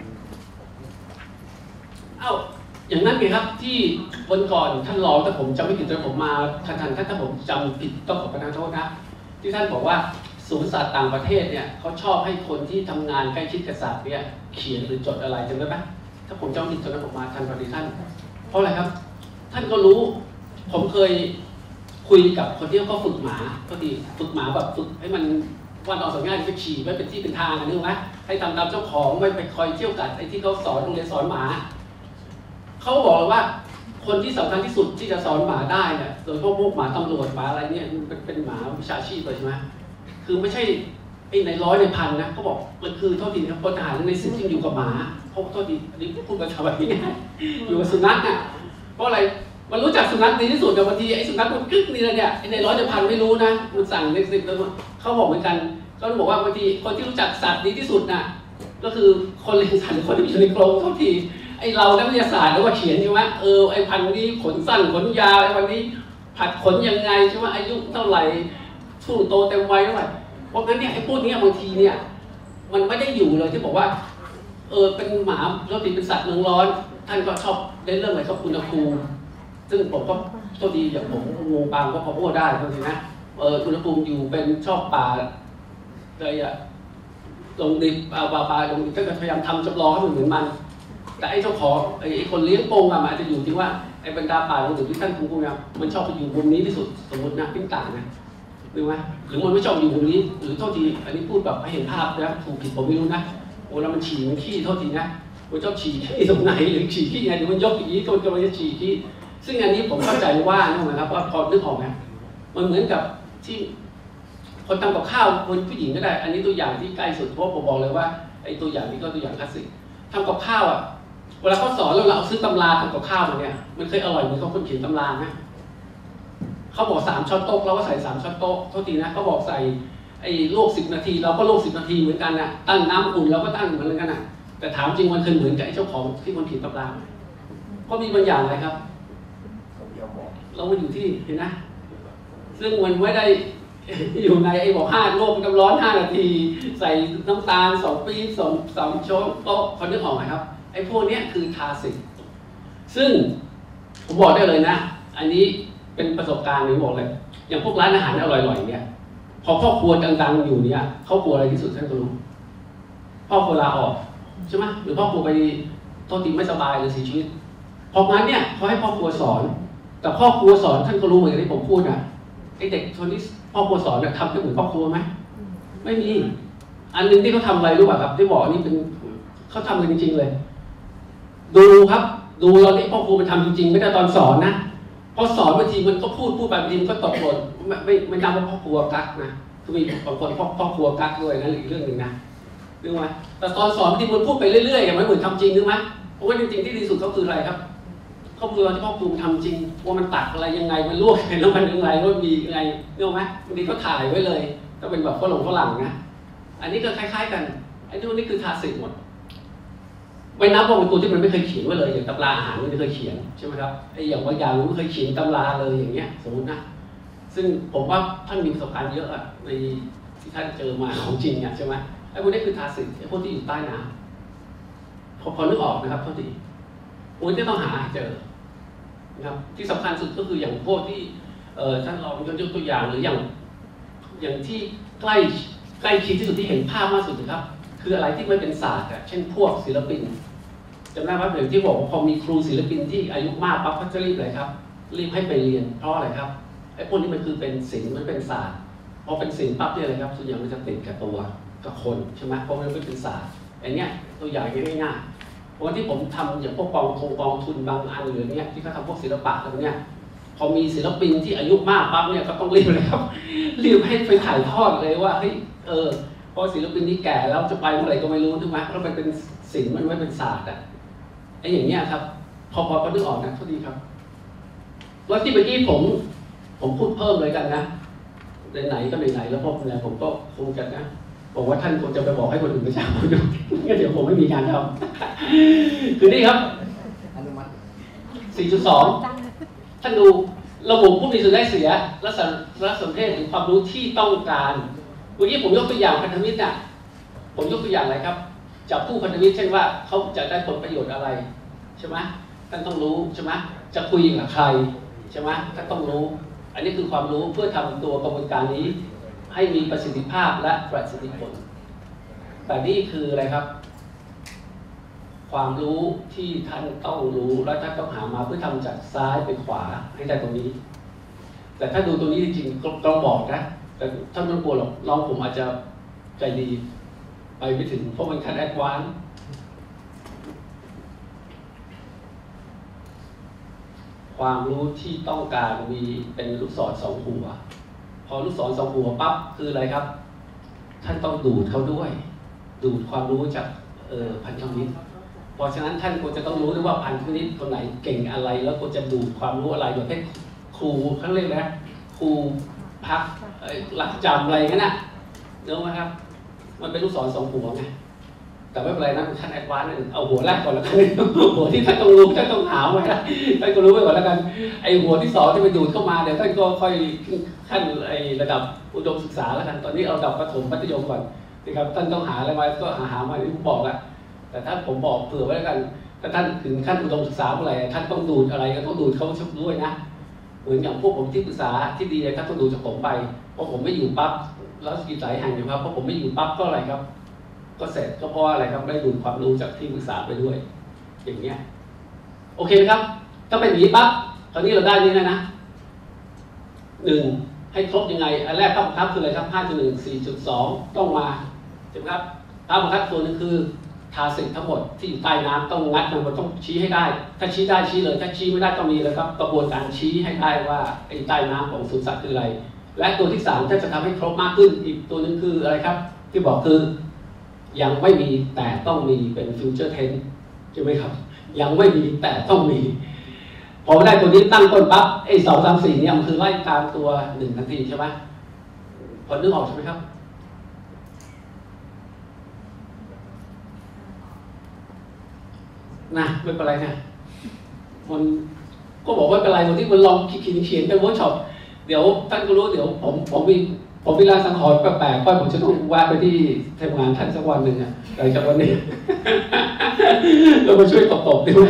เอ้าอย่างนั้นไงครับที่วันก่อนท่านรองถ้าผมจำไม่ผิดแต่ผมมาทันทันถ้าผมจำผิดต้องขอประทานโทษนะที่ท่านบอกว่าศูนย์ศาสตร์ต่างประเทศเนี่ยเขาชอบให้คนที่ทำงานใกล้ชิดกับศาสตร์เนี่ยเขียนหรือจดอะไรจำได้ไหมถ้าผมจำผิดตอนนั้นผมมาทันพอดีท่านเพราะอะไรครับท่านก็รู้ผมเคยคุยกับคนที่เขาฝึกหมาก็ดีฝึกหมาแบบฝึกให้มันวันออกสัญญาณไปฉี่ไม่เป็นที่เป็นทางกันนึกไหมให้ทำตามเจ้าของไม่ไปคอยเที่ยวกัดไอ้ที่เขาสอนโรงเรียนสอนหมาเขาบอกเลยว่าคนที่สำคัญที่สุดที่จะสอนหมาได้เนี่ยโดยพวกพวกหมาตำรวจหมาอะไรเนี่ยมันเป็นหมาวิชาชีพเลยใช่ไหมคือไม่ใช่ไอ้ในร้อยในพันนะเขาบอกมันคือเท่าที่พลทหารในสิ่งที่อยู่กับหมาเขาเท่าที่อันนี้พูดกันชาวบ้านนี่อยู่กับสุนัขอ่ะเพราะอะไรมันรู้จักสุนัขดีที่สุดแต่บางทีไอ้สุนัขมันกึ๊กนี่เลยเนี่ยไอ้ในร้อยในพันไม่รู้นะมันสั่งในสิ่งแล้วเขาบอกเหมือนกันเขาบอกว่าบางทีคนที่รู้จักสัตว์ดีที่สุดน่ะก็คือคนเลี้ยงสัตว์หรือคนที่อยู่ในกรงเท่าที่ไอ้เรานักวิทยาศาสตร์แล้วว่าเขียนใช่ไหมเออไอ้พันธุ์นี้ขนสั้นขนยาวไอ้วันนี้ผัดขนยังไงใช่ไหมอายุเท่าไหร่ช่วงโตเต็มวัยเท่าไหร่เพราะงั้นเนี่ยไอ้พวกนี้บางทีเนี่ยมันไม่ได้อยู่เลยที่บอกว่าเออเป็นหมาเราติดเป็นสัตว์เมืองร้อนท่านก็ชอบเล่นเรื่องอะไรครับอุณหภูมิซึ่งผมก็โชคดีอย่างผมงูปางก็พอพูดได้ก็คือนะเอออุณหภูมิอยู่เป็นชอบป่าเลยอะลงดิบปลาปลาปลาลงดิบก็พยายามทำจำลองให้มันเหมือนมันแต่ไอ้เจ้าของไอ้คนเลี้ยงโป่งอะมันอาจจะอยู่ที่ว่าไอ้บรรดาป่าลงดิบที่ท่านพูดเนี่ยมันชอบไปอยู่มุมนี้ที่สุดสมมตินะปิ้งต่างนะดูไหมหรือมันไม่ชอบอยู่มุมนี้หรือเท่าทีอันนี้พูดแบบให้เห็นภาพนะถูกผิดผมไม่รู้นะโอ้แล้วมันฉี่มันขี้เท่าทีนะมันชอบฉี่ที่ตรงไหนหรือฉี่ที่ไงหรือมันยกอย่างนี้ก็กำลังจะฉี่ที่ซึ่งอันนี้ผมเข้าใจว่านะครับว่าพอนึกออกไหมมันเหมือนกับที่คนทำกับข้าวคนผู้หญิงก็ได้อันนี้ตัวอย่างที่ใกล้สุดเพราะผมบอกเลยว่าไอ้ตัวอย่างนี้ก็ตัวอย่างคลาสสิกทำกับข้าวอ่ะเวลาเขาสอนเราเราเอาซื้อตำราทำกับข้าวมาเนี่ยมันเคยอร่อยเหมือนเขาคนเขียนตำราไหมเขาบอกสามช้อนโต๊ะเราก็ใส่สามช้อนโต๊ะเท่าทีนะเขาบอกใส่ไอ้ลวกสิบนาทีเราก็ลวกสิบนาทีเหมือนกันนะตั้งน้ำอุ่นเราก็ตั้งเหมือนกันนะแต่ถามจริงมันเคยเหมือนกับไอ้เจ้าของที่คนเขียนตำราเพราะมีบางอย่างอะไรครับเรามาอยู่ที่เห็นนะซึ่งมันไม่ได้อยู่ในไอ้บอกห้าโลกน้ำร้อนห้านาทีใส่น้ำตาลสองปีสองสองช้อนโต๊ะเขานึกออกไหมครับไอ้พวกนี้คือทาสิกซึ่งผมบอกได้เลยนะอันนี้เป็นประสบการณ์ผมบอกเลยอย่างพวกร้านอาหารอร่อยๆเนี่ยพอพ่อครัวดังๆอยู่เนี่ยเขากลัวอะไรที่สุดท่านก็รู้พ่อครัวลาออกใช่ไหมหรือพ่อครัวไปโทษทีไม่สบายหรือเสียชีวิตพองั้นเนี่ยเขาให้พ่อครัวสอนแต่พ่อครัวสอนท่านก็รู้เหมือนที่ผมพูดนะไอ้เด็กคนที่พ่อครัวสอนเนี่ยทำได้เหมือนพ่อครัวไหมไม่มีอันนึงที่เขาทำอะไรรู้ป่ะครับที่บอกนี่เป็นเขาทำกันจริงๆเลยดูครับดูเราที่พ่อครูมันทำจริงๆไม่ได้ตอนสอนนะพอสอนบางทีมันก็พูดพูดไปบางทีมันก็ตกหล่นไม่ไม่ไม่นับว่าพ่อครัวกักนะคือมีบางคนพ่อพ่อครัวกักด้วยนะอีกเรื่องหนึ่งนะรู้ไหมแต่ตอนสอนบางทีมันพูดไปเรื่อยๆอย่างไม่เหมือนทำจริงรู้ไหมเพราะว่าจริงๆที่ดีสุดก็คืออะไรครับเขาคือที่พ่อครูทำจริงว่ามันตักอะไรยังไงมันลวกแล้วมันยังไงว่ามียังไงรู้ไหมบางทีก็ถ่ายไว้เลยก็เป็นแบบฝรั่งฝรั่งนะอันนี้ก็คล้ายๆกันไอ้พวกนี้คือทาสิกหมดไม่นับว่าเป็นตัวที่มันไม่เคยเขียนไว้เลยอย่างตำราอาหารมันไม่เคยเขียนใช่ไหมครับไอ้อย่างบางอย่างมันไม่เคยเขียนตำราเลยอย่างเงี้ยสมมตินะซึ่งผมว่าท่านมีประสบการณ์เยอะอะในที่ท่านเจอมาของจริงเนี่ยใช่ไหมไอ้พวกนี้คือทาสิกไอ้พวกที่อยู่ใต้น้ำพอพอนึกออกนะครับเท่าที่พวกที่ต้องหาเจอนะครับที่สำคัญสุดก็คืออย่างพวกที่เอ่อท่านลองยกตัวอย่างหรืออย่างอย่างที่ใกล้ใกล้คิดที่สุดที่เห็นภาพมากสุดนะครับคืออะไรที่ไม่เป็นศาสตร์อะเช่นพวกศิลปินจำได้ไหมเดี๋ยวที่บอกว่าพอมีครูศิลปินที่อายุมากปั๊บเขาจะรีบเลยครับรีบให้ไปเรียนเพราะอะไรครับไอ้พวกนี้มันคือเป็นศิลป์มันเป็นศาสตร์พอเป็นศิลป์ปั๊บเนี่ยอะไรครับส่วนใหญ่มันจะติดกับตัวกับคนใช่ไหมเพราะมันไม่เป็นศาสตร์อันเนี้ยตัวอย่างง่ายๆวันที่ผมทำอย่างพวกกองทุนกองทุนบางอันหรือเนี้ยที่เขาทำพวกศิลปะอะไรเนี้ยพอมีศิลปินที่อายุมากปั๊บเนี่ยก็ต้องรีบเลยครับรีบให้ไปถ่ายทอดเลยว่าเฮ้ยเออพอศิลปินนี้แก่แล้วจะไปเมื่อไหร่ก็ไม่รู้ถูกไหมเพราะมันเป็นศิลป์มันไม่เป็นศาสตร์อ่ะไอ้อย่างเงี้ยครับพอพอก็นึกออกนะโทษทีครับว่าที่เมื่อกี้ผมผมพูดเพิ่มเลยกันนะไหนๆก็ไหนๆแล้วพอแล้วผมก็คงจะนะบอกว่าท่านคงจะไปบอกให้คนอื่นไปจ้างผมดูงั้นเดี๋ยวผมไม่มีงานทำคือนี่ครับ สี่จุดสอง ท่านดูระบบผู้มีส่วนได้เสียและสารสนเทศหรือความรู้ที่ต้องการเมื่อกี้ผมยกตัวอย่างพันธมิตรน่ะผมยกตัวอย่างอะไรครับจับผู้พันธมิตรเช่นว่าเขาจะได้ผลประโยชน์อะไรใช่ไหมท่านต้องรู้ใช่ไหมจะคุยกับใครใช่ไหมท่านต้องรู้อันนี้คือความรู้เพื่อทำตัวกระบวนการนี้ให้มีประสิทธิภาพและประสิทธิผลแต่นี่คืออะไรครับความรู้ที่ท่านต้องรู้และท่านต้องหามาเพื่อทำจากซ้ายไปขวาให้ได้ตรงนี้แต่ถ้าดูตรงนี้จริงๆต้องบอกนะแต่ท่านไม่ต้องกลัวหรอกลองผมอาจจะใจดีไปไม่ถึงเพราะมันคันแอดวานซ์ความรู้ที่ต้องการมีเป็นลูกศรสองหัวพอลูกศรสองหัวปั๊บคืออะไรครับท่านต้องดูดเขาด้วยดูดความรู้จากเอ่อพันธมิตรเพราะฉะนั้นท่านควรจะต้องรู้ด้วยว่าพันธมิตรคนไหนเก่งอะไรแล้วควรจะดูดความรู้อะไรอย่างเช่นครูเขาเรียกนะครูพักหลักจำอะไรงั้นนะเรู้ไหมครับมันเป็นลูกศรสองหัวไงแต่ไม่เป็นไรนะท่านแอดวานซ์เอาหัวแรกก่อนแล้วกันหัวที่ท่านต้องรู้ท่านต้องหาไว้นะท่านก็รู้ไว้ก่อนแล้วกันไอหัวที่สองที่ไปดูดเข้ามาเดี๋ยวท่านก็ค่อยขั้นไอระดับอุดมศึกษาแล้วกันตอนนี้เอาระดับประถมมัธยมก่อนนะครับท่านต้องหาอะไรไว้ก็หาหามาที่ผมบอกแล้วแต่ถ้าผมบอกเผื่อไว้แล้วกันถ้าท่านถึงขั้นอุดมศึกษาเมื่อไหร่ท่านต้องดูดอะไรก็ต้องดูดเขาชุบด้วยนะเหมือนอย่างพวกผมที่ปรึกษาที่ดีท่านต้องดูจากผมไปเพราะผมไม่อยู่ปั๊บแล้วกิจสายแห่งอยู่ครับเพราะผมไม่อยู่ปั๊บก็อะไรครับก็เสร็จก็เพราะอะไรครับได้ดูดความรู้จากที่ปรึกษาไปด้วยอย่างเงี้ยโอเคไหมครับถ้าเป็นอย่างนี้ปั๊บคราวนี้เราได้นี่นะนะหนึ่งให้ครบยังไงอันแรกข้อบังคับคืออะไรครับ ห้าจุดหนึ่ง สี่จุดสอง ต้องมาใช่ไหมครับข้อบังคับตัวนึงคือทาสิกทั้งหมดที่อยู่ใต้น้ำต้องงัดมันต้องชี้ให้ได้ถ้าชี้ได้ชี้เลยถ้าชี้ไม่ได้ต้องมีเลยครับกระบวนการชี้ให้ได้ว่าไอ้ใต้น้ำของสุสัตว์คืออะไรและตัวที่สามถ้าจะทำให้ครบมากขึ้นอีกตัวนึงคืออะไรครับที่บอกคือยังไม่มีแต่ต้องมีเป็นฟิวเจอร์เทนใช่ไหมครับยังไม่มีแต่ต้องมีพอได้ตัวนี้ตั้งต้นปั๊บไอ้สองสามสี่เนี่ยมันคือไล่ตามตัวหนึ่งทันทีใช่ไหมพอนึกออกใช่ไหมครับนะไม่เป็นไรนะมันก็บอกว่าเป็นไรวันที่มันลองคิดเขียนเป็นเวิร์กช็อปเดี๋ยวท่านก็รู้เดี๋ยวผมผมมีผมเวลาสังขรณ์แปลกๆก็ผมจะต้องแวะไปที่ทำงานท่านสักวันหนึ่งอ่ะหลังจากวันนี้เรามาช่วยตบๆดีไหม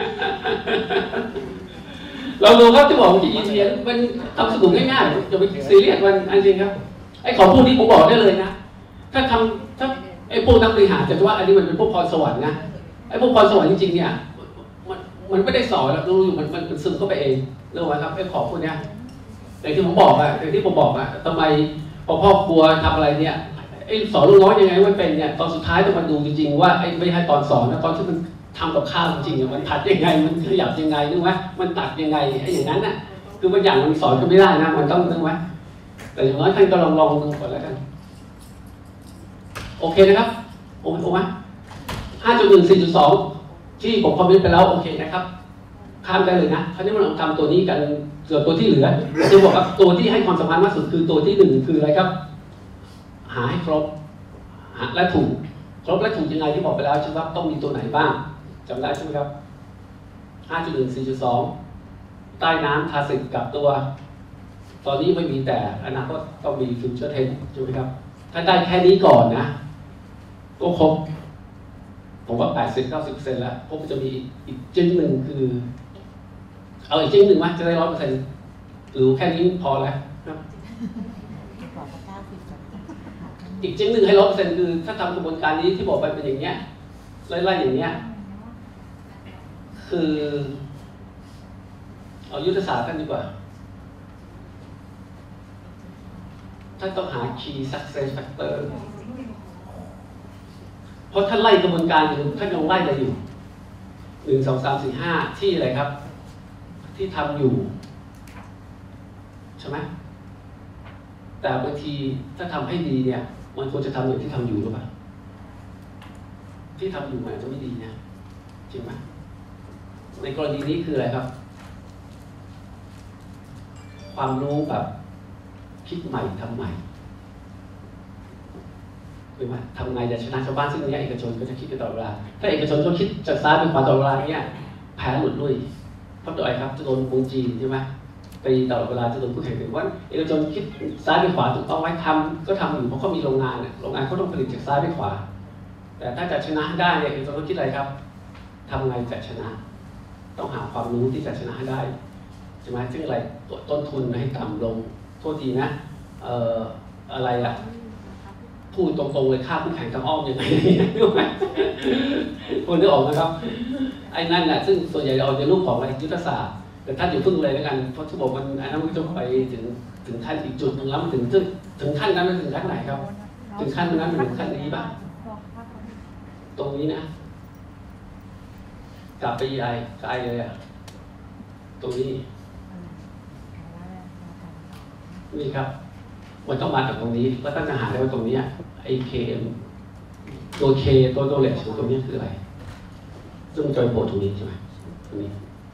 เราดูครับที่บอกว่าอีเทียนมันทำสนุกง่ายๆจะไปซีเรียสมันอันจริงครับไอ้ของพวกนี้ผมบอกได้เลยนะถ้าทำถ้าไอ้พวกนักบริหารแต่ว่าอันนี้มันเป็นพวกพรสวรรค์นะไอ้พวกพรสวรรค์จริงๆเนี่ยมันมันไม่ได้สอนแล้วรู้อยู่มันมันซึมเข้าไปเองเรื่องอะไรครับไอ้ของพวกเนี้ยอย่างที่ผมบอกอะอย่างที่ผมบอกอะทำไมพอพ่อครัวทำอะไรเนี่ยไอ้สอนลูกน้อยยังไงมันเป็นเนี่ยตอนสุดท้ายต้องมาดูจริงๆว่าไอ้ไม่ให้ตอนสอนนะตอนที่มันทำกับข้าวจริงๆมันผัดยังไงมันขยับยังไงนึกไหมมันตัดยังไงไอ้อย่างนั้นน่ะคือบางอย่างมันสอนก็ไม่ได้นะมันต้องนึกไหมแต่อย่างน้อยท่านก็ลองลองดูก่อนแล้วกันโอเคนะครับโอเคไหมห้าจุดหนึ่ง สี่จุดสอง ที่ผมคอมเมนต์ไปแล้วโอเคนะครับข้ามได้เลยนะคราวนี้มันทำตัวนี้กันส่วนตัวที่เหลือจะบอกครับตัวที่ให้ความสำคัญมากสุดคือตัวที่หนึ่งคืออะไรครับหาให้ครบหาและถูกครบและถูกยังไงที่บอกไปแล้วใช่ไหมครับต้องมีตัวไหนบ้างจำได้ใช่ไหมครับ ห้าจุดหนึ่ง สี่จุดสอง ใต้น้ำทาสิกกับตัวตอนนี้ไม่มีแต่อนาคตต้องมีฟิวเจอร์เทนใช่ไหมครับถ้าได้แค่นี้ก่อนนะก็ครบผมว่า แปดสิบถึงเก้าสิบเปอร์เซ็นต์ แล้วพวกจะมีอีกจิ้งหนึ่งคือเอาอีกจิ้งหนึ่งไหมจะได้ร้อยเปอร์เซ็นต์หรือแค่นี้พอแล้วครับอีกจิ้งหนึ่งให้ร้อยเปอร์เซ็นต์คือถ้าทำกระบวนการนี้ที่บอกไปเป็นอย่างเงี้ยไล่ๆอย่างเงี้ยคือเอายุทธศาสตร์กันดีกว่าท่านต้องหา key success factor เพราะท่านไล่กระบวนการอยู่ท่านยังไล่อะไรอยู่หนึ่งสองสามสี่ห้าที่อะไรครับที่ทำอยู่ใช่ไหมแต่บางทีถ้าทำให้ดีเนี่ยมันควรจะทำอย่างที่ทำอยู่หรือเปล่าที่ทำอยู่มันอาจจะไม่ดีนะจริงไหมในกรณีนี้คืออะไรครับความรู้แบบคิดใหม่ทำใหม่คือว่าทำไงจะชนะชาวบ้านซึ่งนี้เอกชนก็จะคิดตลอดเวลาถ้าเอกชนก็คิดจากซ้ายไปขวาตลอดเวลาเนี้ยแพ้หลุดลุ่ยเพราะตัวอะไรครับจะโดนวงจีนใช่ไหมตีตลอดเวลาจะโดนผู้แข่งขันว่าเอกชนคิดซ้ายไปขวาถูกต้องไว้ทำก็ทำอยู่เพราะเขามีโรงงานโรงงานเขาต้องผลิตจากซ้ายไปขวาแต่ถ้าจะชนะได้เนี่ยเอกชนต้องคิดอะไรครับทำไงจะชนะต้องหาความรู้ที่จะชนะให้ได้ใช่ไหมซึ่งอะไรต้นทุนให้ต่ำลงโทษทีนะเอ่ออะไรอะพูดตรงๆเลยฆ่าผู้แข่งทางอ้อมยังไงรู้ไหมคนนึกออกนะครับไอ้นั่นแหละซึ่งส่วนใหญ่เอาในรูปของอะไรยุทธศาสตร์แต่ท่านอยู่พึ่งเลยแล้วกันเพราะที่บอกมันอันนั้นมันจะไปถึงถึงขั้นอีกจุดหนึ่งแล้วมันถึงถึงถึงขั้นนั้นมันถึงขั้นไหนครับถึงขั้นนั้นมันถึงขั้นนี้ป่ะตรงนี้นะกลับไปไอ้ไกลเลยอะตรงนี้นี่ครับมันต้องมาจากตรงนี้แล้วท่านจะหาได้ว่าตรงนี้ไอ้เคมตัวเคตัวตัวเลขตรงนี้คืออะไรซึ่งมันจะไปโผล่ตรงนี้ใช่ไหมตรงนี้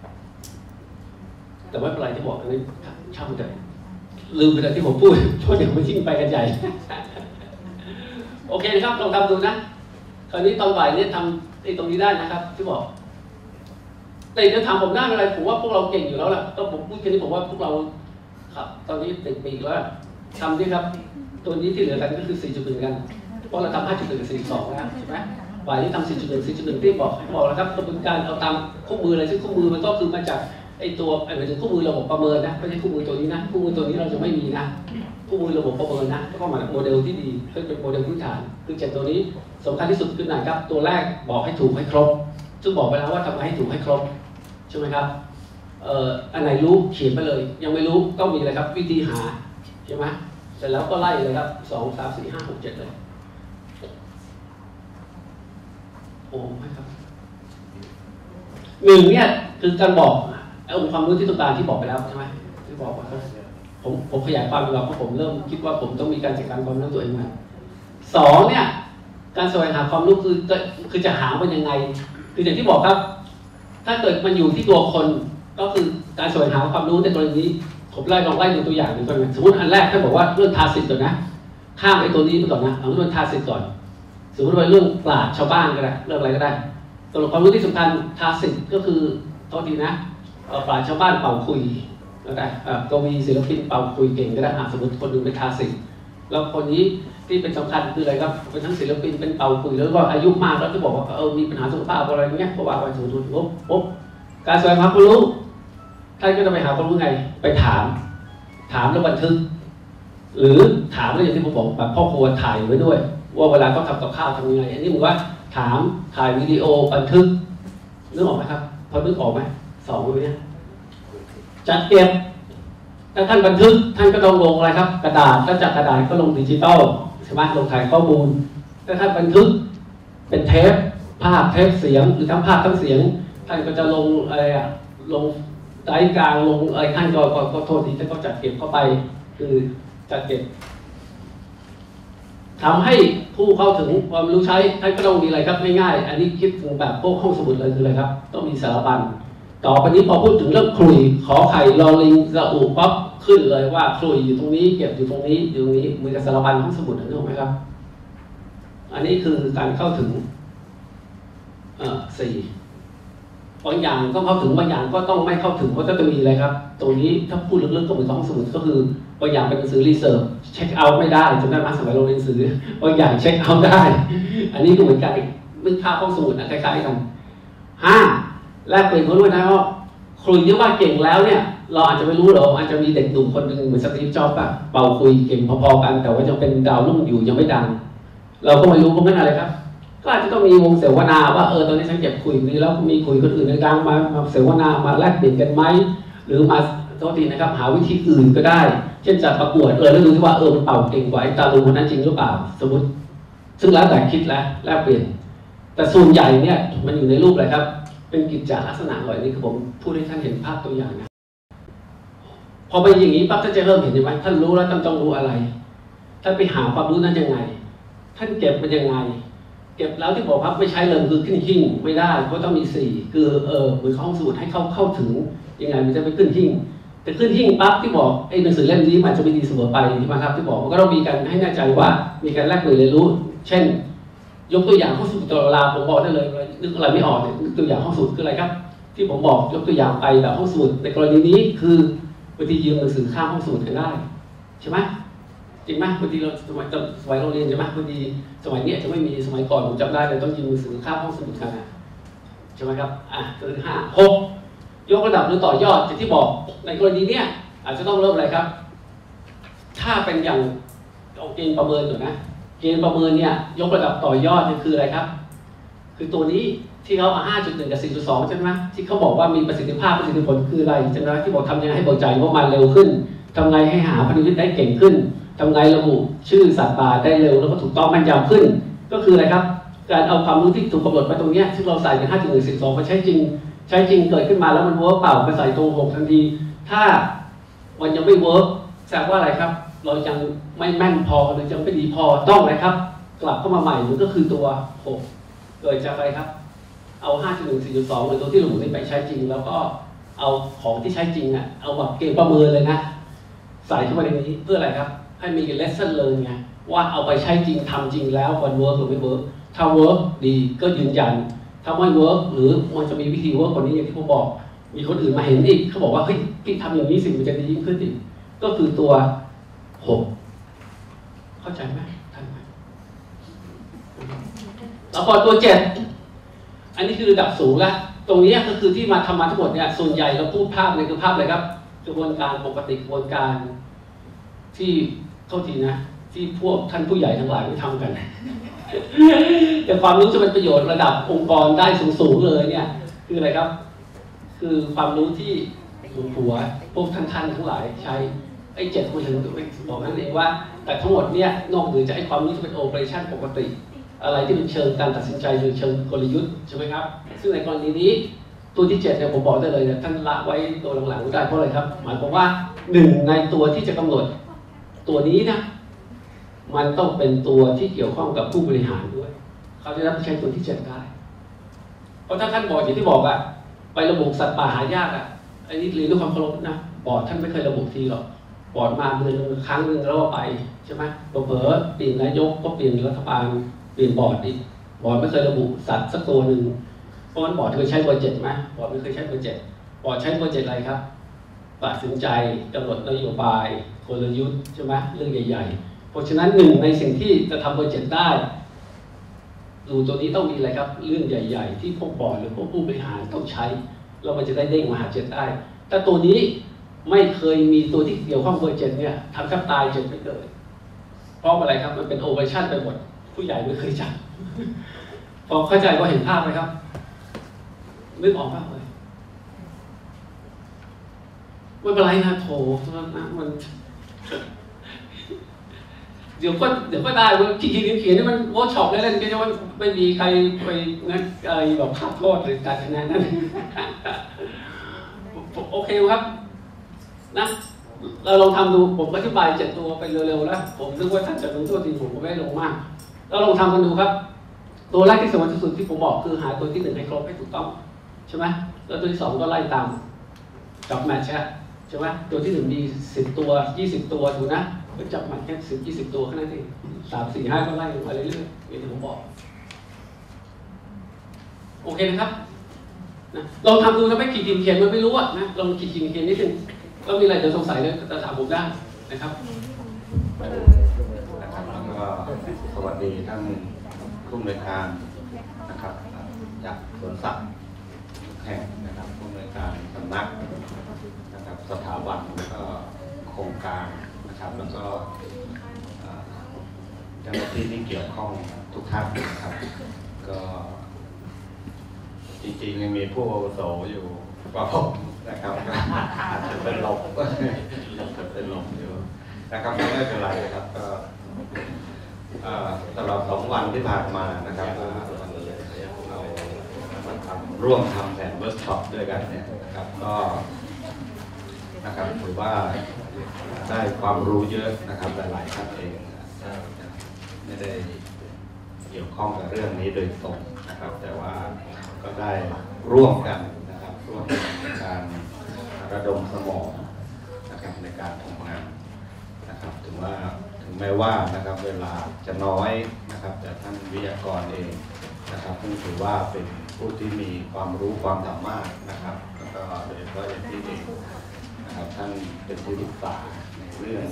แต่ว่าอะไรที่บอกอันนี้ช่างมันเถอะลืมไปแล้วที่ผมพูดช่วยเดี๋ยวมันยิ่งไปกันใหญ่ โอเคนะครับลองทำดูนะคราวนี้ตอนบ่ายนี้ทำไอ้ตรงนี้ได้นะครับที่บอกแต่จะถามผมได้อะไรผมว่าพวกเราเก่งอยู่แล้วล่ะก็ผมพูดแค่นี้ผมว่าพวกเราครับตอนนี้ติดปีกแล้วทำดิครับตัวนี้ที่เหลือกันก็คือ สี่จุดหนึ่ง กันเพราะเราทำ ห้าจุดหนึ่ง กับ สี่จุดสอง แล้วใช่ไหมบ่ายนี้ทำ สี่จุดหนึ่ง สี่จุดหนึ่ง ที่บอกบอกแล้วครับกระบวนการเอาตามคู่มืออะไรซึ่งคู่มือมันก็คือมาจากไอ้ตัวไอ้หมายถึงคู่มือระบบประเมินนะไม่ใช่คู่มือตัวนี้นะคู่มือตัวนี้เราจะไม่มีนะคู่มือระบบประเมินนะก็มาจากโมเดลที่ดีก็เป็นโมเดลพื้นฐานคือเจ็ดตัวนี้สำคัญที่สุดคือไหนครับตัวแรกบอกให้ถูกให้ครบซึ่งบอกไปแล้วว่าทำให้ถูกให้ครบใช่ไหมครับเอ่ออันไหนรู้เขียนไปเลยยังไม่รู้ต้องมีอะไรครับวิธีหาใช่ไหมเสร็จแล้วก็ไล่เลยครับสองสามสี่ห้าหกเจ็ดเลยโอ้ไม่ครับหนึ่งเนี่ยคือการบอกเอาองค์ความรู้ที่ต้องการที่บอกไปแล้วใช่ไหมที่บอกว่าผมผมขยายความดูเพราะผมเริ่มคิดว่าผมต้องมีการจัดการความรู้ตัวเองมาสองเนี่ยการแสวงหาความรู้คือจะคือจะหามันยังไงคืออย่างที่บอกครับถ้าเกิดมันอยู่ที่ตัวคนก็คือการแสวงหาความรู้ในกรณีนี้ผมไล่ลองไล่ดูตัวอย่างหนึ่งก่อนสมมติอันแรกท่านบอกว่าเรื่องทาสิทธิ์ก่อนนะข้ามไอ้ตัวนี้ไปก่อนนะเอาเรื่องทาสิทธิ์ก่อนสมมติว่าเรื่องปราชญ์ชาวบ้านก็ได้เรื่องอะไรก็ได้ตัวความรู้ที่สำคัญทาสิทธิ์ก็คือโทษทีนะปราชญ์ชาวบ้านเป่าคุยก็ได้กวีศิลปินเป่าคุยเก่งก็ได้สมมติคนหนึ่งเป็นทาสิทธิ์แล้วคนนี้ที่เป็นสำคัญคืออะไรครับเป็นทั้งศิลปินเป็นเป่าคุยแล้วก็อายุมากแล้วที่บอกว่าเออมีปัญหาสุขภาพอะไรเงี้ยเพราะว่าไปสมมติปุ๊บปุ๊บการแสวงหาความรู้ท่านก็จะไปหาความรู้ไงไปถามถามแล้วบันทึกหรือถามแล้วอย่างที่ผมบอกแบบพ่อครัวถ่ายไว้ด้วยว่าเวลาเขาทำกับข้าวทำยังไงอันนี้ผมว่าถามถ่ายวิดีโอบันทึกนึกออกไหมครับพอนึกออกไหมสองตัวนี้จัดเก็บถ้าท่านบันทึกท่านก็ต้องลงอะไรครับกระดาษถ้าจากกระดาษก็ลงดิจิตอลใช่ไหมลงถ่ายข้อมูลถ้าท่านบันทึกเป็นเทปภาพเทปเสียงหรือทั้งภาพทั้งเสียงท่านก็จะลงอะไรอะลงไดร์กลางลงอะไรท่านก็ก็โทษทีท่านก็จัดเก็บเข้าไปคือจัดเก็บทำให้ผู้เข้าถึงความรู้ใช้ท่านก็ต้องมีอะไรครับง่ายๆอันนี้คิดถึงแบบพวกห้องสมุดเลยคืออะไรครับต้องมีสารบัญต่อไปนี้พอพูดถึงเรื่องคลุยขอไข่รอลิงระอุปั๊บขึ้นเลยว่าคลุยอยู่ตรงนี้เก็บอยู่ตรงนี้อยู่ตรงนี้เหมือนกับสารบัญห้องสมุดนึกออกไหมครับอันนี้คือการเข้าถึงเอ่อสี่บางอย่างต้องเข้าถึงบางอย่างก็ต้องไม่เข้าถึงเพราะจะมีอะไรครับตรงนี้ถ้าพูดลึกๆก็เหมือนห้องสมุดก็คือบางอย่างเป็นหนังสือรีเสิร์ชเช็คเอาท์ไม่ได้จำได้ไหมสมัยเราเรียนหนังสือบางอย่างเช็คเอาท์ได้อันนี้ก็เหมือนกันนึกภาพห้องสมุดนะคล้ายๆกันห้าแลกเปลี่ยนคนด้วยนะว่าครูที่ว่าเก่งแล้วเนี่ยเราอาจจะไม่รู้หรอกอาจจะมีเด็กหนุ่มคนหนึ่งเหมือนสตีฟจ็อบส์อะเป่าคุยเก่งพอๆกันแต่ว่ายังเป็นดาวรุ่งอยู่ยังไม่ดังเราก็ไม่รู้เพราะงั้นอะไรครับก็อาจจะต้องมีวงเสวนาว่าเออตอนนี้ฉันเก็บคุยนี้แล้วมีคุยคนอื่นในกลางมามาเสวนามาแลกเปลี่ยนกันไหมหรือมาโทษทีนะครับหาวิธีอื่นก็ได้เช่นจัดประกวดเออแล้วดูที่ว่าเออมันเป่าเก่งกว่าไอ้ตาลุงคนนั้นจริงหรือเปล่าสมมติซึ่งแล้วแต่คิดแล้วแลกเปลี่ยนแต่ส่วนใหญ่เนี่ยมันอยู่ในรูปอะไรครับเป็นกิจจลักษณะหน่อยนี่คือผมพูดให้ท่านเห็นภาพตัวอย่างนะพอไปอย่างนี้ปั๊บท่านจะเริ่มเห็นใช่ไหมท่านรู้แล้วท่านต้องรู้อะไรท่านไปหาความรู้นั้นยังไงท่านเก็บมันยังไงเก็บแล้วที่บอกครับไม่ใช้เลยคือขึ้นหิ้งไม่ได้เพราะต้องมีสี่คือเออเหมือนห้องสมุดให้เข้าเข้าถึงยังไงมันจะไปขึ้นหิ้งแต่ขึ้นหิ้งปั๊บที่บอกไอ้หนังสือเล่มนี้มันจะไม่ดีเสมอไปใช่ไหมครับที่บอกมันก็ต้องมีการให้แน่ใจว่ามีการแลกเปลี่ยนเรียนรู้เช่นยกตัวอย่างห้องสมุดตลอดเวลาผมบอกได้เลยนึกอะไรไม่ออกเนี่ยตัวอย่างห้องสมุดคืออะไรครับที่ผมบอกยกตัวอย่างไปแบบห้องสมุดในกรณีนี้คือบางทียืมหนังสือข้ามห้องสมุดกันได้ใช่ไหมจริงไหมบางทีเราสมัยสมัยเราเรียนใช่ไหมบางทีสมัยนี้จะไม่มีสมัยก่อนผมจำได้เลยต้องยืมหนังสือข้ามห้องสมุดกันนะใช่ไหมครับอ่ะตัวที่ห้าหกยกระดับหรือต่อยอดจากที่บอกในกรณีเนี้ยอาจจะต้องเริ่มอะไรครับถ้าเป็นอย่างเอาเกณฑ์ประเมินก่อนนะเกณฑ์ประเมินเนี่ยยกระดับต่อยอดนี่คืออะไรครับคือตัวนี้ที่เขาเอา ห้าจุดหนึ่ง กับ สี่จุดสอง ใช่ไหมที่เขาบอกว่ามีประสิทธิภาพประสิทธิผลคืออะไรใช่ไหมที่บอกทำยังไงให้เบิกจ่ายงบประมาณเร็วขึ้นทำไงให้หาพันธมิตรได้เก่งขึ้นทำไงระบุชื่อสัตว์ป่าได้เร็วแล้วก็ถูกต้องแม่นยำขึ้นก็คืออะไรครับการเอาความรู้ที่ถูกกำหนดไว้ตรงนี้ที่เราใส่ใน ห้าจุดหนึ่ง สี่จุดสอง มาใช้จริงใช้จริงเกิดขึ้นมาแล้วมันเวิร์กเปล่าไปใส่ตรงหกทันทีถ้ามันยังไม่เวิร์กแสดงว่าอะไรครับเรายังไม่แม่นพอหรือยังไม่ดีพอต้องอะไรครับกลับเข้ามาใหม่มันก็คือตัวหกเกิดจากอะไรครับเอา ห้าจุดหนึ่ง สี่จุดสอง หรือตัวที่ระบุนี้ไปใช้จริงแล้วก็เอาของที่ใช้จริงอ่ะเอาแบบเกณฑ์ประเมินเลยนะใส่เข้ามาในนี้เพื่ออะไรครับให้มี lesson learn ไงว่าเอาไปใช้จริงทำจริงแล้วมันเวิร์กหรือไม่เวิร์กถ้าเวิร์กดีก็ยืนยันถ้าไม่เวิร์กหรือมันจะมีวิธีเวิร์กกว่านี้อย่างที่ผมบอกมีคนอื่นมาเห็นอีกเขาบอกว่าเฮ้ยพี่ทำอย่างนี้สิมันจะดียิ่งขึ้นอีกก็คือตัวหกเข้าใจไหมทันไหมแล้วพอตัวเจ็ดอันนี้คือระดับสูงแล้วตรงนี้ก็คือที่มาทำมาทั้งหมดเนี่ยส่วนใหญ่เราพูดภาพในคือภาพอะไรครับกระบวนการปกติกระบวนการที่เท่าทีนะที่พวกท่านผู้ใหญ่ทั้งหลายไม่ทำกันแต่ความรู้จะเป็นประโยชน์ระดับองค์กรได้สูงๆเลยเนี่ยคืออะไรครับคือความรู้ที่หัวพวกท่านๆทั้งหลายใช้ไอ้เจ็ดคนถึงบอกนั่นเองว่าแต่ทั้งหมดเนี่ยนอกเหนือจากไอ้ความรู้ที่เป็นโอเปอเรชั่นปกติอะไรที่เป็นเชิงการตัดสินใจหรือเชิงกลยุทธ์ใช่ไหมครับซึ่งในกรณีนี้ตัวที่เจ็ดเนี่ยผมบอกได้เลยเนี่ยท่านละไว้ตัวหลังๆได้เพราะอะไรครับหมายความว่าหนึ่งในตัวที่จะกำหนดตัวนี้นะมันต้องเป็นตัวที่เกี่ยวข้องกับผู้บริหารด้วยเขาจะรับใช้ตัวที่เจ็ดได้เพราะถ้าท่านบอกอย่างที่บอกอะไประบุสัตว์ป่าหายากอะอันนี้เรียนด้วยความเคารพนะบอร์ดท่านไม่เคยระบุทีหรอกบอร์ดมาเดือนครั้งหนึ่งแล้วก็ไปใช่ไหมเผลอเปลี่ยนนายกก็เปลี่ยนรัฐบาลเปลี่ยนบอร์ดอีกบอร์ดไม่เคยระบุสัตว์สักตัวหนึ่งเพราะฉะนั้นบอร์ดเคยใช้เบอร์เจ็ดไหมบอร์ดไม่เคยใช้เบอร์เจ็ดบอร์ดใช้เบอร์เจ็ดอะไรครับตัดสินใจกำหนดนโยบายกลยุทธ์ใช่ไหมเรื่องใหญ่ๆเพราะฉะนั้นหนึ่งในสิ่งที่จะทำเบอร์เจ็ดได้ดูตัวนี้ต้องมีอะไรครับเรื่องใหญ่ๆที่พวกบอร์ดหรือพวกผู้บริหารต้องใช้แล้วมันจะได้เด้งมาหาเจ็ดได้แต่ตัวนี้ไม่เคยมีตัวที่เกี่ยวข้องเบอร์เจ็ดเนี่ยทำแทบตายเจ็ดไม่เกิดเพราะอะไรครับมันเป็นโอเปอเรชั่นไปหมดผู้ใหญ่ไม่เคยจัดพอเข้าใจว่าเห็นภาพไหมครับนึกออกมากเลยไม่เป็นไรนะโถนะมันเดี๋ยวก็เดี๋ยวก็ได้ว่าที่เขียนเขียนนี่มันเวิร์กช็อปเล่นๆก็จะว่าไม่มีใครไปงั้นอะไรแบบขาดโทษหรือการคะแนนนั่นโอเคครับนะเราลองทำดูผมอธิบายเจ็ดตัวไปเร็วๆแล้วผมนึกว่าท่านจะรู้ตัวจริงผมก็ไม่ลงมากเราลองทำกันดูครับตัวแรกที่สำคัญที่สุดที่ผมบอกคือหาตัวที่หนึ่งให้ครบให้ถูกต้องใช่ไหมแล้วตัวที่สองก็ไล่ตามจับแมทช์ใช่ไหมตัวที่หนึ่งมีสิบตัวยี่สิบตัวถูกนะก็จับแมทช์แค่สิบยี่สิบตัวแค่นั้นเองสามสี่ห้าก็ไล่มาเรื่อยๆอย่างที่ผมบอกโอเคนะครับนะลองทำดูถ้าไม่ขีดเขียนมันไม่รู้อ่ะนะลองขีดเขียนนิดนึงก็มีอะไรจะสงสัยเลยจะถามผมได้นะครับนะครับแล้วก็สวัสดีท่านผู้อำนวยการนะครับจากสวนสัตว์แห่งนะครับผู้อำนวยการสำนักนะครับสถาบันแล้วก็โครงการนะครับแล้วก็เจ้าหน้าที่ที่เกี่ยวข้องทุกท่านนะครับก็จริงๆยังมีผู้อาวุโสอยู่กว่าผมนะครับอาจจะเป็นลมอาจจะเป็นลมอยู่นะครับไม่เป็นไรครับก็ตลอดสองวันที่ผ่านมานะครับเราร่วมทำแผนเวิร์กช็อปด้วยกันเนี่ยนะครับก็นะครับถือว่าได้ความรู้เยอะนะครับหลายๆท่านเองไม่ได้เกี่ยวข้องกับเรื่องนี้โดยตรงนะครับแต่ว่าก็ได้ร่วมกันนะครับร่วมในการระดมสมองนะครับในการทำงานนะครับถึงว่าถึงแม้ว่านะครับเวลาจะน้อยนะครับแต่ท่านวิทยากรเองนะครับซึ่งถือว่าเป็นผู้ที่มีความรู้ความสามารถนะครับแล้วก็โดยเฉพาะอย่างที่เองนะครับท่านเป็นผู้ศึกษาในเรื่อง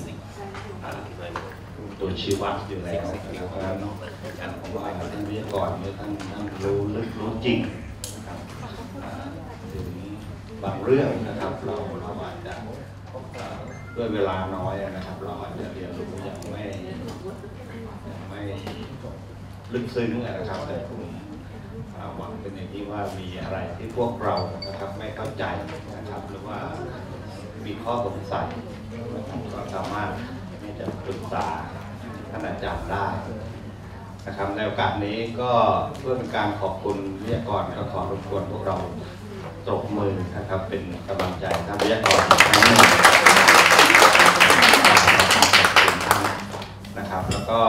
ตัวชีวัดอยู่แล้วนะครับเพราะฉะนั้นผมว่าท่านวิทยากรเนี่ยท่านท่านรู้ลึกรู้จริงนะครับถึงบางเรื่องนะครับเราเราอาจจะด้วยเวลาน้อยนะครับเราอาจจะเรียนรู้อย่างไม่ไม่ลึกซึ้งนะครับแต่ผมหวังเป็นอย่างที่ว่ามีอะไรที่พวกเรานะครับไม่เข้าใจนะครับหรือว่ามีข้อสงสัยนะครับก็สามารถที่จะปรึกษาท่านอาจารย์ได้นะครับในโอกาสนี้ก็เพื่อเป็นการขอบคุณวิทยากรก็ขอรบกวนพวกเราตบมือนะครับเป็นกำลังใจท่านวิทยากรทั้งหมดนะครับแล้วก็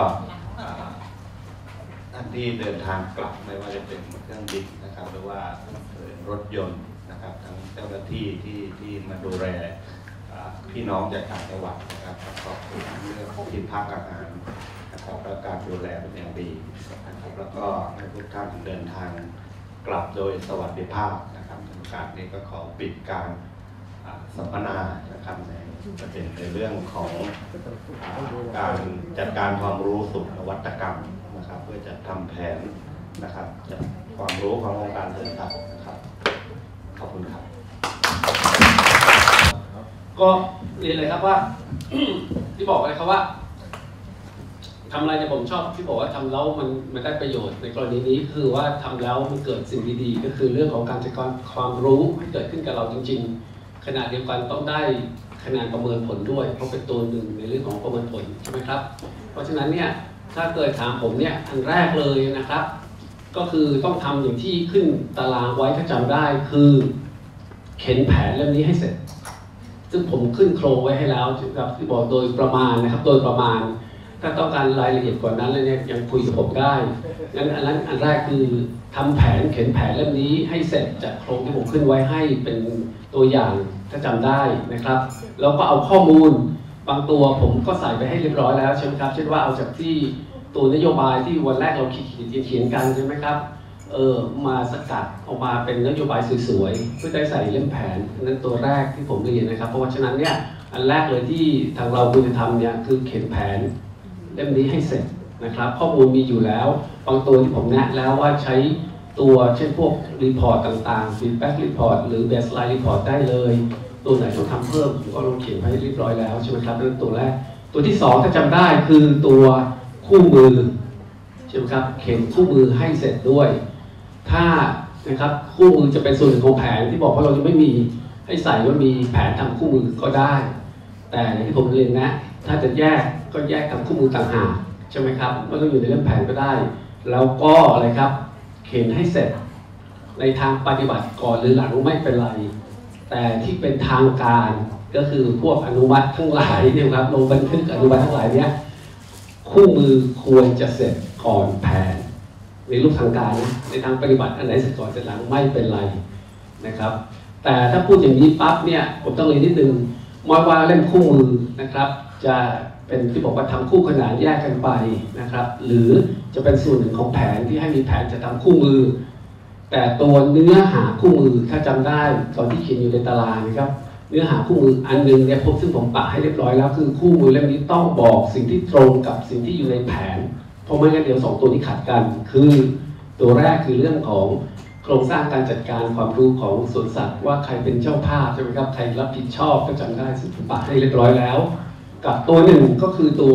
ท่านที่เดินทางกลับไม่ว่าจะเป็นเครื่องบินนะครับหรือว่ารถยนต์นะครับทั้งเจ้าหน้าที่ที่ที่มาดูแลพี่น้องจากต่างจังหวัดนะครับขอบคุณเรื่องที่พักอาหารนะครับและการดูแลเป็นอย่างดีนะครับแล้วก็ให้ทุกท่านเดินทางกลับโดยสวัสดิภาพนะครับในโอกาสนี้ก็ขอปิดการสัมมนานะครับในประเด็นในเรื่องของการจัดการความรู้สู่นวัตกรรมนะครับเพื่อจะทำแผนนะครับจัดความรู้ขององค์การเดินทางนะครับขอบคุณครับก็เรียนเลยครับว่า ที่บอกเลยครับว่าทำอะไรเนี่ยผมชอบที่บอกว่าทำแล้วมันมันได้ประโยชน์ในกรณีนี้คือว่าทำแล้วมันเกิดสิ่งดีๆก็คือเรื่องของการจัดการความรู้ให้เกิดขึ้นกับเราจริงๆขณะเดียวกันต้องได้คะแนนประเมินผลด้วยเพราะเป็นตัวหนึ่งในเรื่องของประเมินผลใช่ไหมครับเพราะฉะนั้นเนี่ยถ้าเกิดถามผมเนี่ยอันแรกเลยนะครับก็คือต้องทำอย่างที่ขึ้นตารางไว้ถ้าจำได้คือเข็นแผนเล่มนี้ให้เสร็จซึ่งผมขึ้นโครงไว้ให้แล้วครับที่บอกโดยประมาณนะครับโดยประมาณถ้าต้องการรายละเอียดกว่านั้นเลยเนี่ยยังคุยกับผมได้งั้นอันนั้นอันแรกคือทำแผนเขียนแผนเล่มนี้ให้เสร็จจากโครงที่ผมขึ้นไว้ให้เป็นตัวอย่างถ้าจำได้นะครับแล้วก็เอาข้อมูลบางตัวผมก็ใส่ไปให้เรียบร้อยแล้วใช่ไหมครับเช่นว่าเอาจากที่ตัวนโยบายที่วันแรกเราเขียนเขียนกันใช่ไหมครับเออมาสกัดออกมาเป็นนโยบายสวยๆเพื่อได้ใส่เล่มแผนนั้นตัวแรกที่ผมเรียนนะครับเพราะว่าฉะนั้นเนี่ยอันแรกเลยที่ทางเราควรจะทำเนี่ยคือเขียนแผนเล่มนี้ให้เสร็จนะครับข้อมูลมีอยู่แล้วบางตัวที่ผมแนะแล้วว่าใช้ตัวเช่นพวกรีพอร์ตต่างๆ feedback report หรือ baseline report ได้เลยตัวไหนต้องทำเพิ่มก็ลงเขียนไว้เรียบร้อยแล้วใช่ไหมครับนั่นตัวแรกตัวที่สองถ้าจำได้คือตัวคู่มือใช่ไหมครับเขียนคู่มือให้เสร็จด้วยถ้านะครับคู่มือจะเป็นส่วนหนึ่งของแผนที่บอกว่าเราจะไม่มีให้ใส่ว่ามีแผนทำคู่มือก็ได้แต่อย่างที่ผมเรียนนะถ้าจะแยกก็แยกทำคู่มือต่างหากใช่ไหมครับไม่ต้องอยู่ในเรื่องแผนก็ได้แล้วก็อะไรครับเขียนให้เสร็จในทางปฏิบัติก่อนหรือหลังไม่เป็นไรแต่ที่เป็นทางการก็คือพวกอนุมัติทั้งหลายเนี่ยครับลงบันทึกอนุมัติทั้งหลายเนี้ยคู่มือควรจะเสร็จก่อนแผนในรูปทางการนะในทางปฏิบัติอันไหนเสร็จก่อนเสร็จหลังไม่เป็นไรนะครับแต่ถ้าพูดอย่างนี้ปั๊บเนี่ยผมต้องเรียนนิดนึงว่าว่าเล่มคู่มือนะครับจะเป็นที่บอกว่าทำคู่ขนานแยกกันไปนะครับหรือจะเป็นส่วนหนึ่งของแผนที่ให้มีแผนจะทำคู่มือแต่ตัวเนื้อหาคู่มือถ้าจำได้ตอนที่เขียนอยู่ในตารางนะครับเนื้อหาคู่มืออันนึงเนี่ยผมซึ่งผมปะให้เรียบร้อยแล้วคือคู่มือเล่มนี้ต้องบอกสิ่งที่ตรงกับสิ่งที่อยู่ในแผนเพราะไม่งั้นเดี๋ยวสองตัวนี้ขัดกันคือตัวแรกคือเรื่องของโครงสร้างการจัดการความรู้ของสวนสัตว์ว่าใครเป็นเจ้าภาพใช่ไหมครับใครรับผิดชอบก็จำได้ซึ่งผมปะให้เรียบร้อยแล้วกับตัวหนึ่งก็คือตัว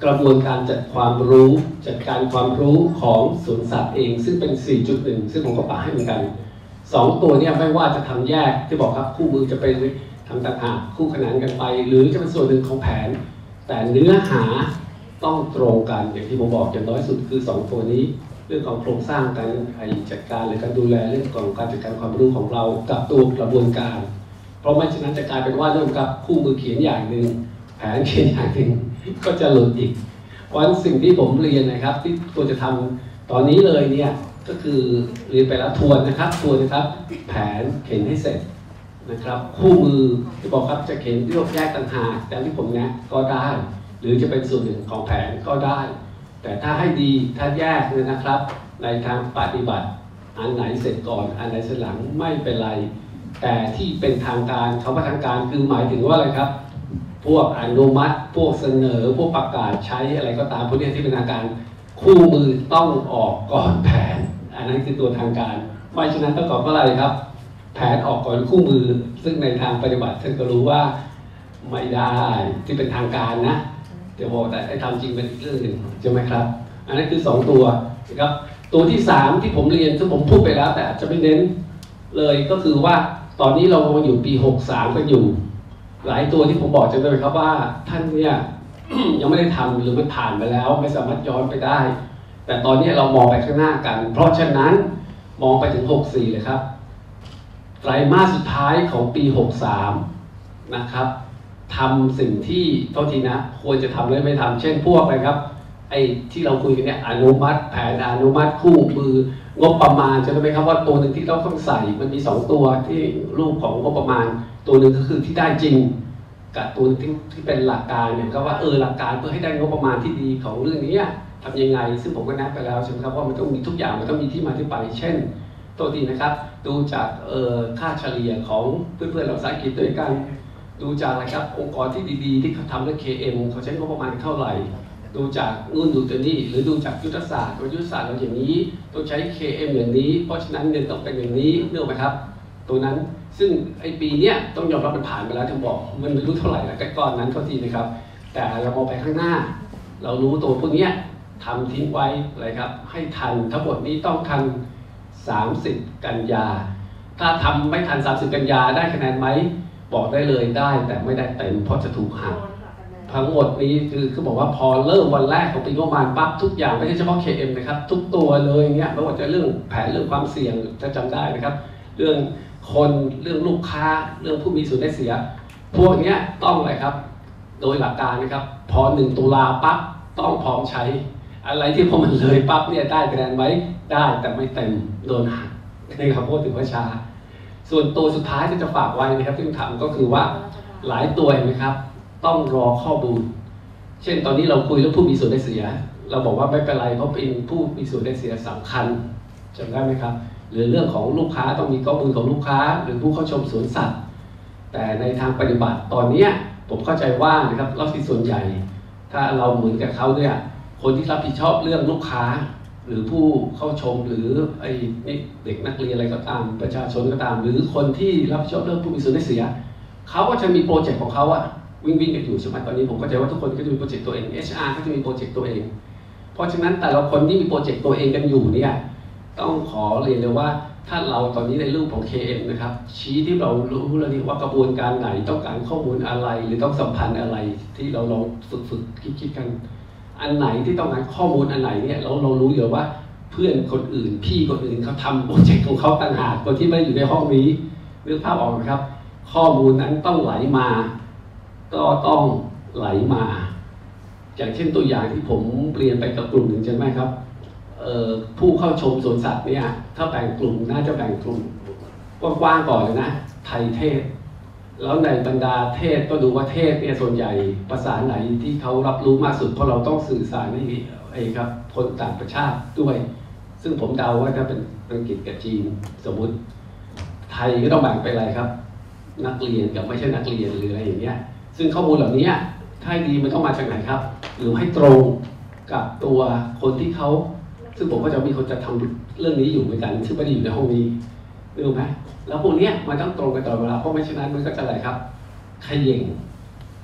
กระบวนการจัดความรู้จัดการความรู้ของสวนสัตว์เองซึ่งเป็น สี่จุดหนึ่ง ซึ่งผมก็ปะให้เหมือนกันสองตัวเนี่ยไม่ว่าจะทำแยกที่บอกครับคู่มือจะไปทำต่างหากคู่ขนานกันไปหรือจะเป็นส่วนหนึ่งของแผนแต่เนื้อหาต้องตรงกันอย่างที่ผมบอกอย่างน้อยสุดคือสองตัวนี้เรื่องของโครงสร้างการจัดการหรือการดูแลเรื่องของการจัดการความรู้ของเรากับตัวกระบวนการเพราะไม่ฉะนั้นจะกลายเป็นว่าเริ่มกับคู่มือเขียนอย่างหนึ่งแผนเขียนอย่างหนึ่งก็จะหลุดอีกวันสิ่งที่ผมเรียนนะครับที่ควรจะทำตอนนี้เลยเนี่ยก็คือเรียนไปแล้วทวนนะครับทวนนะครับแผนเขียนให้เสร็จนะครับคู่มือที่บอกครับจะเขียนโยกแยกต่างหากแต่ที่ผมแนะก็ได้หรือจะเป็นส่วนหนึ่งของแผนก็ได้แต่ถ้าให้ดีถ้าแยกเลยนะครับในทางปฏิบัติอันไหนเสร็จก่อนอันไหนเสร็จหลังไม่เป็นไรแต่ที่เป็นทางการคำว่าทางการคือหมายถึงว่าอะไรครับพวกอนุมัติพวกเสนอพวกประกาศใช้อะไรก็ตามพวกนี้ที่เป็นทางการคู่มือต้องออกก่อนแผนอันนั้นคือตัวทางการไม่ฉะนั้นต้องก่อนเมื่อไรครับแผนออกก่อนคู่มือซึ่งในทางปฏิบัติท่านก็รู้ว่าไม่ได้ที่เป็นทางการนะเดี๋ยวบอกแต่ไอ้ทำจริงเป็นอีกเรื่องหนึ่งใช่ไหมครับอันนั้นคือสองตัวนะครับตัวที่สามที่ผมเรียนซึ่งผมพูดไปแล้วแต่อาจจะไม่เน้นเลยก็คือว่าตอนนี้เราอยู่ปีหกสามกันอยู่หลายตัวที่ผมบอกจะเลยครับว่าท่านเนี่ย ยังไม่ได้ทำหรือมันผ่านไปแล้วไม่สามารถย้อนไปได้แต่ตอนนี้เรามองไปข้างหน้ากันเพราะฉะนั้นมองไปถึงหกสี่เลยครับไตรมาสสุดท้ายของปีหกสามนะครับทำสิ่งที่เท่าทีนะควรจะทำหรือไม่ทำเช่นพวกอะไรครับไอ้ที่เราคุยกันเนี่ยอนุมัติแผนอนุมัติคู่มืองบประมาณจะได้ไหมครับว่าตัวหนึ่งที่เราต้องใส่มันมีสองตัวที่รูปของงบประมาณตัวหนึ่งก็คือที่ได้จริงกับตัวที่ที่เป็นหลักการเนี่ยก็ว่าเออหลักการเพื่อให้ได้งบประมาณที่ดีของเรื่องนี้ทำยังไงซึ่งผมก็แนะไปแล้วใช่ไหมครับว่ามันต้องมีทุกอย่างมันต้องมีที่มาที่ไปเช่นตัวทีนะครับดูจากเอ่อค่าเฉลี่ยของเพื่อนๆเราสายกิจด้วยกันดูจากอะไรครับองค์กรที่ดีๆที่เขาทำเรื่อง เค เอ็ม เขาใช้งบประมาณเท่าไหร่ดูจากนู่นดูตัวนี้หรือดูจากยุทธศาสตร์ว่ายุทธศาสตร์เราอย่างนี้ต้องใช้ เค เอ็ม อย่างนี้เพราะฉะนั้นเงินต้องเป็นอย่างนี้เนื่องไหมครับตัวนั้นซึ่งไอ้ปีเนี้ยต้องยอมรับมันผ่านไปแล้วถึงบอกมันไม่รู้เท่าไหร่แล้วก้อนนั้นเท่าทีนะครับแต่เรามองไปข้างหน้าเรารู้ตัวพวกนี้ทำทิ้งไว้อะไรครับให้ทันทั้งหมดนี้ต้องทันสามสิบกันยาถ้าทำไม่ทันสามสิบกันยาได้คะแนนไหมบอกได้เลยได้แต่ไม่ได้เต็มเพราะจะถูกหักทั้งหมดนี้คือคือบอกว่าพอเริ่มวันแรกของปีงบประมาณปั๊บทุกอย่างไม่ใช่เฉพาะ เค เอ็ม นะครับทุกตัวเลยเนี่ยไม่ว่าจะเรื่องแผนเรื่องความเสี่ยงจะจำได้นะครับเรื่องคนเรื่องลูกค้าเรื่องผู้มีส่วนได้เสียพวกนี้ต้องอะไรครับโดยหลักการนะครับพอหนึ่งตุลาปั๊บต้องพร้อมใช้อะไรที่พอมันเลยปั๊บเนี่ยได้คะแนนไหมได้แต่ไม่เต็มโดนหักนี่ครับพูดถึงว่าช้าส่วนตัวสุดท้ายที่จะฝากไว้นะครับที่ผมถามก็คือว่าหลายตัวเห็นไหมครับต้องรอข้อมูลเช่นตอนนี้เราคุยเรื่องผู้มีส่วนได้เสียเราบอกว่าไม่เป็นไรเพราะเป็นผู้มีส่วนได้เสียสำคัญจำได้ไหมครับหรือเรื่องของลูกค้าต้องมีข้อมูลของลูกค้าหรือผู้เข้าชมสวนสัตว์แต่ในทางปฏิบัติตอนนี้ผมเข้าใจว่านะครับเราที่ส่วนใหญ่ถ้าเราเหมือนกับเขาเนี่ยคนที่รับผิดชอบเรื่องลูกค้าหรือผู้เข้าชมหรือไอ้เด็กนักเรียนอะไรก็ตามประชาชนก็ตามหรือคนที่รับผิดชอบเรื่องผู้มีส่วนได้เสียเขาก็จะมีโปรเจกต์ของเขาอะวิ่งวิ่งกันอยู่ใช่ไหมตอนนี้ผมเข้าใจว่าทุกคนก็จะมีโปรเจกต์ตัวเอง เอช อาร์ ก็จะมีโปรเจกต์ตัวเองเพราะฉะนั้นแต่ละคนที่มีโปรเจกต์ตัวเองกันอยู่เนี่ยต้องขอเรียนเลยว่าถ้าเราตอนนี้ในรูปของ เค เอ็ม นะครับชี้ที่เรารู้แล้วนี่ว่ากระบวนการไหนต้องการข้อมูลอะไรหรือต้องสัมพันธ์อะไรที่เราลองฝึกฝึกคิดคิดกันอันไหนที่ต้องการข้อมูลอันไหนเนี่ยเราเรารู้อยู่ว่าเพื่อนคนอื่นพี่คนอื่นเขาทำโปรเจกต์ของเขาต่างหากคนที่ไม่ได้อยู่ในห้องนี้นึกภาพออกไหมครับข้อมูลนั้นต้องไหลมาก็ต้องไหลมาอย่างเช่นตัวอย่างที่ผมเรียนไปกับกลุ่มหนึ่งใช่ไหมครับผู้เข้าชมสวนสัตว์เนี่ยถ้าแบ่งกลุ่มน่าจะแบ่งกลุ่มกว้างๆก่อนเลยนะไทยเทศแล้วในบรรดาเทศก็ดูว่าเทศเนี่ยส่วนใหญ่ภาษาไหนที่เขารับรู้มากสุดเพราะเราต้องสื่อสารให้ไอ้ครับคนต่างประเทศด้วยซึ่งผมเดาว่าถ้าเป็นอังกฤษกับจีนสมมุติไทยก็ต้องแบ่งไปอะไรครับนักเรียนกับไม่ใช่นักเรียนหรืออะไรอย่างเงี้ยซึ่งข้อมูลเหล่านี้ถ้าดีมันต้องมาจากไหนครับหรือให้ตรงกับตัวคนที่เขาซึ่งผมก็จะมีคนจะทำเรื่องนี้อยู่เหมือนกันซึ่งไม่ได้อยู่ในห้องนี้รู้ไหมแล้วพวกนี้มันต้องตรงกันตลอดเวลาเพราะไม่ฉะนั้นมันก็จะอะไรครับขย่ง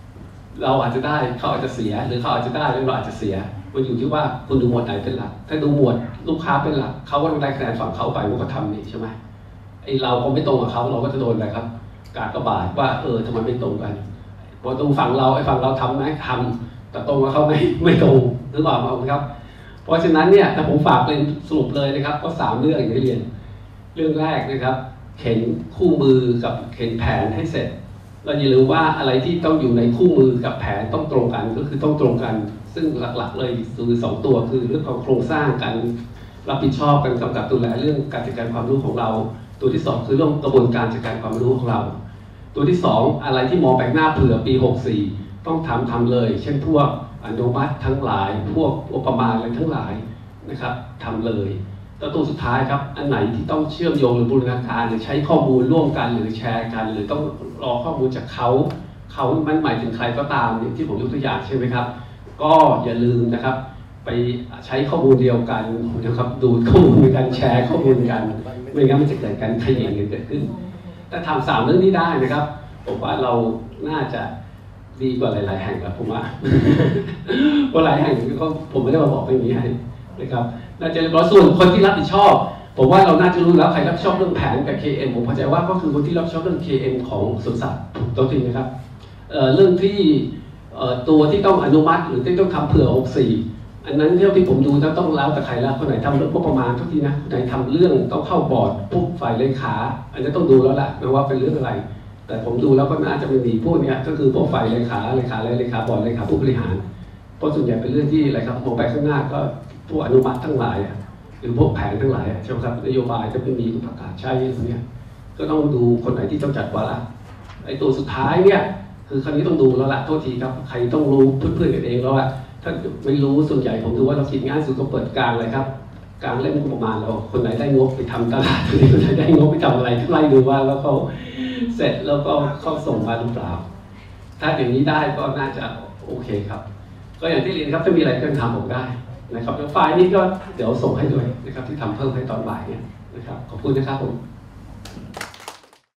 เราอาจจะได้เขาอาจจะเสียหรือเขาอาจจะได้แล้วเราอาจจะเสียมันอยู่ที่ว่าคุณดูหมวดไหนเป็นหลักถ้าดูหมวดลูกค้าเป็นหลักเขาก็ต้องได้คะแนนฝั่งเขาไปว่าเขาทำนี่ใช่ไหมไอเราพอไม่ตรงกับเขาเราก็จะโดนอะไรครับการกระบาดว่าเออทำไมไม่ตรงกันพอตรงฝั่งเราไอ้ฝั่งเราทำไหมทำแต่ตรงกับเขาไม่ไม่ตรงหรือเปล่าครับเพราะฉะนั้นเนี่ยถ้าผมฝากเป็นสรุปเลยนะครับก็สามเรื่องอย่างที่เรียนเรื่องแรกนะครับเข็นคู่มือกับเข็นแผนให้เสร็จเราอย่าลืมว่าอะไรที่ต้องอยู่ในคู่มือกับแผนต้องตรงกันก็คือต้องตรงกันซึ่งหลักๆเลยคือสองตัวคือเรื่องของโครงสร้างการรับผิดชอบการกำกับดูแลเรื่องการจัดการความรู้ของเราตัวที่สองคือเรื่องกระบวนการจัดการความรู้ของเราตัวที่สองอะไรที่มองไปหน้าเผื่อปีหกสี่ต้องทำทำเลยเช่นพวกอนุมัติทั้งหลายพวกอุปมาอะไรทั้งหลายนะครับทำเลยแล้วตัวสุดท้ายครับอันไหนที่ต้องเชื่อมโยงหรือบูรณาการหรือใช้ข้อมูลร่วมกันหรือแชร์กันหรือต้องรอข้อมูลจากเขาเขามันหมายถึงใครก็ตามที่ผมยกตัวอย่างใช่ไหมครับก็อย่าลืมนะครับไปใช้ข้อมูลเดียวกันนะครับดูข้อมูลกันแชร์ข้อมูลกันไม่งั้นมันจะเกิดการขยันกันเกิดขึ้นถ้าทำสามเรื่องนี้ได้นะครับผมว่าเราน่าจะดีกว่าหลายๆแห่งครับผมว่าเพราะหลายแห่งก็ผมไม่ได้มาบอกอย่างนี้ให้นะครับน่าจะเรียบร้อยส่วนคนที่รับผิดชอบผมว่าเราน่าจะรู้แล้วใครรับผิดชอบเรื่องแผนกับ เค เอ็ม ผมเข้าใจว่าก็คือคนที่รับผิดชอบเรื่อง เค เอ็ม ของสวนสัตว์ถูกต้องจริงนะครับเอ่อเรื่องที่เอ่อตัวที่ต้องอนุมัติหรือที่ต้องทำเผื่อหกสี่อันนั้นเท่าที่ผมดูจะต้องแล้วแต่ใครแล้วคนไหนทำเรื่องประมาณทุกทีนะคนไหนทำเรื่องต้องเข้าบอร์ดพวกฝ่ายเลขาอันนี้ต้องดูแล้วแหละนะว่าเป็นเรื่องอะไรแต่ผมดูแล้วก็น่าจะเป็นดีพวกนี้ก็คือพวกฝ่ายเลขาเลขาเลขาบอร์ดเลขาผู้บริหารเพราะส่วนใหญ่เป็นเรื่องที่อะไรครับมองไปข้างหน้าก็พวกอนุมัติทั้งหลายหรือพวกแผนทั้งหลายใช่ไหมครับนโยบายจะไม่มีประกาศใช้อะไรพวกนี้ก็ต้องดูคนไหนที่ต้องจัดวาระไอ้ตัวสุดท้ายเนี่ยคือครั้นี้ต้องดูแล้วละโทษทีครับใครต้องรู้เพื่อนๆกันเองแล้วว่าถ้าไม่รู้ส่วนใหญ่ผมดูว่าเราคิดง่ายสุดก็เปิดกลางเลยครับกลางเล่นงบประมาณเราคนไหนได้งบไปทำตลาดคนไหนได้งบไปทำอะไรไล่ดูว่าแล้วเขาเสร็จแล้วก็เขาส่งมาหรือเปล่าถ้าอย่างนี้ได้ก็น่าจะโอเคครับก็อย่างที่เรียนครับถ้ามีอะไรก็ทำผมได้นะครับแล้วไฟล์นี้ก็เดี๋ยวส่งให้ด้วยนะครับที่ทำเพิ่มให้ตอนบ่ายเนี่ยนะครับขอบคุณนะครับผม